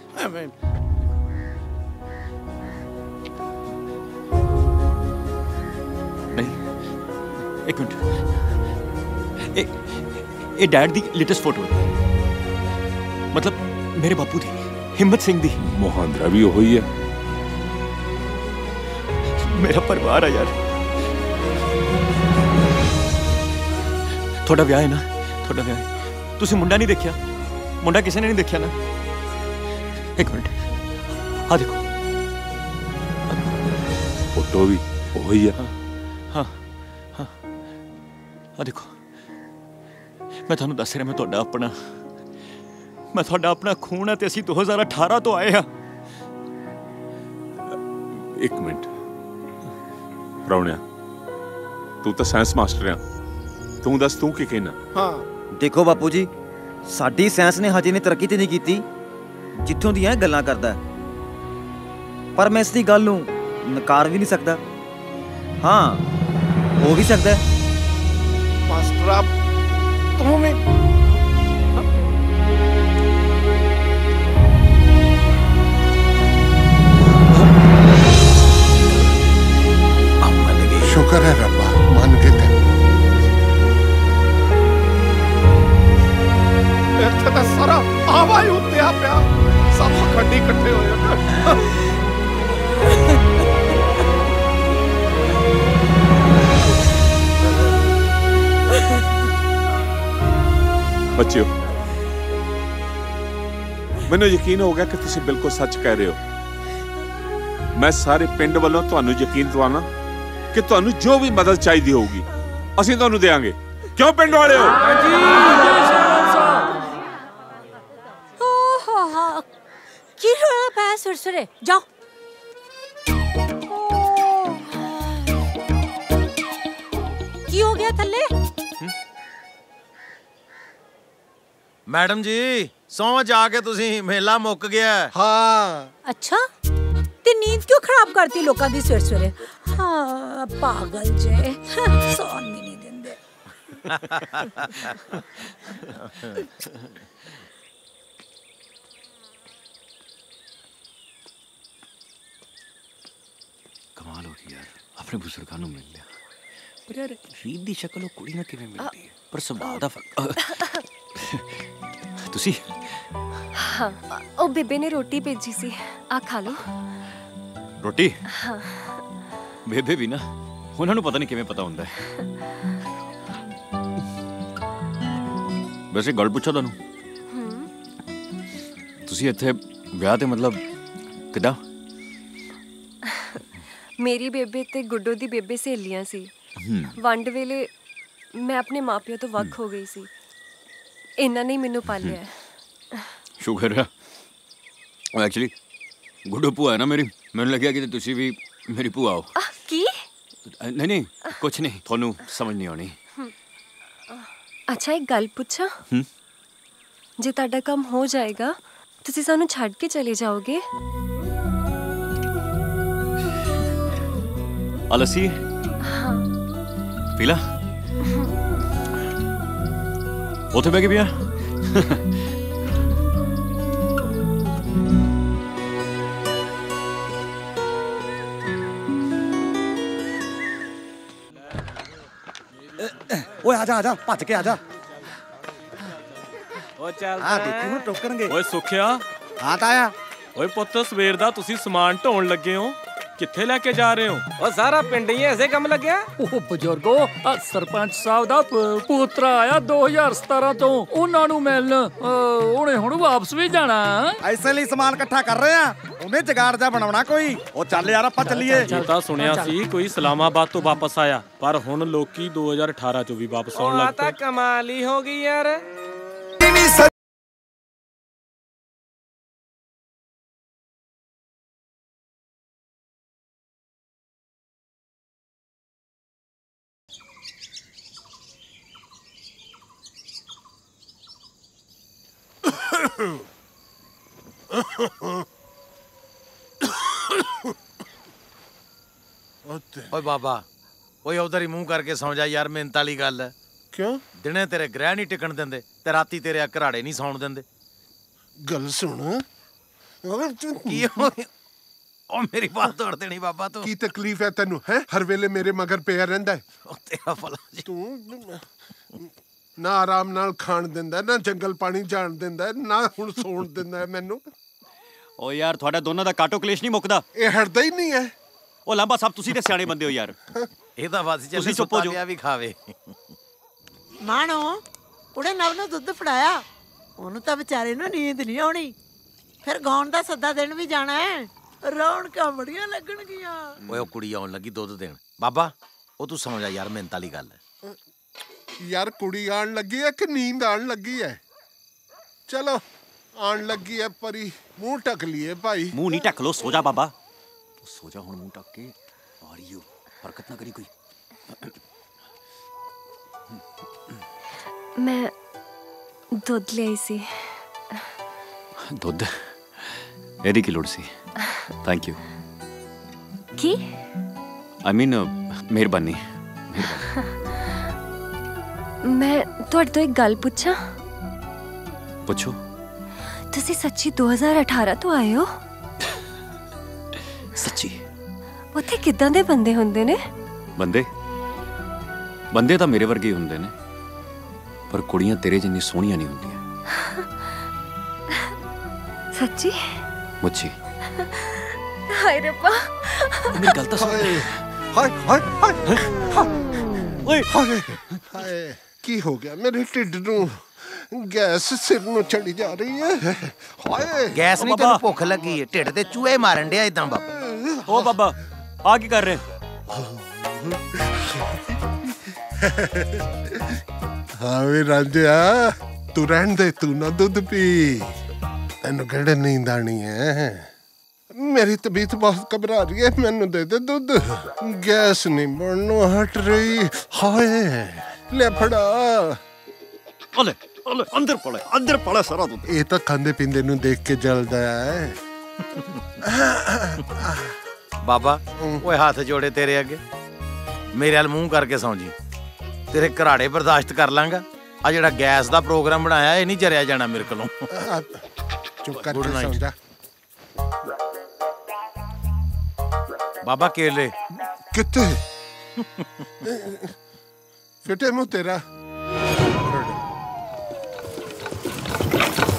ਨਹੀਂ ਇੱਕ ਮਿੰਟ ਇਹ ਇਹ ਡੈਡ ਦੀ ਲੇਟੈਸਟ ਫੋਟੋ ਹੈ ਮਤਲਬ ਮੇਰੇ ਬਾਪੂ ਦੀ ਹਿੰਮਤ ਸਿੰਘ ਦੀ ਮੋਹਾਂਦਰਾ ਵੀ ਉਹੀ ਹੈ ਮੇਰਾ ਪਰਿਵਾਰ ਆ ਯਾਰ ਤੁਹਾਡਾ ਵਿਆਹ ਹੈ ਨਾ ਤੁਹਾਡਾ ਵਿਆਹ ਹੈ ਤੁਸੀਂ ਮੁੰਡਾ ਨਹੀਂ ਦੇਖਿਆ ਮੁੰਡਾ ਕਿਸੇ ਨੇ ਨਹੀਂ ਦੇਖਿਆ ਨਾ ਇੱਕ ਮਿੰਟ ਆ ਦੇਖੋ ਫੋਟੋ ਵੀ ਉਹੀ ਆ ਹਾਂ ਹਾਂ ਆ ਦੇਖੋ ਮੈਂ ਤੁਹਾਨੂੰ ਦੱਸ ਰਿਹਾ ਮੈਂ ਤੁਹਾਡਾ ਆਪਣਾ ਮੈਂ ਤੁਹਾਡਾ ਆਪਣਾ ਖੂਨ ਹੈ ਤੇ ਅਸੀਂ ਦੋ ਹਜ਼ਾਰ ਅਠਾਰਾਂ ਤੋਂ ਆਏ ਹਾਂ ਇੱਕ ਮਿੰਟ ਪ੍ਰਾਹੁਣਿਆ ਤੂੰ ਤਾਂ ਸਾਇੰਸ ਮਾਸਟਰ ਆ ਤੂੰ ਦੱਸ ਤੂੰ ਕੀ ਕਹਿਣਾ ਹਾਂ ਦੇਖੋ ਬਾਪੂ ਜੀ ਸਾਡੀ ਸਾਇੰਸ ਨੇ ਹਜੇ ਨੇ ਤਰੱਕੀ ਤੇ ਨਹੀਂ ਕੀਤੀ ਜਿੱਥੋਂ ਦੀਆਂ ਗੱਲਾਂ ਕਰਦਾ ਪਰ ਮੈਂ ਇਸ ਦੀ ਗੱਲ ਨੂੰ ਨਕਾਰ ਵੀ ਨਹੀਂ ਸਕਦਾ ਹਾਂ ਹੋ ਵੀ ਸਕਦਾ ਮਾਸਟਰ ਆਪ ਤੂੰ ਵੀ शुक्र है रब्बा मान के थे ਇੱਥੇ ਤਾਂ ਸਾਰਾ ਆਵਾ ਹੀ ਉੱਤੇ ਆ ਪਿਆ ਸਭ ਖੱਡੀ ਇਕੱਠੇ ਹੋਏ ਬੱਚਿਓ ਮੈਨੂੰ ਯਕੀਨ ਹੋ ਗਿਆ ਕਿ ਤੁਸੀਂ ਬਿਲਕੁਲ ਸੱਚ ਕਹਿ ਰਹੇ ਹੋ ਮੈਂ ਸਾਰੇ ਪਿੰਡ ਵੱਲੋਂ ਤੁਹਾਨੂੰ ਯਕੀਨ ਦਿਵਾਉਣਾ ਕਿ ਤੁਹਾਨੂੰ ਜੋ ਵੀ ਮਦਦ ਚਾਹੀਦੀ ਹੋਊਗੀ ਅਸੀਂ ਤੁਹਾਨੂੰ ਦੇਵਾਂਗੇ ਕਿਉਂ ਪਿੰਡ ਵਾਲਿਓ ਕੀ ਹੋਇਆ ਪੈ ਸੁਰਸੁਰੇ ਜਾਓ ਕੀ ਹੋ ਗਿਆ ਥੱਲੇ ਮੈਡਮ ਜੀ ਸੌਂ ਜਾ ਕੇ ਤੁਸੀਂ ਮੇਲਾ ਮੁੱਕ ਗਿਆ ਹਾਂ ਅੱਛਾ ਤੇ ਨੀਂਦ ਕਿਉਂ ਖਰਾਬ ਕਰਤੀ ਲੋਕਾਂ ਦੀ ਸਵੇਰ ਸਵੇਰੇ ਹਾਂ ਪਾਗਲ ਜੇ ਸੌਣ ਵੀ ਨਹੀਂ ਦਿੰਦੇ ਕਮਾਲ ਹੋ ਗਈ ਯਾਰ ਆਪਣੇ ਬਜ਼ੁਰਗਾਂ ਨੂੰ ਮਿਲ ਲਿਆ ਪਰ ਯਾਰ ਰੀਤ ਦੀ ਸ਼ਕਲ ਉਹ ਕੁੜੀ ਨਾਲ ਕਿਵੇਂ ਮਿਲਦੀ ਹੈ ਪਰ ਸੁਭਾਅ ਦਾ ਫਰਕ ਤੁਸੀਂ हाँ ओ बेबे ने रोटी भेजी सी आ खा लो ਰੋਟੀ हाँ ਬੇਬੇ ਵੀ ਨਾ ਉਹਨਾਂ ਨੂੰ ਪਤਾ ਨਹੀਂ ਕਿਵੇਂ ਪਤਾ ਹੁੰਦਾ ਹੈ। ਵੈਸੇ ਗੱਲ ਪੁੱਛਾਂ ਤੁਹਾਨੂੰ ਤੁਸੀਂ ਇੱਥੇ ਵਿਆਹ ਤੇ ਮਤਲਬ ਕਿਦਾਂ? मेरी बेबे ते गुड्डो दी बेबे सहेलियां सी वंड वेले मैं अपने मापियों तो वख हो गई सी इन्हां ने मैनू पालिया शुक्र है एक्चुअली गुड्डो भूआ है ना मेरी मैंने लग्या कि तुसी भी मेरी भूआ हो। की नहीं नहीं कुछ नहीं थानू समझ नहीं आनी। अच्छा एक गल पूछा जे तुहाडा काम हो जाएगा तुसी सानू छड्ड के चले जाओगे? अलसी हाँ पीला उथे बैठ के पिया ओए आजा आजा भज के आजा ਓ ਚੱਲ ਆ ਦੇਖੀ ਨੂੰ ਟੋਕਣਗੇ। ਓਏ ਸੁਖਿਆ ਹਾਂ ਤਾਇਆ। ਓਏ ਪੁੱਤ ਸਵੇਰ ਦਾ ਤੁਸੀਂ ਸਮਾਨ ਢੋਣ ਲੱਗੇ ਹੋ ਕਿੱਥੇ ਲੈ ਕੇ ਜਾ ਰਹੇ ਹੋ? ਓ ਸਾਰਾ ਪਿੰਡ ਹੀ ਐਸੇ ਕੰਮ ਲੱਗਿਆ। ਉਹ ਬਜ਼ੁਰਗੋ ਆ ਸਰਪੰਚ ਸਾਹਿਬ ਦਾ ਪੁੱਤਰ ਆਇਆ ਦੋ ਹਜ਼ਾਰ ਸਤਾਰਾਂ ਤੋਂ ਉਹਨਾਂ ਨੂੰ ਮਿਲਣ ਉਹਨੇ ਹੁਣ ਵਾਪਸ ਵੀ ਜਾਣਾ। ਐਸੇ ਲਈ ਸਮਾਨ ਇਕੱਠਾ ਕਰ ਰਹੇ ਆ ਉਹਨੇ ਜਗਾੜ ਜਾ ਬਣਾਉਣਾ ਕੋਈ। ਉਹ ਚੱਲ ਯਾਰ ਆਪਾਂ ਚੱਲੀਏ। ਇਹ ਤਾਂ ਸੁਣਿਆ ਸੀ ਕੋਈ ਇਸਲਾਮਾਬਾਦ ਤੋਂ ਵਾਪਸ ਆਇਆ ਪਰ ਹੁਣ ਲੋਕੀ ਦੋ ਹਜ਼ਾਰ ਅਠਾਰਾਂ ਚੋਂ ਵੀ ਵਾਪਸ ਆਉਣ ਲੱਗ ਪਏ। ਆ ਤਾਂ ਕਮਾਲ ਹੀ ਹੋ ਗਈ ਯਾਰ। ਓਏ ਬਾਬਾ ਓਏ ਉਧਰ ਹੀ ਮੂੰਹ ਕਰਕੇ ਸੌਂ ਜਾ ਯਾਰ ਮਿਹਨਤ ਵਾਲੀ ਗੱਲ ਹੈ। ਕਿਉਂ? ਦਿਨੇ ਤੇਰੇ ਗ੍ਰਹਿ ਨਹੀਂ ਟਿਕਣ ਦਿੰਦੇ ਤੇ ਰਾਤੀ ਤੇਰੇ ਆ ਘਰਾੜੇ ਨਹੀਂ ਸੌਣ ਦਿੰਦੇ। ਗੱਲ ਸੁਣ ਕੀ ਉਹ ਮੇਰੀ ਬਾਤ ਤੋੜ ਦੇਣੀ ਬਾਬਾ ਤੂੰ। ਕੀ ਤਕਲੀਫ ਹੈ ਤੈਨੂੰ ਹੈ? ਹਰ ਵੇਲੇ ਮੇਰੇ ਮਗਰ ਪਿਆ ਰਹਿੰਦਾ ਹੈ। ਉਹ ਤੇਰਾ ਭਲਾ ਜੀ। ਤੂੰ ਨਾ ਆਰਾਮ ਨਾਲ ਖਾਣ ਦਿੰਦਾ ਨਾ ਜੰਗਲ ਪਾਣੀ ਜਾਣ ਦਿੰਦਾ ਨਾ ਹੁਣ ਸੌਣ ਦਿੰਦਾ ਮੈਨੂੰ। ਓ ਯਾਰ ਤੁਹਾਡਾ ਦੋਨਾਂ ਦਾ ਕਾਟੋ ਕਲੇਸ਼ ਨਹੀਂ ਮੁੱਕਦਾ। ਇਹ ਹਟਦਾ ਹੀ ਨਹੀਂ ਹੈ। ਉਹ ਲਾਂਬਾ ਸਾਹਿਬ ਤੁਸੀਂ ਤੇ ਸਿਆਣੇ ਬੰਦੇ ਹੋ ਯਾਰ। ਇਹ ਤਾਂ ਵਾਸੀ ਚੱਲ ਤੁਸੀਂ ਚੁੱਪ ਹੋ ਜਾਓ ਵੀ ਖਾਵੇ। ਮਾਣੋ ਉਹਨੇ ਨਵ ਨੂੰ ਦੁੱਧ ਫੜਾਇਆ ਉਹਨੂੰ ਤਾਂ ਵਿਚਾਰੇ ਨੂੰ ਨੀਂਦ ਨਹੀਂ ਆਉਣੀ ਫਿਰ ਗਾਉਣ ਦਾ ਸੱਦਾ ਦੇਣ ਵੀ ਜਾਣਾ ਹੈ। ਰੌਣਕਾਂ ਬੜੀਆਂ ਲੱਗਣਗੀਆਂ। ਓਏ ਉਹ ਕੁੜੀ ਆਉਣ ਲੱਗੀ ਦੁੱਧ ਦੇਣ। ਬਾਬਾ ਉਹ ਤੂੰ ਸਮਝ ਆ ਯਾਰ ਮਿਹਨਤ ਵਾਲੀ ਗੱਲ ਹੈ। ਯਾਰ ਕੁੜੀ ਆਣ ਲੱਗੀ ਹੈ ਕਿ ਨੀਂਦ ਆਣ ਲੱਗੀ ਹੈ? ਚਲੋ ਆਣ ਲੱਗੀ ਹੈ ਪਰੀ ਮੂੰਹ ਢੱਕ ਲਈਏ ਭਾਈ। ਮੂੰਹ ਨਹੀਂ ਢੱਕ ਲੋ ਸੋ ਜਾ ਬਾਬਾ ਸੋ ਜਾ ਹੁਣ ਮੂੰਹ ਢੱਕ ਕੇ ਆ ਰਹੀ ਹੋ ਹਰਕਤ ਨਾ ਕਰੀ ਕੋਈ। ਮੈਂ ਦੁੱਧ ਲਈ ਸੀ। ਦੁੱਧ ਇਹਦੀ ਕੀ ਲੋੜ ਸੀ? Thank you. ਕੀ? ਆਈ ਮੀਨ ਮਿਹਰਬਾਨੀ। ਮੈਂ ਤੁਹਾਡੇ ਤੋਂ ਇੱਕ ਗੱਲ ਪੁੱਛਾਂ? ਪੁੱਛੋ। ਤੁਸੀਂ ਸੱਚੀ ਦੋ ਹਜ਼ਾਰ ਅਠਾਰਾਂ ਤੋਂ ਆਏ ਹੋ? ਸੱਚੀ? ਉੱਥੇ ਕਿੱਦਾਂ ਦੇ ਬੰਦੇ ਹੁੰਦੇ ਨੇ? ਬੰਦੇ ਬੰਦੇ ਤਾਂ ਮੇਰੇ ਵਰਗੇ ਹੀ ਹੁੰਦੇ ਨੇ ਪਰ ਕੁੜੀਆਂ ਤੇਰੇ ਜਿੰਨੀ ਸੋਹਣੀਆਂ ਨਹੀਂ ਹੁੰਦੀਆਂ। ਸੱਚੀ? ਮੁੱਛੀ। ਹਾਏ ਰੱਬਾ ਮੇਰੀ ਗੱਲ ਤਾਂ ਸੁਣ। ਹਾਏ ਹਾਏ ਹਾਏ ਓਏ ਹਾਏ ਹਾਏ ਕੀ ਹੋ ਗਿਆ ਮੇਰੇ ਢਿੱਡ ਨੂੰ? ਗੈਸ ਸਿਰ ਨੂੰ ਚੜੀ ਜਾ ਰਹੀ ਹੈ। ਹਾਏ ਗੈਸ ਨਹੀਂ ਤੈਨੂੰ ਭੁੱਖ ਲੱਗੀ ਹੈ ਢਿੱਡ ਤੇ ਚੂਹੇ ਮਾਰਨ ਡਿਆ ਇਦਾਂ ਬਾਬਾ। ਓ ਬਾਬਾ ਆ ਕੀ ਕਰ ਰਹੇ? ਹਾਂ ਵੀ ਰਾਂਝਿਆ ਤੂੰ ਰਹਿਣ ਦੇ ਤੂੰ ਨਾ ਦੁੱਧ ਪੀ ਤੈਨੂੰ ਕਿਹੜੇ ਨੀਂਦ ਆਣੀ ਹੈ। ਮੇਰੀ ਤਬੀਅਤ ਬਹੁਤ ਘਬਰਾ ਰਹੀ ਹੈ ਮੈਨੂੰ ਦੇ ਦੇ ਦੁੱਧ। ਗੈਸ ਨਹੀਂ ਬਣਨੋਂ ਹਟ ਰਹੀ। ਹਾਏ ਲੈ ਫੜਾ। ਓਲੇ ਓਲੇ ਅੰਦਰ ਪੜੇ ਅੰਦਰ ਪੜੇ ਸਾਰਾ ਦੁੱਧ। ਇਹ ਤਾਂ ਖਾਂਦੇ ਪੀਂਦੇ ਨੂੰ ਦੇਖ ਕੇ ਜਲਦਾ ਹੈ। ਬਾਬਾ ਓਏ ਹੱਥ ਜੋੜੇ ਤੇਰੇ ਅੱਗੇ ਮੇਰੇ ਵੱਲ ਮੂੰਹ ਕਰਕੇ ਸੌਂ ਜੀ। ਤੇਰੇ ਘਰਾੜੇ ਬਰਦਾਸ਼ਤ ਕਰ ਲਾਂਗਾ ਆ ਜਿਹੜਾ ਗੈਸ ਦਾ ਪ੍ਰੋਗਰਾਮ ਬਣਾਇਆ ਇਹ ਨਹੀਂ ਜਰਿਆ ਜਾਣਾ ਮੇਰੇ ਕੋਲੋਂ। ਚੁੱਪ ਕਰਕੇ ਸੌਂ ਜਾ। ਬਾਬਾ ਕੇਲੇ ਕਿੱਥੇ? ਫਿੱਟੇ ਮੂੰਹ ਤੇਰਾ।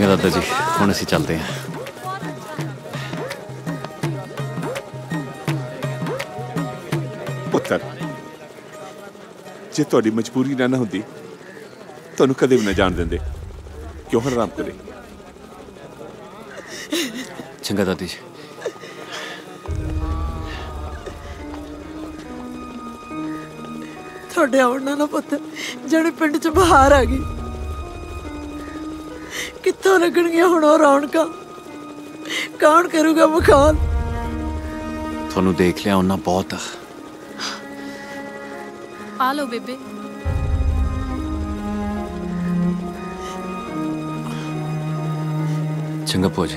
चंगा दादा जी, हुण असीं चलते हैं। पुत्तर, जे तुहाडी मजबूरी ना ना हुंदी तुहानूं कदे भी ना जान देंदे। क्यों हराम करे? चंगा दादी जी। ਤੁਹਾਡੇ ਆਉਣ ਨਾਲ ਪੁੱਤ ਜਿਹੜੇ ਪਿੰਡ 'ਚ ਬਹਾਰ ਆ ਗਈ। ਕਿੱਥੋਂ ਲੱਗਣਗੀਆਂ ਹੁਣ ਉਹ ਰੌਣਕਾਂ? ਕੌਣ ਕਰੂਗਾ ਮਖੌਲ? ਤੁਹਾਨੂੰ ਦੇਖ ਲਿਆ ਉਹਨਾਂ ਬਹੁਤ। ਆ ਲਓ ਬੇਬੇ। चंगा भोजे,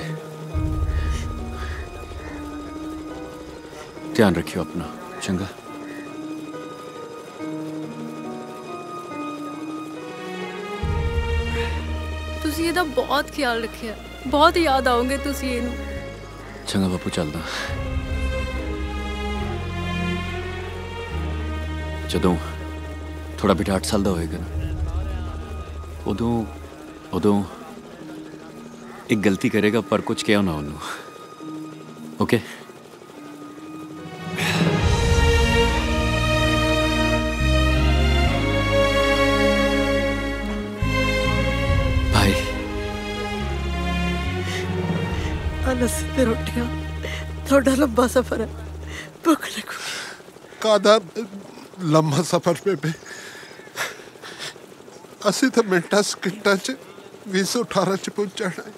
ध्यान रखियो अपना। चंगा। ਤੁਸੀਂ ਇਹਦਾ ਬਹੁਤ ਖਿਆਲ ਰੱਖਿਆ, ਬਹੁਤ ਯਾਦ ਆਉਂਗੇ ਤੁਸੀਂ ਇਹਨੂੰ। चंगा बापू, चलदा। ਜਦੋਂ ਥੋੜਾ ਬੇਟਾ ਅੱਠ ਸਾਲ ਦਾ ਹੋਏਗਾ ਨਾ, ਉਦੋਂ ਉਦੋਂ एक गलती करेगा पर कुछ क्या ना उन्होंने। ओके? भाई लस्सी ते रोटियां, थोड़ा लंबा सफर है, भुख लगूगी। कादा लंबा सफर बेबे, असी तो मिनटा सकिंटा च बीस सौ अठारह च पहुंचना है,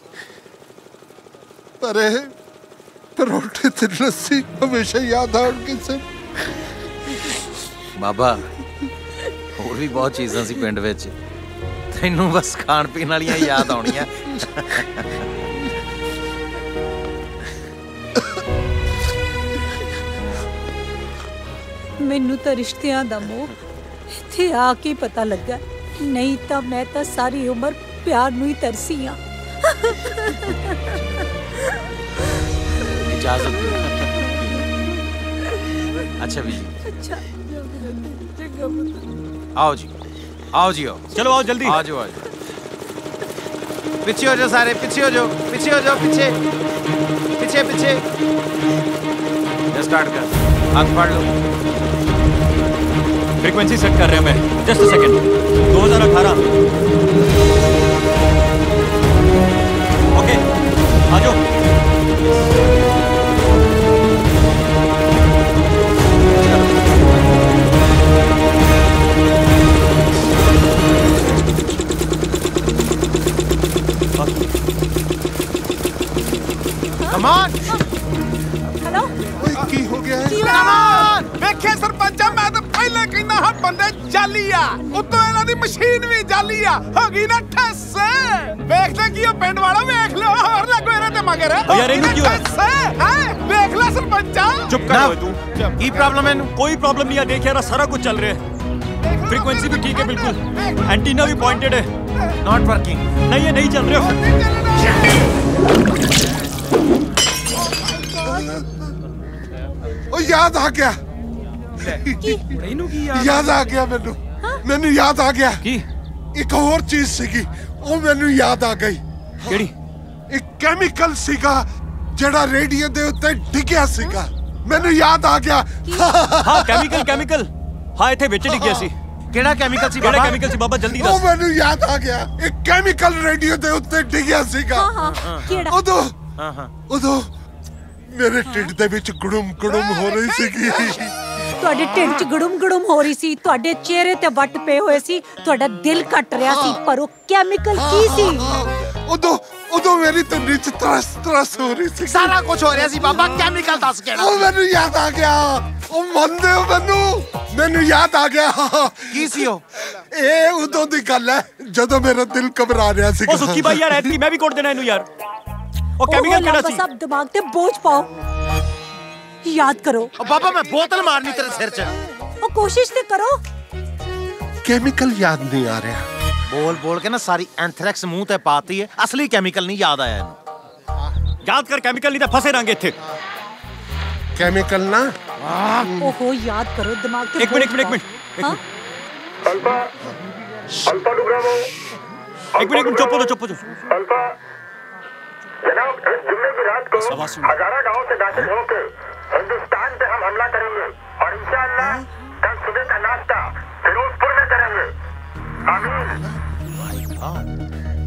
पर परोठे ते लस्सी हमेशा याद आउणगे सर। बाबा होर भी बहुत चीज़ां सी पिंड विच, तैनूं बस खाण पीण वालियां याद आउणियां। मैनू तो रिश्तियां दा मोह इत्थे आके पता लगा, नहीं तो मैं तो सारी उम्र प्यार नूं ही तरसी हाँ। इजाजत दो। अच्छा भी जी। अच्छा आओ जी, आओ जी, आओ। चलो आओ जल्दी। आ जाओ, आ जाओ। पीछे हो जाओ सारे, पीछे हो जाओ, पीछे हो जाओ, पीछे पीछे पीछे। स्टार्ट कर, हाथ फाड़ लो। फ्रीक्वेंसी सेट कर रहे हैं मैं, जस्ट अ सेकंड। दो हज़ार अठारह। ओके, आ जाओ। Come on! हेलो? की हो गया है? Come on! वेखे सरपंचा, मैं तो पहले कहना हाँ बंदे जाली आ, उतो इन्हां दी मशीन भी जाली आ, होगी ना ठस। वेख ले की ओ पिंड वाला, वेख लो और लगो इहदे ते मगर। ओ यार इन्हू क्यों है? हैं? वेख ले सरपंचा। चुप कर ओए तू। की प्रॉब्लम है? कोई प्रॉब्लम नहीं है, देख यार सारा कुछ चल रहा है। फ्रीक्वेंसी भी ठीक है बिल्कुल, एंटीना भी पॉइंटेड है। Not working. नहीं है, नहीं चल रहे। ओ याद आ गया, याद आ गया मैनू, मैनू याद आ गया। की? एक और चीज सीगी, ओ मैनू याद आ गई। केड़ी? एक केमिकल सीगा जेड़ा रेडियो दे उत्ते डिग्या सीगा, मैनू याद आ गया। हाँ केमिकल केमिकल, हाँ इत्थे विच डिग्या सी। केड़ा केमिकल सी बाबा? केड़ा केमिकल सी बाबा, जल्दी ओ दस। मैनू याद आ गया, एक केमिकल रेडियो दे उत्ते डिग्या सीगा। हाँ हाँ, केड़ा? उदो हाँ हाँ उदो मेरे ढिੱਡ ਦੇ ਵਿੱਚ ਗੁੜਮ ਗੁੜਮ ਹੋ ਰਹੀ ਸੀਗੀ। ਤੁਹਾਡੇ ਢਿੱਡ 'ਚ ਗੜੂਮ ਗੜੂਮ ਹੋ ਰਹੀ ਸੀ, ਤੁਹਾਡੇ ਚਿਹਰੇ ਤੇ ਵੱਟ ਪਏ ਹੋਏ ਸੀ, ਤੁਹਾਡਾ ਦਿਲ ਘਟ ਰਿਹਾ ਸੀ, ਪਰ ਉਹ ਕੈਮੀਕਲ ਕੀ ਸੀ? ਉਦੋਂ ਉਦੋਂ ਮੇਰੀ ਧੁੰਨੀ 'ਚ ਤਰਸ ਤਰਸ ਹੋ ਰਹੀ ਸੀ। ਸਾਰਾ ਕੁਝ ਹੋ ਰਿਹਾ ਸੀ ਬਾਬਾ, ਕੈਮੀਕਲ ਦੱਸ ਕਿਹੜਾ? ਉਹ ਮੈਨੂੰ ਯਾਦ ਆ ਗਿਆ, ਉਹ ਮੰਨਦੇ ਹੋ ਮੈਨੂੰ? ਮੈਨੂੰ ਯਾਦ ਆ ਗਿਆ। ਕੀ ਸੀ ਉਹ? ਇਹ ਉਦੋਂ ਦੀ ਗੱਲ ਹੈ ਜਦੋਂ ਮੇਰਾ ਦਿਲ ਘਬਰਾ ਰਿਹਾ ਸੀ। ਉਹ ਸੁੱਕੀ ਬਾਈ ਯਾਰ, ਐਤਕੀ ਮੈਂ ਵੀ ਕੋਟ ਦੇਣਾ ਇਹਨੂੰ ਯਾਰ। ਉਹ ਕੈਮੀਕਲ ਕਿਹੜਾ ਸੀ? सब दिमाग ते बोझ पाओ, याद करो। ओ बाबा मैं बोतल मारनी तेरे सिर च। ओ कोशिश ते करो। केमिकल याद नहीं आ रहा। बोल बोल के ना सारी एंथ्रेक्स मुंह ते पाती है, असली केमिकल नहीं याद आया इन्हें। याद कर केमिकल, नहीं तो फंसे रहेंगे इत्थे। केमिकल ना? ओहो याद करो, दिमाग ते। एक मिनट एक मिनट एक minute. Alpha alpha two bravo. एक मिनट चुप हो जाओ, चुप हो जाओ। अल्फा जनाब, इस जुम्मे की रात को हजारा गांव से दाखिल होकर हिंदुस्तान पे हम हमला करेंगे और इंशाअल्लाह कल सुबह का नाश्ता फिरोजपुर में करेंगे। आमीन।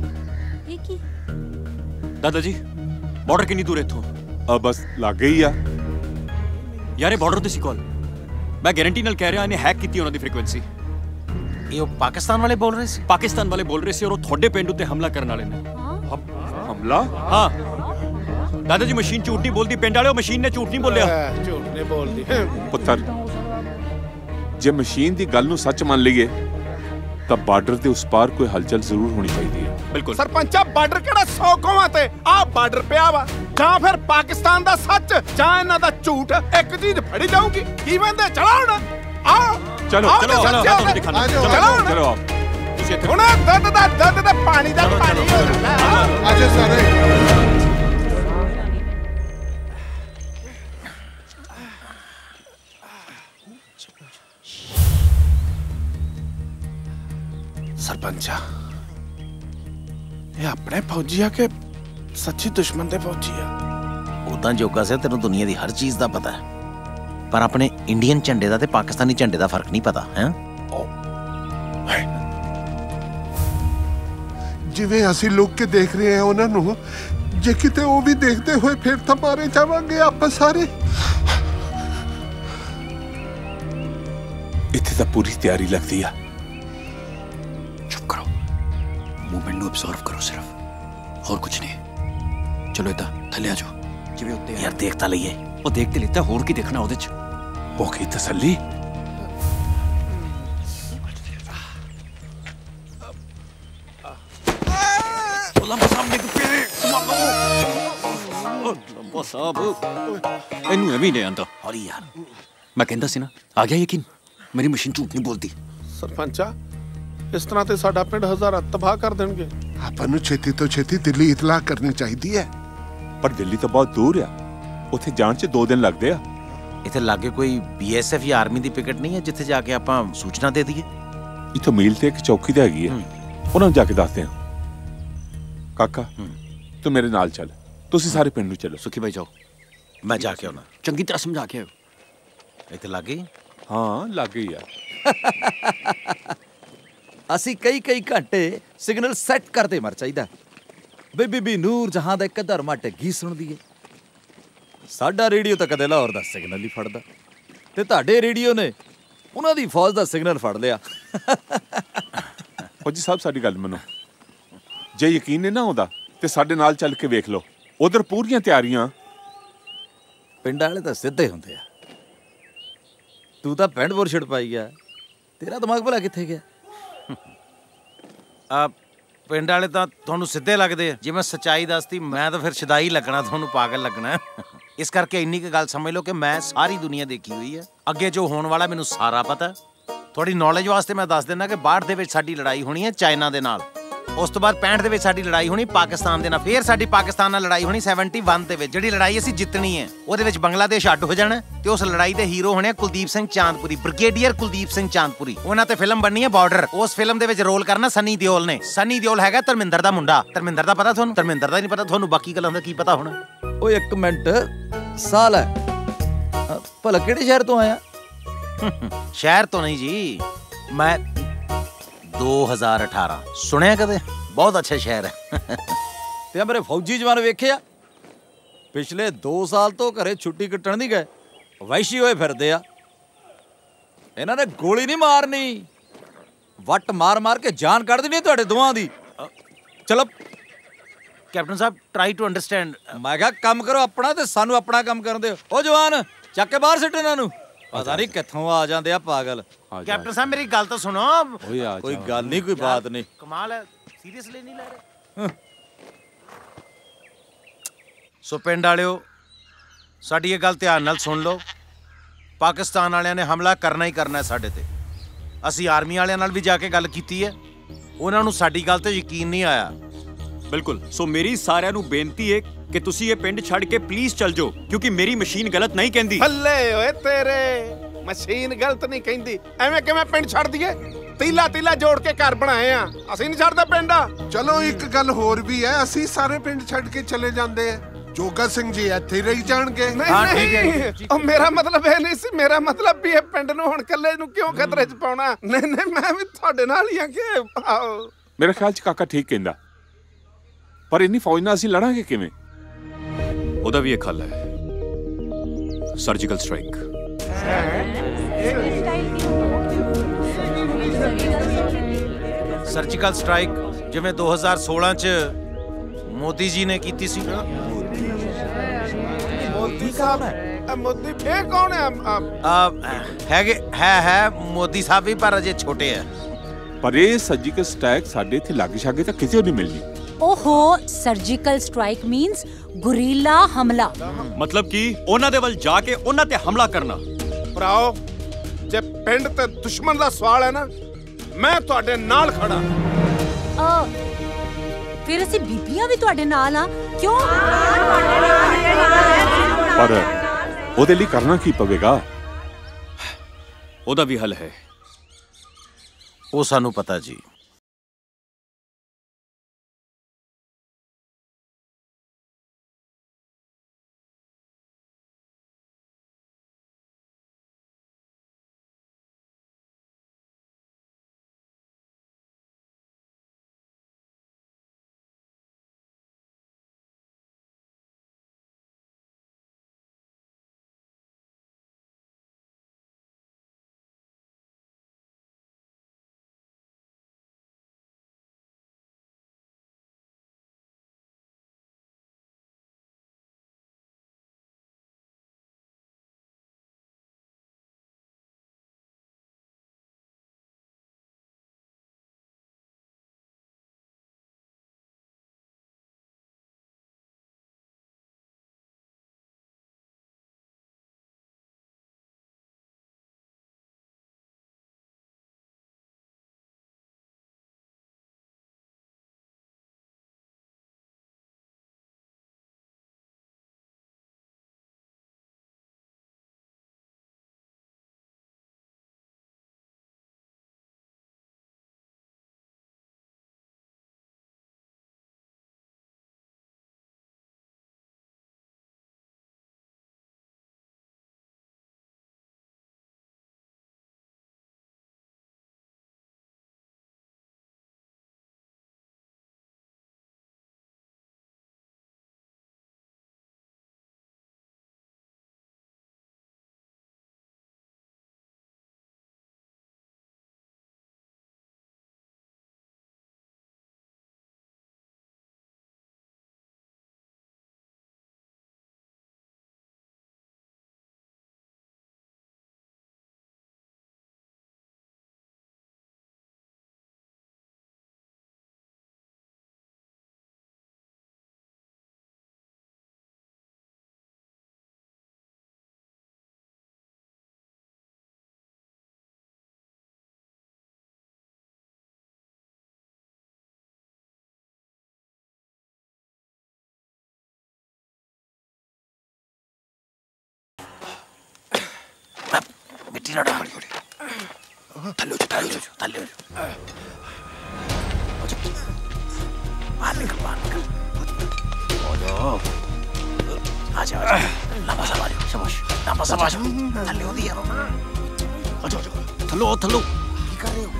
दादाजी बॉर्डर कितनी दूर है इथों? अब बस लग गई आ यार, बॉर्डर ਤੇ ਸੀ ਕਾਲ। ਮੈਂ ਗਾਰੰਟੀ ਨਾਲ ਕਹਿ ਰਿਹਾ ਇਹਨੇ ਹੈਕ ਕੀਤੀ ਉਹਨਾਂ ਦੀ ਫ੍ਰੀਕੁਐਂਸੀ। ਇਹ ਉਹ ਪਾਕਿਸਤਾਨ ਵਾਲੇ ਬੋਲ ਰਹੇ ਸੀ? ਪਾਕਿਸਤਾਨ ਵਾਲੇ ਬੋਲ ਰਹੇ ਸੀ ਔਰ ਉਹ ਤੁਹਾਡੇ ਪਿੰਡ ਉੱਤੇ ਹਮਲਾ ਕਰਨ ਵਾਲੇ ਨੇ। ਹਮਲਾ? ਹਾਂ ਦਾਦਾ ਜੀ, ਮਸ਼ੀਨ ਝੂਠ ਨਹੀਂ ਬੋਲਦੀ। ਪਿੰਡ ਵਾਲਿਓ, ਮਸ਼ੀਨ ਨੇ ਝੂਠ ਨਹੀਂ ਬੋਲਿਆ। ਝੂਠ ਨਹੀਂ ਬੋਲਦੀ ਪੁੱਤਰ। ਜੇ ਮਸ਼ੀਨ ਦੀ ਗੱਲ ਨੂੰ ਸੱਚ ਮੰਨ ਲਈਏ ਤਾਂ ਬਾਰਡਰ ਦੇ ਉਸ ਪਾਰ ਕੋਈ ਹਲਚਲ ਜ਼ਰੂਰ ਹੋਣੀ ਚਾਹੀਦੀ ਹੈ। ਬਿਲਕੁਲ ਸਰਪੰਚਾ, ਬਾਰਡਰ ਕਿਹੜਾ ਸੌ ਕੋਹਾਂ ਤੇ ਆ ਬਾਰਡਰ ਪਿਆ ਵਾ। ਜਾਂ ਫਿਰ ਪਾਕਿਸਤਾਨ ਦਾ ਸੱਚ ਜਾਂ ਇਹਨਾਂ ਦਾ ਝੂਠ, ਇੱਕ ਚੀਜ਼ ਫੜੀ ਜਾਊਗੀ। ਕੀ ਬੰਦੇ ਚਲੋ ਹੁਣ ਆਓ। ਚਲੋ ਚਲੋ ਤੁਹਾਨੂੰ ਦਿਖਾਣਾ। ਚਲੋ ਚਲੋ ਤੁਸੀਂ ਇੱਥੇ ਹੁਣ ਦੁੱਧ ਦਾ ਦੁੱਧ ਤੇ ਪਾਣੀ ਦਾ ਪਾਣੀ ਹੋ ਜਾਂਦਾ। ਆਜੋ ਸਾਰੇ। ਸਰਪੰਚਾ, ਇਹ ਆਪਣੇ ਫੌਜੀ ਆ ਕਿ ਸੱਚੀ ਦੁਸ਼ਮਣ ਦੇ ਫੌਜੀ ਆ? ਉਦਾਂ ਜੋਗਾ ਸੇ ਤੈਨੂੰ ਦੁਨੀਆ ਦੀ ਹਰ ਚੀਜ਼ ਦਾ ਪਤਾ ਹੈ, ਪਰ ਆਪਣੇ ਇੰਡੀਅਨ ਝੰਡੇ ਦਾ ਤੇ ਪਾਕਿਸਤਾਨੀ ਝੰਡੇ ਦਾ ਫਰਕ ਨਹੀਂ ਪਤਾ ਹੈ। ਜਿਵੇਂ ਅਸੀਂ ਲੁੱਕ ਕੇ ਦੇਖ ਰਹੇ ਹਾਂ ਉਹਨਾਂ ਨੂੰ, ਜੇ ਕਿਤੇ ਉਹ ਵੀ ਦੇਖਦੇ ਹੋਏ ਫਿਰ ਤਾਂ ਮਾਰੇ ਜਾਵਾਂਗੇ ਆਪਾਂ ਸਾਰੇ। ਇੱਥੇ ਤਾਂ ਪੂਰੀ ਤਿਆਰੀ ਲੱਗਦੀ ਆ। मूवमेंट ਨੂੰ ਅਬਜ਼ਰਵ ਕਰੋ ਸਿਰਫ, ਹੋਰ ਕੁਝ ਨਹੀਂ। ਚਲੋ ਇਦਾਂ ਥੱਲੇ ਆ ਜਾਓ। ਜਿਵੇਂ ਉੱਤੇ ਯਾਰ ਦੇਖ ਤਾਂ ਲਈਏ। ਉਹ ਦੇਖ ਤੇ ਲਿੱਤਾ, ਹੋਰ ਕੀ ਦੇਖਣਾ ਉਹਦੇ ਚ? ਹੋ ਗਈ ਤਸੱਲੀ? ਲੰਬਾ ਸਾਹਮਣੇ ਕੁੱਤੇ ਲੰਬਾ ਸਾਹਿਬ, ਇਹਨੂੰ ਐਵੇਂ ਨਹੀਂ ਆਂਦਾ। ਹੌਲੀ ਯਾਰ, ਮੈਂ ਕਹਿੰਦਾ ਸੀ ਨਾ, ਆ ਗਿਆ ਯਕੀਨ। ਮੇਰੀ ਮਸ਼ੀਨ ਝੂਠ ਨਹੀਂ ਬੋਲਦੀ। ਸਰਪੰਚਾ, ਇਸ ਤਰ੍ਹਾਂ ਤੇ ਸਾਡਾ ਪਿੰਡ ਹਜ਼ਾਰਾਂ ਤਬਾਹ ਕਰ ਦੇਣਗੇ। ਆਪਾਂ ਨੂੰ ਛੇਤੀ ਤੋਂ ਛੇਤੀ ਦਿੱਲੀ ਇਤਲਾਹ ਕਰਨੀ ਚਾਹੀਦੀ ਹੈ। ਪਰ ਦਿੱਲੀ ਤਾਂ ਬਹੁਤ ਦੂਰ ਆ, ਉੱਥੇ ਜਾਣ 'ਚ ਦੋ ਦਿਨ ਲੱਗਦੇ ਆ। ਇੱਥੇ ਲਾਗੇ ਕੋਈ ਬੀ ਐਸ ਐਫ ਜਾਂ ਆਰਮੀ ਦੀ ਪਿਕਟ ਨਹੀਂ ਹੈ ਜਿੱਥੇ ਜਾ ਕੇ ਆਪਾਂ ਸੂਚਨਾ ਦੇ ਦਈਏ? ਇੱਥੋਂ ਮੀਲ ਤੇ ਇੱਕ ਚੌਕੀ ਤਾਂ ਹੈਗੀ ਆ, ਉਹਨਾਂ ਨੂੰ ਜਾ ਕੇ ਦੱਸਦੇ ਆ। ਕਾਕਾ ਤੂੰ ਮੇਰੇ ਨਾਲ ਚੱਲ, ਤੁਸੀਂ ਸਾਰੇ ਪਿੰਡ ਨੂੰ ਚੱਲੋ। ਸੁਖੀ ਬਾਈ ਜਾਓ, ਮੈਂ ਜਾ ਕੇ ਆਉਣਾ। ਚੰਗੀ ਤਰ੍ਹਾਂ ਸਮਝਾ ਕੇ ਆਓ। ਇੱਥੇ ਲਾਗੇ? ਹਾਂ ਲੱਗ ਗਈ ਆ। ਅਸੀਂ ਕਈ ਕਈ ਘੰਟੇ ਸਿਗਨਲ ਸੈੱਟ ਕਰਦੇ ਮਰ ਚਾਹੀਦਾ। ਬਈ ਬੀਬੀ ਨੂਰ ਜਹਾਂ ਦਾ ਇੱਕ ਧਰਮਾ ਟੱਗੀ ਸੁਣਦੀ ਏ। ਸਾਡਾ ਰੇਡੀਓ ਤਾਂ ਕਦੇ ਲਾਹੌਰ ਦਾ ਸਿਗਨਲ ਹੀ ਫੜਦਾ, ਤੇ ਤੁਹਾਡੇ ਰੇਡੀਓ ਨੇ ਉਹਨਾਂ ਦੀ ਫੌਜ ਦਾ ਸਿਗਨਲ ਫੜ ਲਿਆ। ਫੌਜੀ ਸਾਹਿਬ, ਸਾਡੀ ਗੱਲ ਮੰਨੋ। ਜੇ ਯਕੀਨ ਨਹੀਂ ਨਾ ਆਉਂਦਾ ਤੇ ਸਾਡੇ ਨਾਲ ਚੱਲ ਕੇ ਵੇਖ ਲਓ। ਉਧਰ ਪੂਰੀਆਂ ਤਿਆਰੀਆਂ। ਪਿੰਡਾਂ ਵਾਲੇ ਤਾਂ ਸਿੱਧੇ ਹੁੰਦੇ ਆ, ਤੂੰ ਤਾਂ ਪਿੰਡ ਬੁਰ ਛਿੜ ਪਾਈ ਗਿਆ। ਤੇਰਾ ਦਿਮਾਗ ਭਲਾ ਕਿੱਥੇ ਗਿਆ? ਆ ਪਿੰਡ ਵਾਲੇ ਤਾਂ ਤੁਹਾਨੂੰ ਸਿੱਧੇ ਲੱਗਦੇ ਆ। ਜੇ ਮੈਂ ਸੱਚਾਈ ਦੱਸਦੀ ਮੈਂ ਤਾਂ ਫਿਰ ਸ਼ਦਾਈ ਲੱਗਣਾ, ਤੁਹਾਨੂੰ ਪਾਗਲ ਲੱਗਣਾ। ਇਸ ਕਰਕੇ ਇੰਨੀ ਕੁ ਗੱਲ ਸਮਝ ਲਓ ਕਿ ਮੈਂ ਸਾਰੀ ਦੁਨੀਆ ਦੇਖੀ ਹੋਈ ਹੈ। ਅੱਗੇ ਜੋ ਹੋਣ ਵਾਲਾ ਮੈਨੂੰ ਸਾਰਾ ਪਤਾ। ਥੋੜੀ ਨੌਲੇਜ ਵਾਸਤੇ ਮੈਂ ਦੱਸ ਦਿੰਦਾ ਕਿ ਬਾਹਠ ਦੇ ਵਿੱਚ ਸਾਡੀ ਲੜਾਈ ਹੋਣੀ ਹੈ ਚਾਈਨਾ ਦੇ ਨਾਲ। ਉਸ ਤੋਂ ਬਾਅਦ ਪੈਂਹਠ ਦੇ ਵਿੱਚ ਸਾਡੀ ਲੜਾਈ ਹੋਣੀ ਪਾਕਿਸਤਾਨ ਦੇ ਨਾਲ। ਫਿਰ ਸਾਡੀ ਪਾਕਿਸਤਾਨ ਨਾਲ ਲੜਾਈ ਹੋਣੀ ਇਕਹੱਤਰ ਦੇ ਵਿੱਚ। ਜਿਹੜੀ ਲੜਾਈ ਅਸੀਂ ਜਿੱਤਣੀ ਹੈ ਉਹਦੇ ਵਿੱਚ ਬੰਗਲਾਦੇਸ਼ ਅੱਡ ਹੋ ਜਾਣਾ ਤੇ ਉਸ ਲੜਾਈ ਦੇ ਹੀਰੋ ਹੋਣੇ ਕੁਲਦੀਪ ਸਿੰਘ ਚਾਂਦਪੁਰੀ, ਬ੍ਰਿਗੇਡੀਅਰ ਕੁਲਦੀਪ ਸਿੰਘ ਚਾਂਦਪੁਰੀ। ਉਹਨਾਂ ਤੇ ਫਿਲਮ ਬਣਨੀ ਹੈ ਬਾਰਡਰ। ਉਸ ਫਿਲਮ ਦੇ ਵਿੱਚ ਰੋਲ ਕਰਨਾ ਸਨੀ ਦਿਓਲ ਨੇ। ਸਨੀ ਦਿਓਲ ਹੈਗਾ ਧਰਮਿੰਦਰ ਦਾ ਮੁੰਡਾ। ਧਰਮਿੰਦਰ ਦਾ ਪਤਾ ਤੁਹਾਨੂੰ? ਧਰਮਿੰਦਰ ਦਾ ਨਹੀਂ ਪਤਾ ਤੁਹਾਨੂੰ, ਬਾਕੀ ਗੱਲਾਂ ਦਾ ਕੀ ਪਤਾ ਹੋਣਾ? ਓਏ ਇੱਕ ਮਿੰਟ, ਸਾਲ ਹੈ ਭਲਾ ਕਿਹੜੇ ਸ਼ਹਿਰ ਤੋਂ ਆਇਆ? ਸ਼ਹਿਰ ਤੋਂ ਨਹੀਂ ਜੀ, ਮੈਂ ਦੋ ਹਜ਼ਾਰ ਅਠਾਰਾਂ ਸੁਣਿਆ ਕਦੇ? ਬਹੁਤ ਅੱਛਾ ਸ਼ਹਿਰ ਹੈ। ਤੇ ਮੇਰੇ ਫੌਜੀ ਜਵਾਨ ਵੇਖਿਆ ਪਿਛਲੇ ਦੋ ਸਾਲ ਤੋਂ ਘਰੇ ਛੁੱਟੀ ਕੱਟਣ ਨਹੀਂ ਗਏ, ਵੈਸ਼ੀ ਹੋਏ ਫਿਰਦੇ ਆ। ਇਹਨਾਂ ਨੇ ਗੋਲੀ ਨਹੀਂ ਮਾਰਨੀ, ਵੱਟ ਮਾਰ ਮਾਰ ਕੇ ਜਾਨ ਕੱਢ ਦੇਣੀ ਤੁਹਾਡੇ ਦੋਵਾਂ ਦੀ। ਚਲੋ ਕੈਪਟਨ ਸਾਹਿਬ, ਟਰਾਈ ਟੂ ਅੰਡਰਸਟੈਂਡ। ਮੈਂ ਕਿਹਾ ਕੰਮ ਕਰੋ ਆਪਣਾ ਤੇ ਸਾਨੂੰ ਆਪਣਾ ਕੰਮ ਕਰਨ ਦਿਓ। ਉਹ ਜਵਾਨ ਚੱਕ ਕੇ ਬਾਹਰ ਸਿੱਟ ਇਹਨਾਂ ਨੂੰ। ਪਤਾ ਨਹੀਂ ਕਿੱਥੋਂ ਆ ਜਾਂਦੇ ਆ ਪਾਗਲ। ਕੈਪਟਨ ਸਾਹਿਬ ਮੇਰੀ ਗੱਲ ਤਾਂ ਸੁਣੋ। ਕੋਈ ਗੱਲ ਨਹੀਂ, ਕੋਈ ਬਾਤ ਨਹੀਂ। ਕਮਾਲ ਹੈ, ਸੀਰੀਅਸਲੀ ਨਹੀਂ ਲੈ ਰਹੇ। ਸੋ ਪਿੰਡ ਵਾਲਿਓ, ਸਾਡੀ ਇਹ ਗੱਲ ਧਿਆਨ ਨਾਲ ਸੁਣ ਲਓ। ਪਾਕਿਸਤਾਨ ਵਾਲਿਆਂ ਨੇ ਹਮਲਾ ਕਰਨਾ ਹੀ ਕਰਨਾ ਸਾਡੇ ਤੇ। ਅਸੀਂ ਆਰਮੀ ਵਾਲਿਆਂ ਨਾਲ ਵੀ ਜਾ ਕੇ ਗੱਲ ਕੀਤੀ ਹੈ, ਉਹਨਾਂ ਨੂੰ ਸਾਡੀ ਗੱਲ ਤੇ ਯਕੀਨ ਨਹੀਂ ਆਇਆ। ਬਿਲਕੁਲ। ਸੋ ਮੇਰੀ ਸਾਰਿਆਂ ਨੂੰ ਬੇਨਤੀ ਹੈ ਕਿ ਤੁਸੀਂ ਇਹ ਪਿੰਡ ਛੱਡ ਕੇ ਪਲੀਜ਼ ਚੱਲ ਜਾਓ, ਕਿਉਂਕਿ ਮੇਰੀ ਮਸ਼ੀਨ ਗਲਤ ਨਹੀਂ ਕਹਿੰਦੀ। ਹੱਲੇ ਓਏ ਤੇਰੇ, ਮਸ਼ੀਨ ਗਲਤ ਨਹੀਂ ਕਹਿੰਦੀ। ਐਵੇਂ ਕਿਵੇਂ ਪਿੰਡ ਛੱਡ ਦਈਏ? ਤੀਲਾ ਤੀਲਾ ਜੋੜ ਕੇ ਘਰ ਬਣਾਏ ਆ ਅਸੀਂ ਨਹੀਂ ਛੱਡਦੇ ਪਿੰਡ। ਚਲੋ ਇੱਕ ਗੱਲ ਹੋਰ ਵੀ ਹੈ, ਅਸੀਂ ਸਾਰੇ ਪਿੰਡ ਛੱਡ ਕੇ ਚਲੇ ਜਾਂਦੇ ਆ, ਜੋਗਾ ਸਿੰਘ ਜੀ ਇੱਥੇ ਹੀ ਰਹੀ ਜਾਣਗੇ। ਨਹੀਂ ਨਹੀਂ ਉਹ ਮੇਰਾ ਮਤਲਬ ਇਹ ਨਹੀਂ ਸੀ, ਮੇਰਾ ਮਤਲਬ ਵੀ ਇਹ ਪਿੰਡ ਨੂੰ ਹੁਣ ਇਕੱਲੇ ਨੂੰ ਕਿਉਂ ਖਤਰੇ 'ਚ ਪਾਉਣਾ। ਨਹੀਂ ਨਹੀਂ ਮੈਂ ਵੀ ਤੁਹਾਡੇ ਨਾਲ ਹੀ ਆ ਕਿ ਆਓ। ਮੇਰੇ ਖਿਆਲ 'ਚ ਕਾਕਾ ਠੀਕ ਕਹਿੰਦਾ, ਪਰ ਇੰਨੀ ਫੌਜ ਨਾਲ ਅਸੀਂ ਲੜਾਂਗੇ ਕਿਵੇਂ? ਉਹਦਾ ਵੀ ਇੱਕ ਹੱਲ ਹੈ, ਸਰਜੀਕਲ ਸਟ੍ਰਾਈਕ। ਸਰਜੀਕਲ ਸਟ੍ਰਾਈਕ ਜਿਵੇਂ ਦੋ ਹਜ਼ਾਰ ਸੋਲਾਂ 'ਚ ਮੋਦੀ ਜੀ ਨੇ ਕੀਤੀ ਸੀ। ਮੋਦੀ ਸਾਹਿਬ ਹੈ, ਮੋਦੀ ਫੇਰ ਕੌਣ ਹੈ? ਹੈਗੇ ਹੈ ਹੈ ਮੋਦੀ ਸਾਹਿਬ ਵੀ, ਪਰ ਅਜੇ ਛੋਟੇ ਆ। ਪਰ ਇਹ ਸਰਜੀਕਲ ਸਟ੍ਰਾਈਕ ਸਾਡੇ ਇੱਥੇ ਲਾਗੇ ਛਾਗੇ ਤਾਂ ਕਿਸੇ ਨੂੰ ਨਹੀਂ ਮਿਲਣੀ। ਓਹੋ, ਸਰਜੀਕਲ ਸਟ੍ਰਾਈਕ ਮੀਨਸ ਗੁਰੀਲਾ ਹਮਲਾ। ਮਤਲਬ ਕਿ ਉਹਨਾਂ ਦੇ ਵੱਲ ਜਾ ਕੇ ਉਹਨਾਂ ਤੇ ਹਮਲਾ ਕਰਨਾ। ਭਰਾਓ, ਜੇ ਪਿੰਡ ਤੇ ਦੁਸ਼ਮਣ ਦਾ ਸਵਾਲ ਹੈ ਨਾ, ਮੈਂ ਤੁਹਾਡੇ ਨਾਲ ਖੜਾ। ਆ ਫਿਰ ਅਸੀਂ ਬੀਬੀਆਂ ਵੀ ਤੁਹਾਡੇ ਨਾਲ ਆ, ਕਿਉਂ? ਪਰ ਉਹਦੇ ਲਈ ਕਰਨਾ ਕੀ ਪਵੇਗਾ? ਉਹਦਾ ਵੀ ਹੱਲ ਹੈ, ਉਹ ਸਾਨੂੰ ਪਤਾ ਜੀ। मिट्टी ना डाल थल्ले हो थल्ले हो थल्ले हो बाहर निकल बाहर निकल बोलो आजा आजा लंबा सा मारो शाबाश लंबा सा मारो थल्ले हो दिया आजा आजा थल्लो थल्लो की कर रहे हो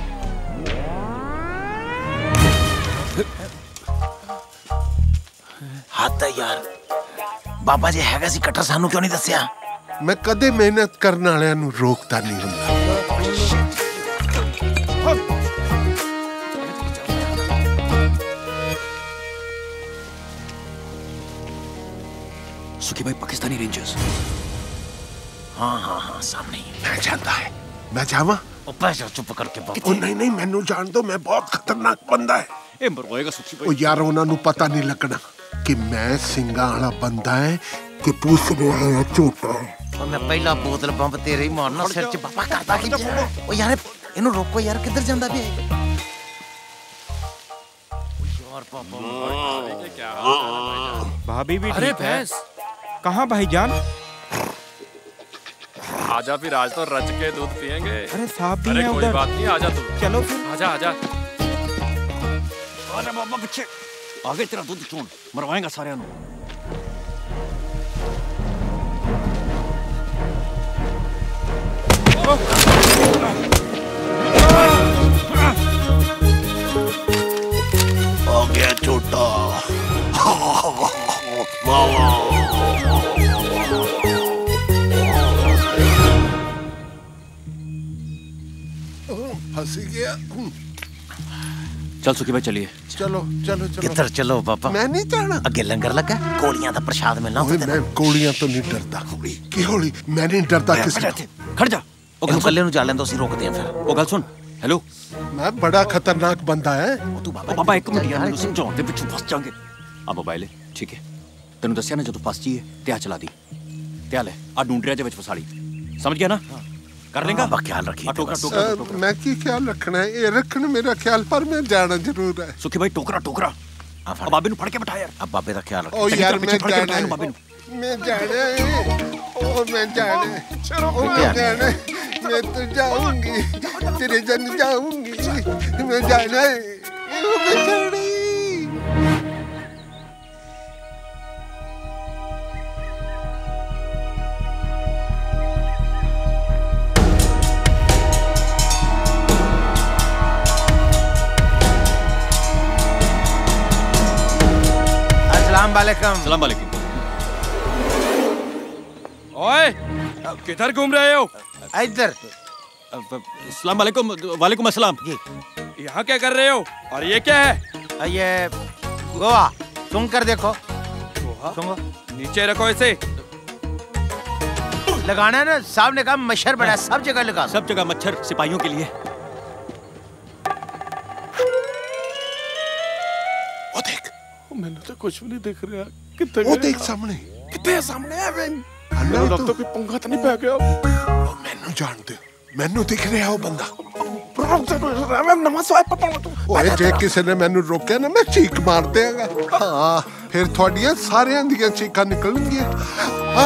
हाथ यार बाबा जी हैगा सी कट्टर सानू क्यों नहीं दस्या मैं कदे मेहनत करने वालियां नू रोकता नहीं हुंदा सुखी भाई पाकिस्तानी रेंजर्स हाँ हाँ हाँ सामने मैं जानता है मैं जावा पैसा चुप करके ओ नहीं नहीं मैनू जान दो मैं बहुत खतरनाक बंदा है ए मरवाएगा सुखी भाई ओ यार उन्हां नू पता नहीं लगना कि मैं सिंगा वाला बंदा है कि पूछ रहा है झूठा है और मैं पहला बोतल बंब तेरे ही मारना सिर च बाबा करदा की ओ यार इनु रोको यार किधर जांदा बे यार पापा भाभी भी अरे भैंस कहाँ भाईजान आजा फिर आज तो रच के दूध पियेंगे। अरे साहब भी अरे हैं कोई उधर। बात नहीं, आजा तू। चलो फिर। आजा आजा। अरे बाबा बच्चे आगे तेरा दूध चोण मरवाएगा सारे नु। आ गया छोटा। फंस गया। चल सुखी भाई चलिए। चलो चलो चलो। किधर चलो पापा? मैं नहीं जाना। अगे लंगर लगा, गोलियां दा प्रसाद मिलना। मैं गोलियां तो नहीं डरता। की होली मैं नहीं डरता किसी। खड़ जा। ओ गल कल्ले नु जा लें तो ਅਸੀਂ रोकते हैं फिर। ओ गल सुन। हेलो। मैं बड़ा खतरनाक बंदा है। तू बाबा बाबा एक मिनट यार ਮੈਨੂੰ ਸਮਝਾਉਣ ਦੇ ਵਿੱਚ ਫਸ ਜਾਾਂਗੇ। ਆ ਮੋਬਾਈਲ ਠੀਕ ਹੈ ਤੈਨੂੰ ਦੱਸਿਆ ਨਾ ਜਦੋਂ ਫਸ ਜੀਏ ਤੇ ਆ ਚਲਾ ਦੀ ਤੇ ਆ ਲੈ ਆ ਡੂੰਡਰਿਆ ਦੇ ਵਿੱਚ ਫਸਾ ਲਈ ਸਮਝ ਗਿਆ ਨਾ कर लेगा बाबा ख्याल रखिए। टोकरा टोकरा टोकरा मैं की ख्याल रखना है? ये रखना मेरा ख्याल, पर मैं जाना जरूर है। सुखी भाई टोकरा टोकरा अब बाबे नु फड़ के बैठा यार। अब बाबे का ख्याल ओ यार मैं जाना है, मैं जाना है, ओ मैं जाना है, ओ मैं जाना है, मैं तो जाऊंगी तेरे जन जाऊंगी, मैं जाना है, ओ मैं जाना है। वालेकुम। सलाम वालेकुम। ओए किधर घूम रहे हो? इधर। सलाम वालेकुम। वालेकुम अस्सलाम। जी यहाँ क्या कर रहे हो? और ये क्या है? ये गोवा। सुन कर देखो। गोवा? नीचे रखो इसे। लगाना है ना, साहब ने कहा मच्छर बड़ा सब जगह लगा। सब जगह मच्छर सिपाहियों के लिए। मैंने तो कुछ भी नहीं दिख रहा। कितने वो देख सामने। कितने सामने है मैं? अन्ना तो कोई पंगा तो नहीं पै गया। ओ मैनू जानते हो, मैनू दिख रहा है वो बंदा। ब्राउन से मैं नवा स्वाइप पता ना तू। ओए जे किसी ने मैनू रोकया ना मैं चीख मार देगा। हां फिर थोड़ियां सारियां दी चीखां निकलणगियां। हां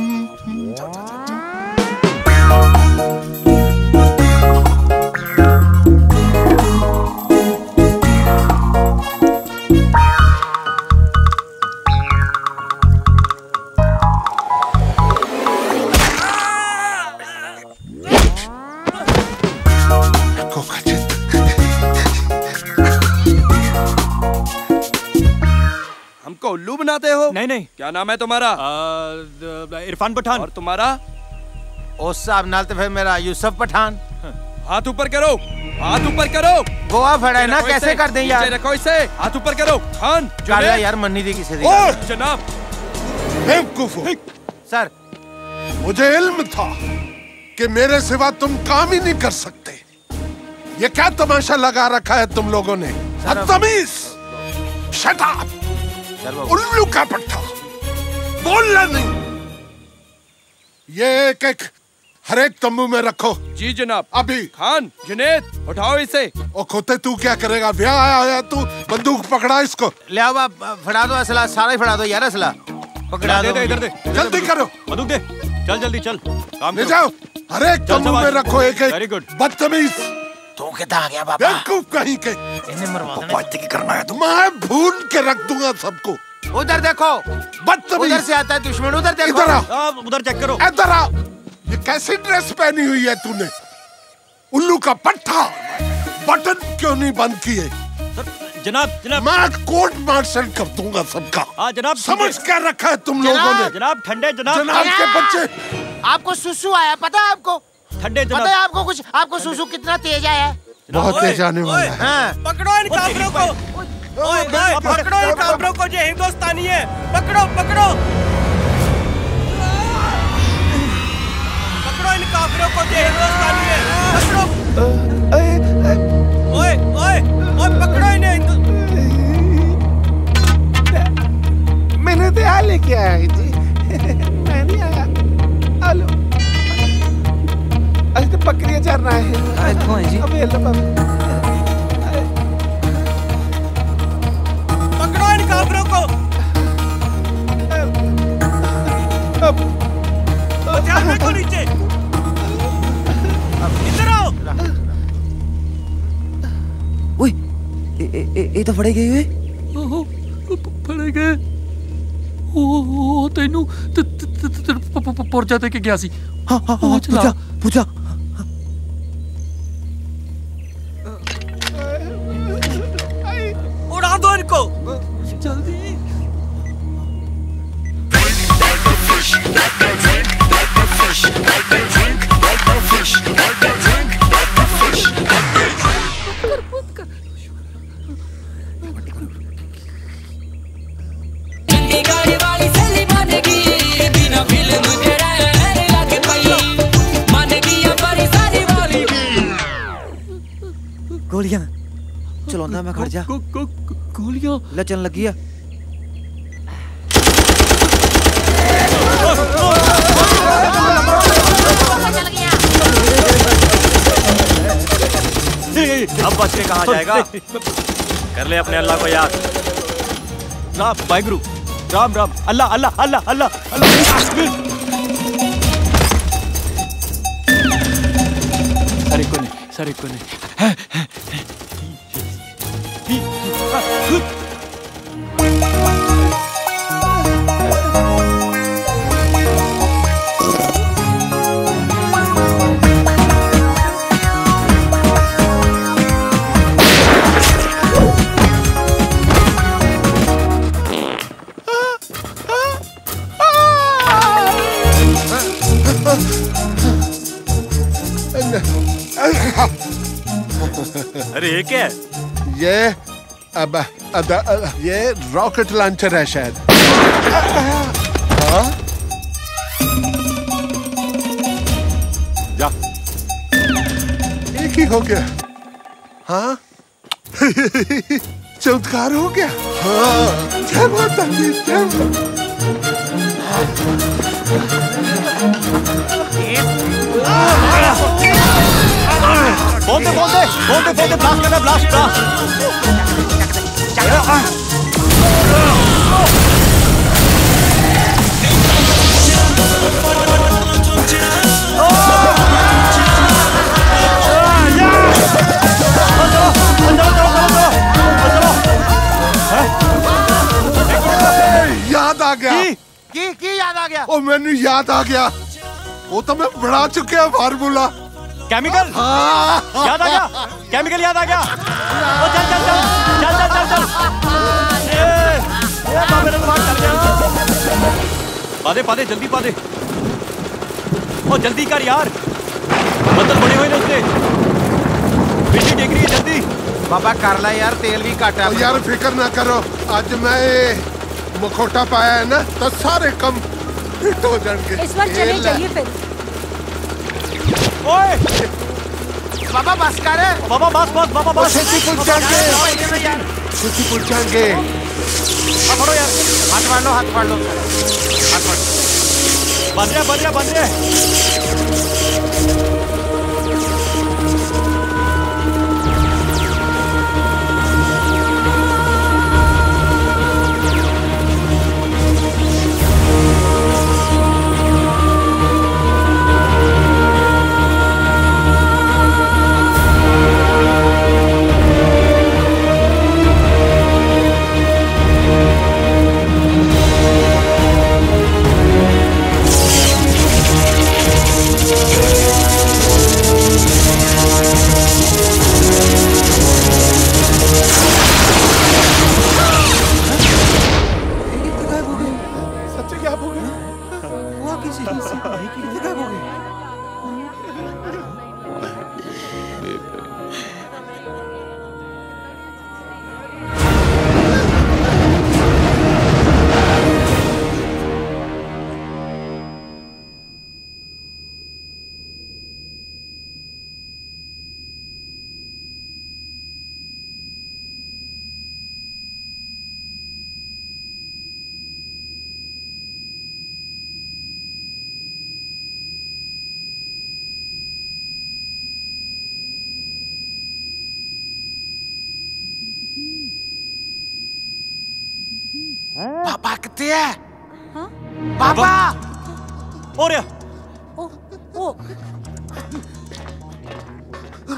हमको उल्लू बनाते हो? नहीं नहीं। क्या नाम है तुम्हारा? इरफान पठान। और तुम्हारा? उस साहब नाल तो फिर मेरा यूसुफ पठान। हाथ ऊपर करो, हाथ ऊपर करो। गोवा फड़ा है ना, कैसे कर दें यार? रखो इसे, हाथ ऊपर करो। खान चल यार मन्नी दी किसे दी। ओ जनाब बेवकूफ सर, मुझे इल्म था कि मेरे सिवा तुम काम ही नहीं कर सकते। ये क्या तमाशा लगा रखा है तुम लोगों ने? बदतमीज, शट अप, उल्लू का पट्टा, बोलना नहीं। ये एक एक हर एक तंबू में रखो। जी जनाब। अभी खान जुनेद उठाओ इसे। ओ खोते तू क्या करेगा? ब्याह आया है तू, बंदूक पकड़ा इसको। ले आओ बाप, फड़ा दो असला, सारा ही फड़ा दो यार असला। पकड़ा दो। दे इधर दे। जल्दी करो। बंदूक दे। चल जल्दी चल। काम ले जाओ। हर एक तंबू में रखो एक एक। Very good. बदतमीज। तू कितना आ गया बाबा? बेवकूफ कहीं के। इन्हें मरवा देना। बात की करना है तो मैं भून के रख दूंगा सबको। उधर देखो। बदतमीज। उधर से आता है दुश्मन, उधर देखो। इधर आ। उधर चेक करो। इधर आ। ये कैसी ड्रेस पहनी हुई है तूने? उल्लू का पट्टा। बटन क्यों नहीं बंद किए? जनाब जनाब मैं कोर्ट मार्शल कर दूंगा सबका। हाँ जनाब। समझ क्या रखा है तुम लोगों ने? जनाब ठंडे जनाब। जनाब के बच्चे। आपको सुसु आया, पता है आपको? ठंडे जनाब। पता है आपको कुछ? आपको सुसु कितना तेज आया है? बहुत तेज आने वाला है। हाँ। पकड़ो इन काफिरों को। ओए ओए पकड़ो इन काफिरों को, जो हिंदुस्तानी है। पकड़ो पकड़ो पकड़ो इन काफिरों को, जो हिंदुस्तानी है। पकड़ो। ओए ओए ओए पकड़ो इन्हें। मैंने तो यहाँ लेके आया है जी। मैं नहीं आया। हेलो। आज तो बकरियां चर रहा है। कौन है जी? अबे लो बाबा। पकड़ो इन काफिरों को। अब ध्यान रखो नीचे। ओए ਇਹ ਤਾਂ ਫੜੇ ਗਏ ਓਏ ਫੜੇ ਗਏ ਉਹ ਤੈਨੂੰ ਪੁਰਜਾ ਦੇ ਕੇ ਗਿਆ ਸੀ ਹਾਂ ਹਾਂ ਪੁਰਜਾ ਪੁਰਜਾ उड़ा दो इनको जल्दी गोलियां चलाਉਂਦਾ मैं खड़ जा गोलियां लचन लगी है अब बच के कहाँ जाएगा? कर ले अपने अल्लाह को याद। राम वाहिगुरु राम राम अल्लाह अल्लाह अल्लाह अल्लाह अल्लाह सारे कोने सारे कोने अरे ये क्या है? ये अब अद, अद, ये रॉकेट लॉन्चर है शायद। हाँ? जा। एक ही हो गया। हाँ? चमत्कार हो गया। हाँ। जय माता दी, जय माता। बोलते बोलते बोलते बोलते ब्लास्ट करना ब्लास्ट ब्लास्ट याद आ गया की की याद आ गया ओ मैंने याद आ गया वो तो मैं बढ़ा चुके हैं फार्मूला केमिकल याद आ गया केमिकल याद आ गया ओ चल चल चल चल चल चल चल ये ये बाबे ने मार कर दिया पादे पादे जल्दी पादे ओ जल्दी कर यार बदल बड़े हुए ने उससे बिजली टेक रही है जल्दी बाबा कर ला यार तेल भी घट है यार फिक्र ना करो आज मैं मुखौटा पाया है ना तो सारे कम फिट हो जाएंगे इस बार चले जाइए फिर ओए बाबा बस कर बाबा बस बस बाबा बस छेती पुल जाएंगे छेती पुल जाएंगे पकड़ो यार हाथ मार लो हाथ मार लो हाथ मार बंद रहे बंद रहे बंद रहे पापा कितने है हाँ? पापा और या ओ ओ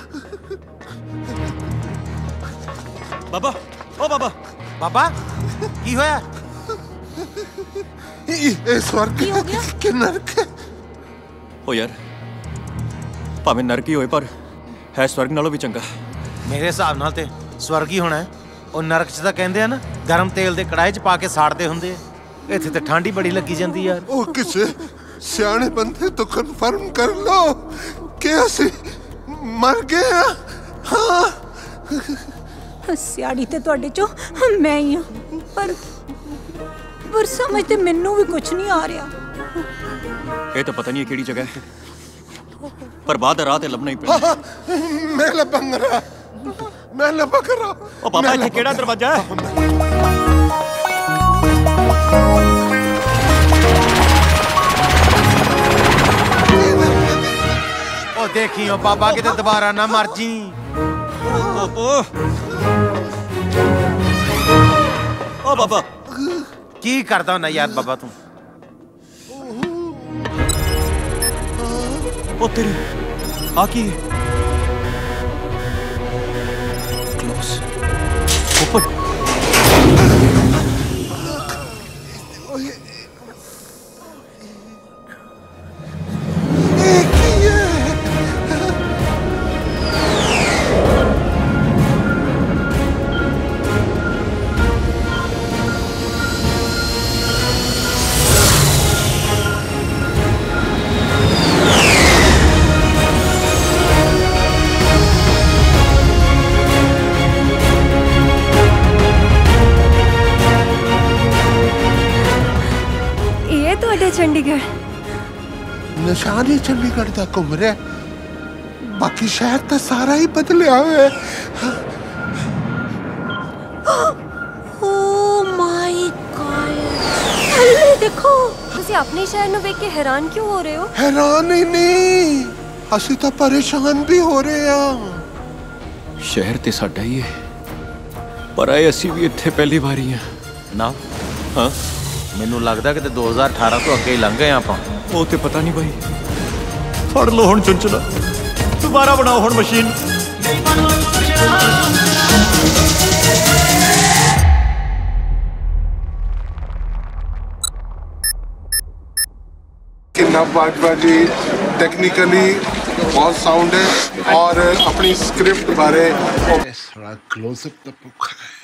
बाबा ओ बाबा बाबा की होया ये स्वर्ग के नरक ओ यार भावें नरक ही होए पर है स्वर्ग नालों भी चंगा। मेरे हिसाब नाल ते स्वर्ग ही होना है। ਉਹ ਨਰਕ 'ਚ ਤਾਂ ਕਹਿੰਦੇ ਆ ਨਾ ਗਰਮ ਤੇਲ ਦੇ ਕੜਾਹੀ 'ਚ ਪਾ ਕੇ ਸਾੜਦੇ ਹੁੰਦੇ ਆ। ਇੱਥੇ ਤੇ ਠੰਡ ਹੀ ਬੜੀ ਲੱਗੀ ਜਾਂਦੀ ਯਾਰ। ਉਹ ਕਿਸੇ ਸਿਆਣੇ ਬੰਦੇ ਤੋਂ ਕਨਫਰਮ ਕਰ ਲਓ ਕਿ ਅਸੀਂ ਮਰ ਗਏ ਆ। ਹਾਂ ਸਿਆੜੀ ਤੇ ਤੁਹਾਡੇ ਚੋਂ ਮੈਂ ਹੀ ਆ ਪਰ ਪਰ ਸਮਝ ਤੇ ਮੈਨੂੰ ਵੀ ਕੁਝ ਨਹੀਂ ਆ ਰਿਹਾ। ਇਹ ਤਾਂ ਪਤਾ ਨਹੀਂ ਕਿਹੜੀ ਜਗ੍ਹਾ ਹੈ ਪਰ ਬਾਅਦ ਰਾਹ ਤੇ ਲੱਭਣਾ ਹੀ ਪੈਣਾ। ਮੈਂ ਲੱਭਾਂਗਾ मैं लपा कर रहा ओ पापा इत्थे केड़ा दरवाजा है? ओ देखियो बाबा किते दोबारा ना मर जी। ओ ओ बाबा की करदा ना यार बाबा तू? ओ तेरी आ की ऊपर चंडीगढ़ निशान ही चंडीगढ़ का घूम रहा बाकी शहर तो सारा ही बदलिया हुआ है। ओह माय गॉड देखो ਤੁਸੀਂ ਆਪਣੇ ਸ਼ਹਿਰ ਨੂੰ ਵੇਖ ਕੇ ਹੈਰਾਨ ਕਿਉਂ ਹੋ ਰਹੇ ਹੋ? हैरान ही नहीं ਅਸੀਂ ਤਾਂ परेशान भी हो रहे हैं। शहर ते साडा ही है पर आए ਅਸੀਂ ਵੀ ਇੱਥੇ ਪਹਿਲੀ ਵਾਰੀ ਆ ਨਾ। ਹਾਂ ਮੈਨੂੰ ਲੱਗਦਾ ਕਿ ਤੇ ਦੋ ਹਜ਼ਾਰ ਅਠਾਰਾਂ ਤੋਂ ਅੱਗੇ ਹੀ ਲੰਘ ਗਏ ਆਪਾਂ। ਉਹ ਤੇ ਪਤਾ ਨਹੀਂ ਬਾਈ। ਫੜ ਲਓ ਹੁਣ ਚੁੰਚਲਾ ਦੁਬਾਰਾ ਬਣਾਓ ਹੁਣ ਮਸ਼ੀਨ। किन्ना बाजी टेक्निकली बहुत साउंड है और अपनी स्क्रिप्ट बारे क्लोजअप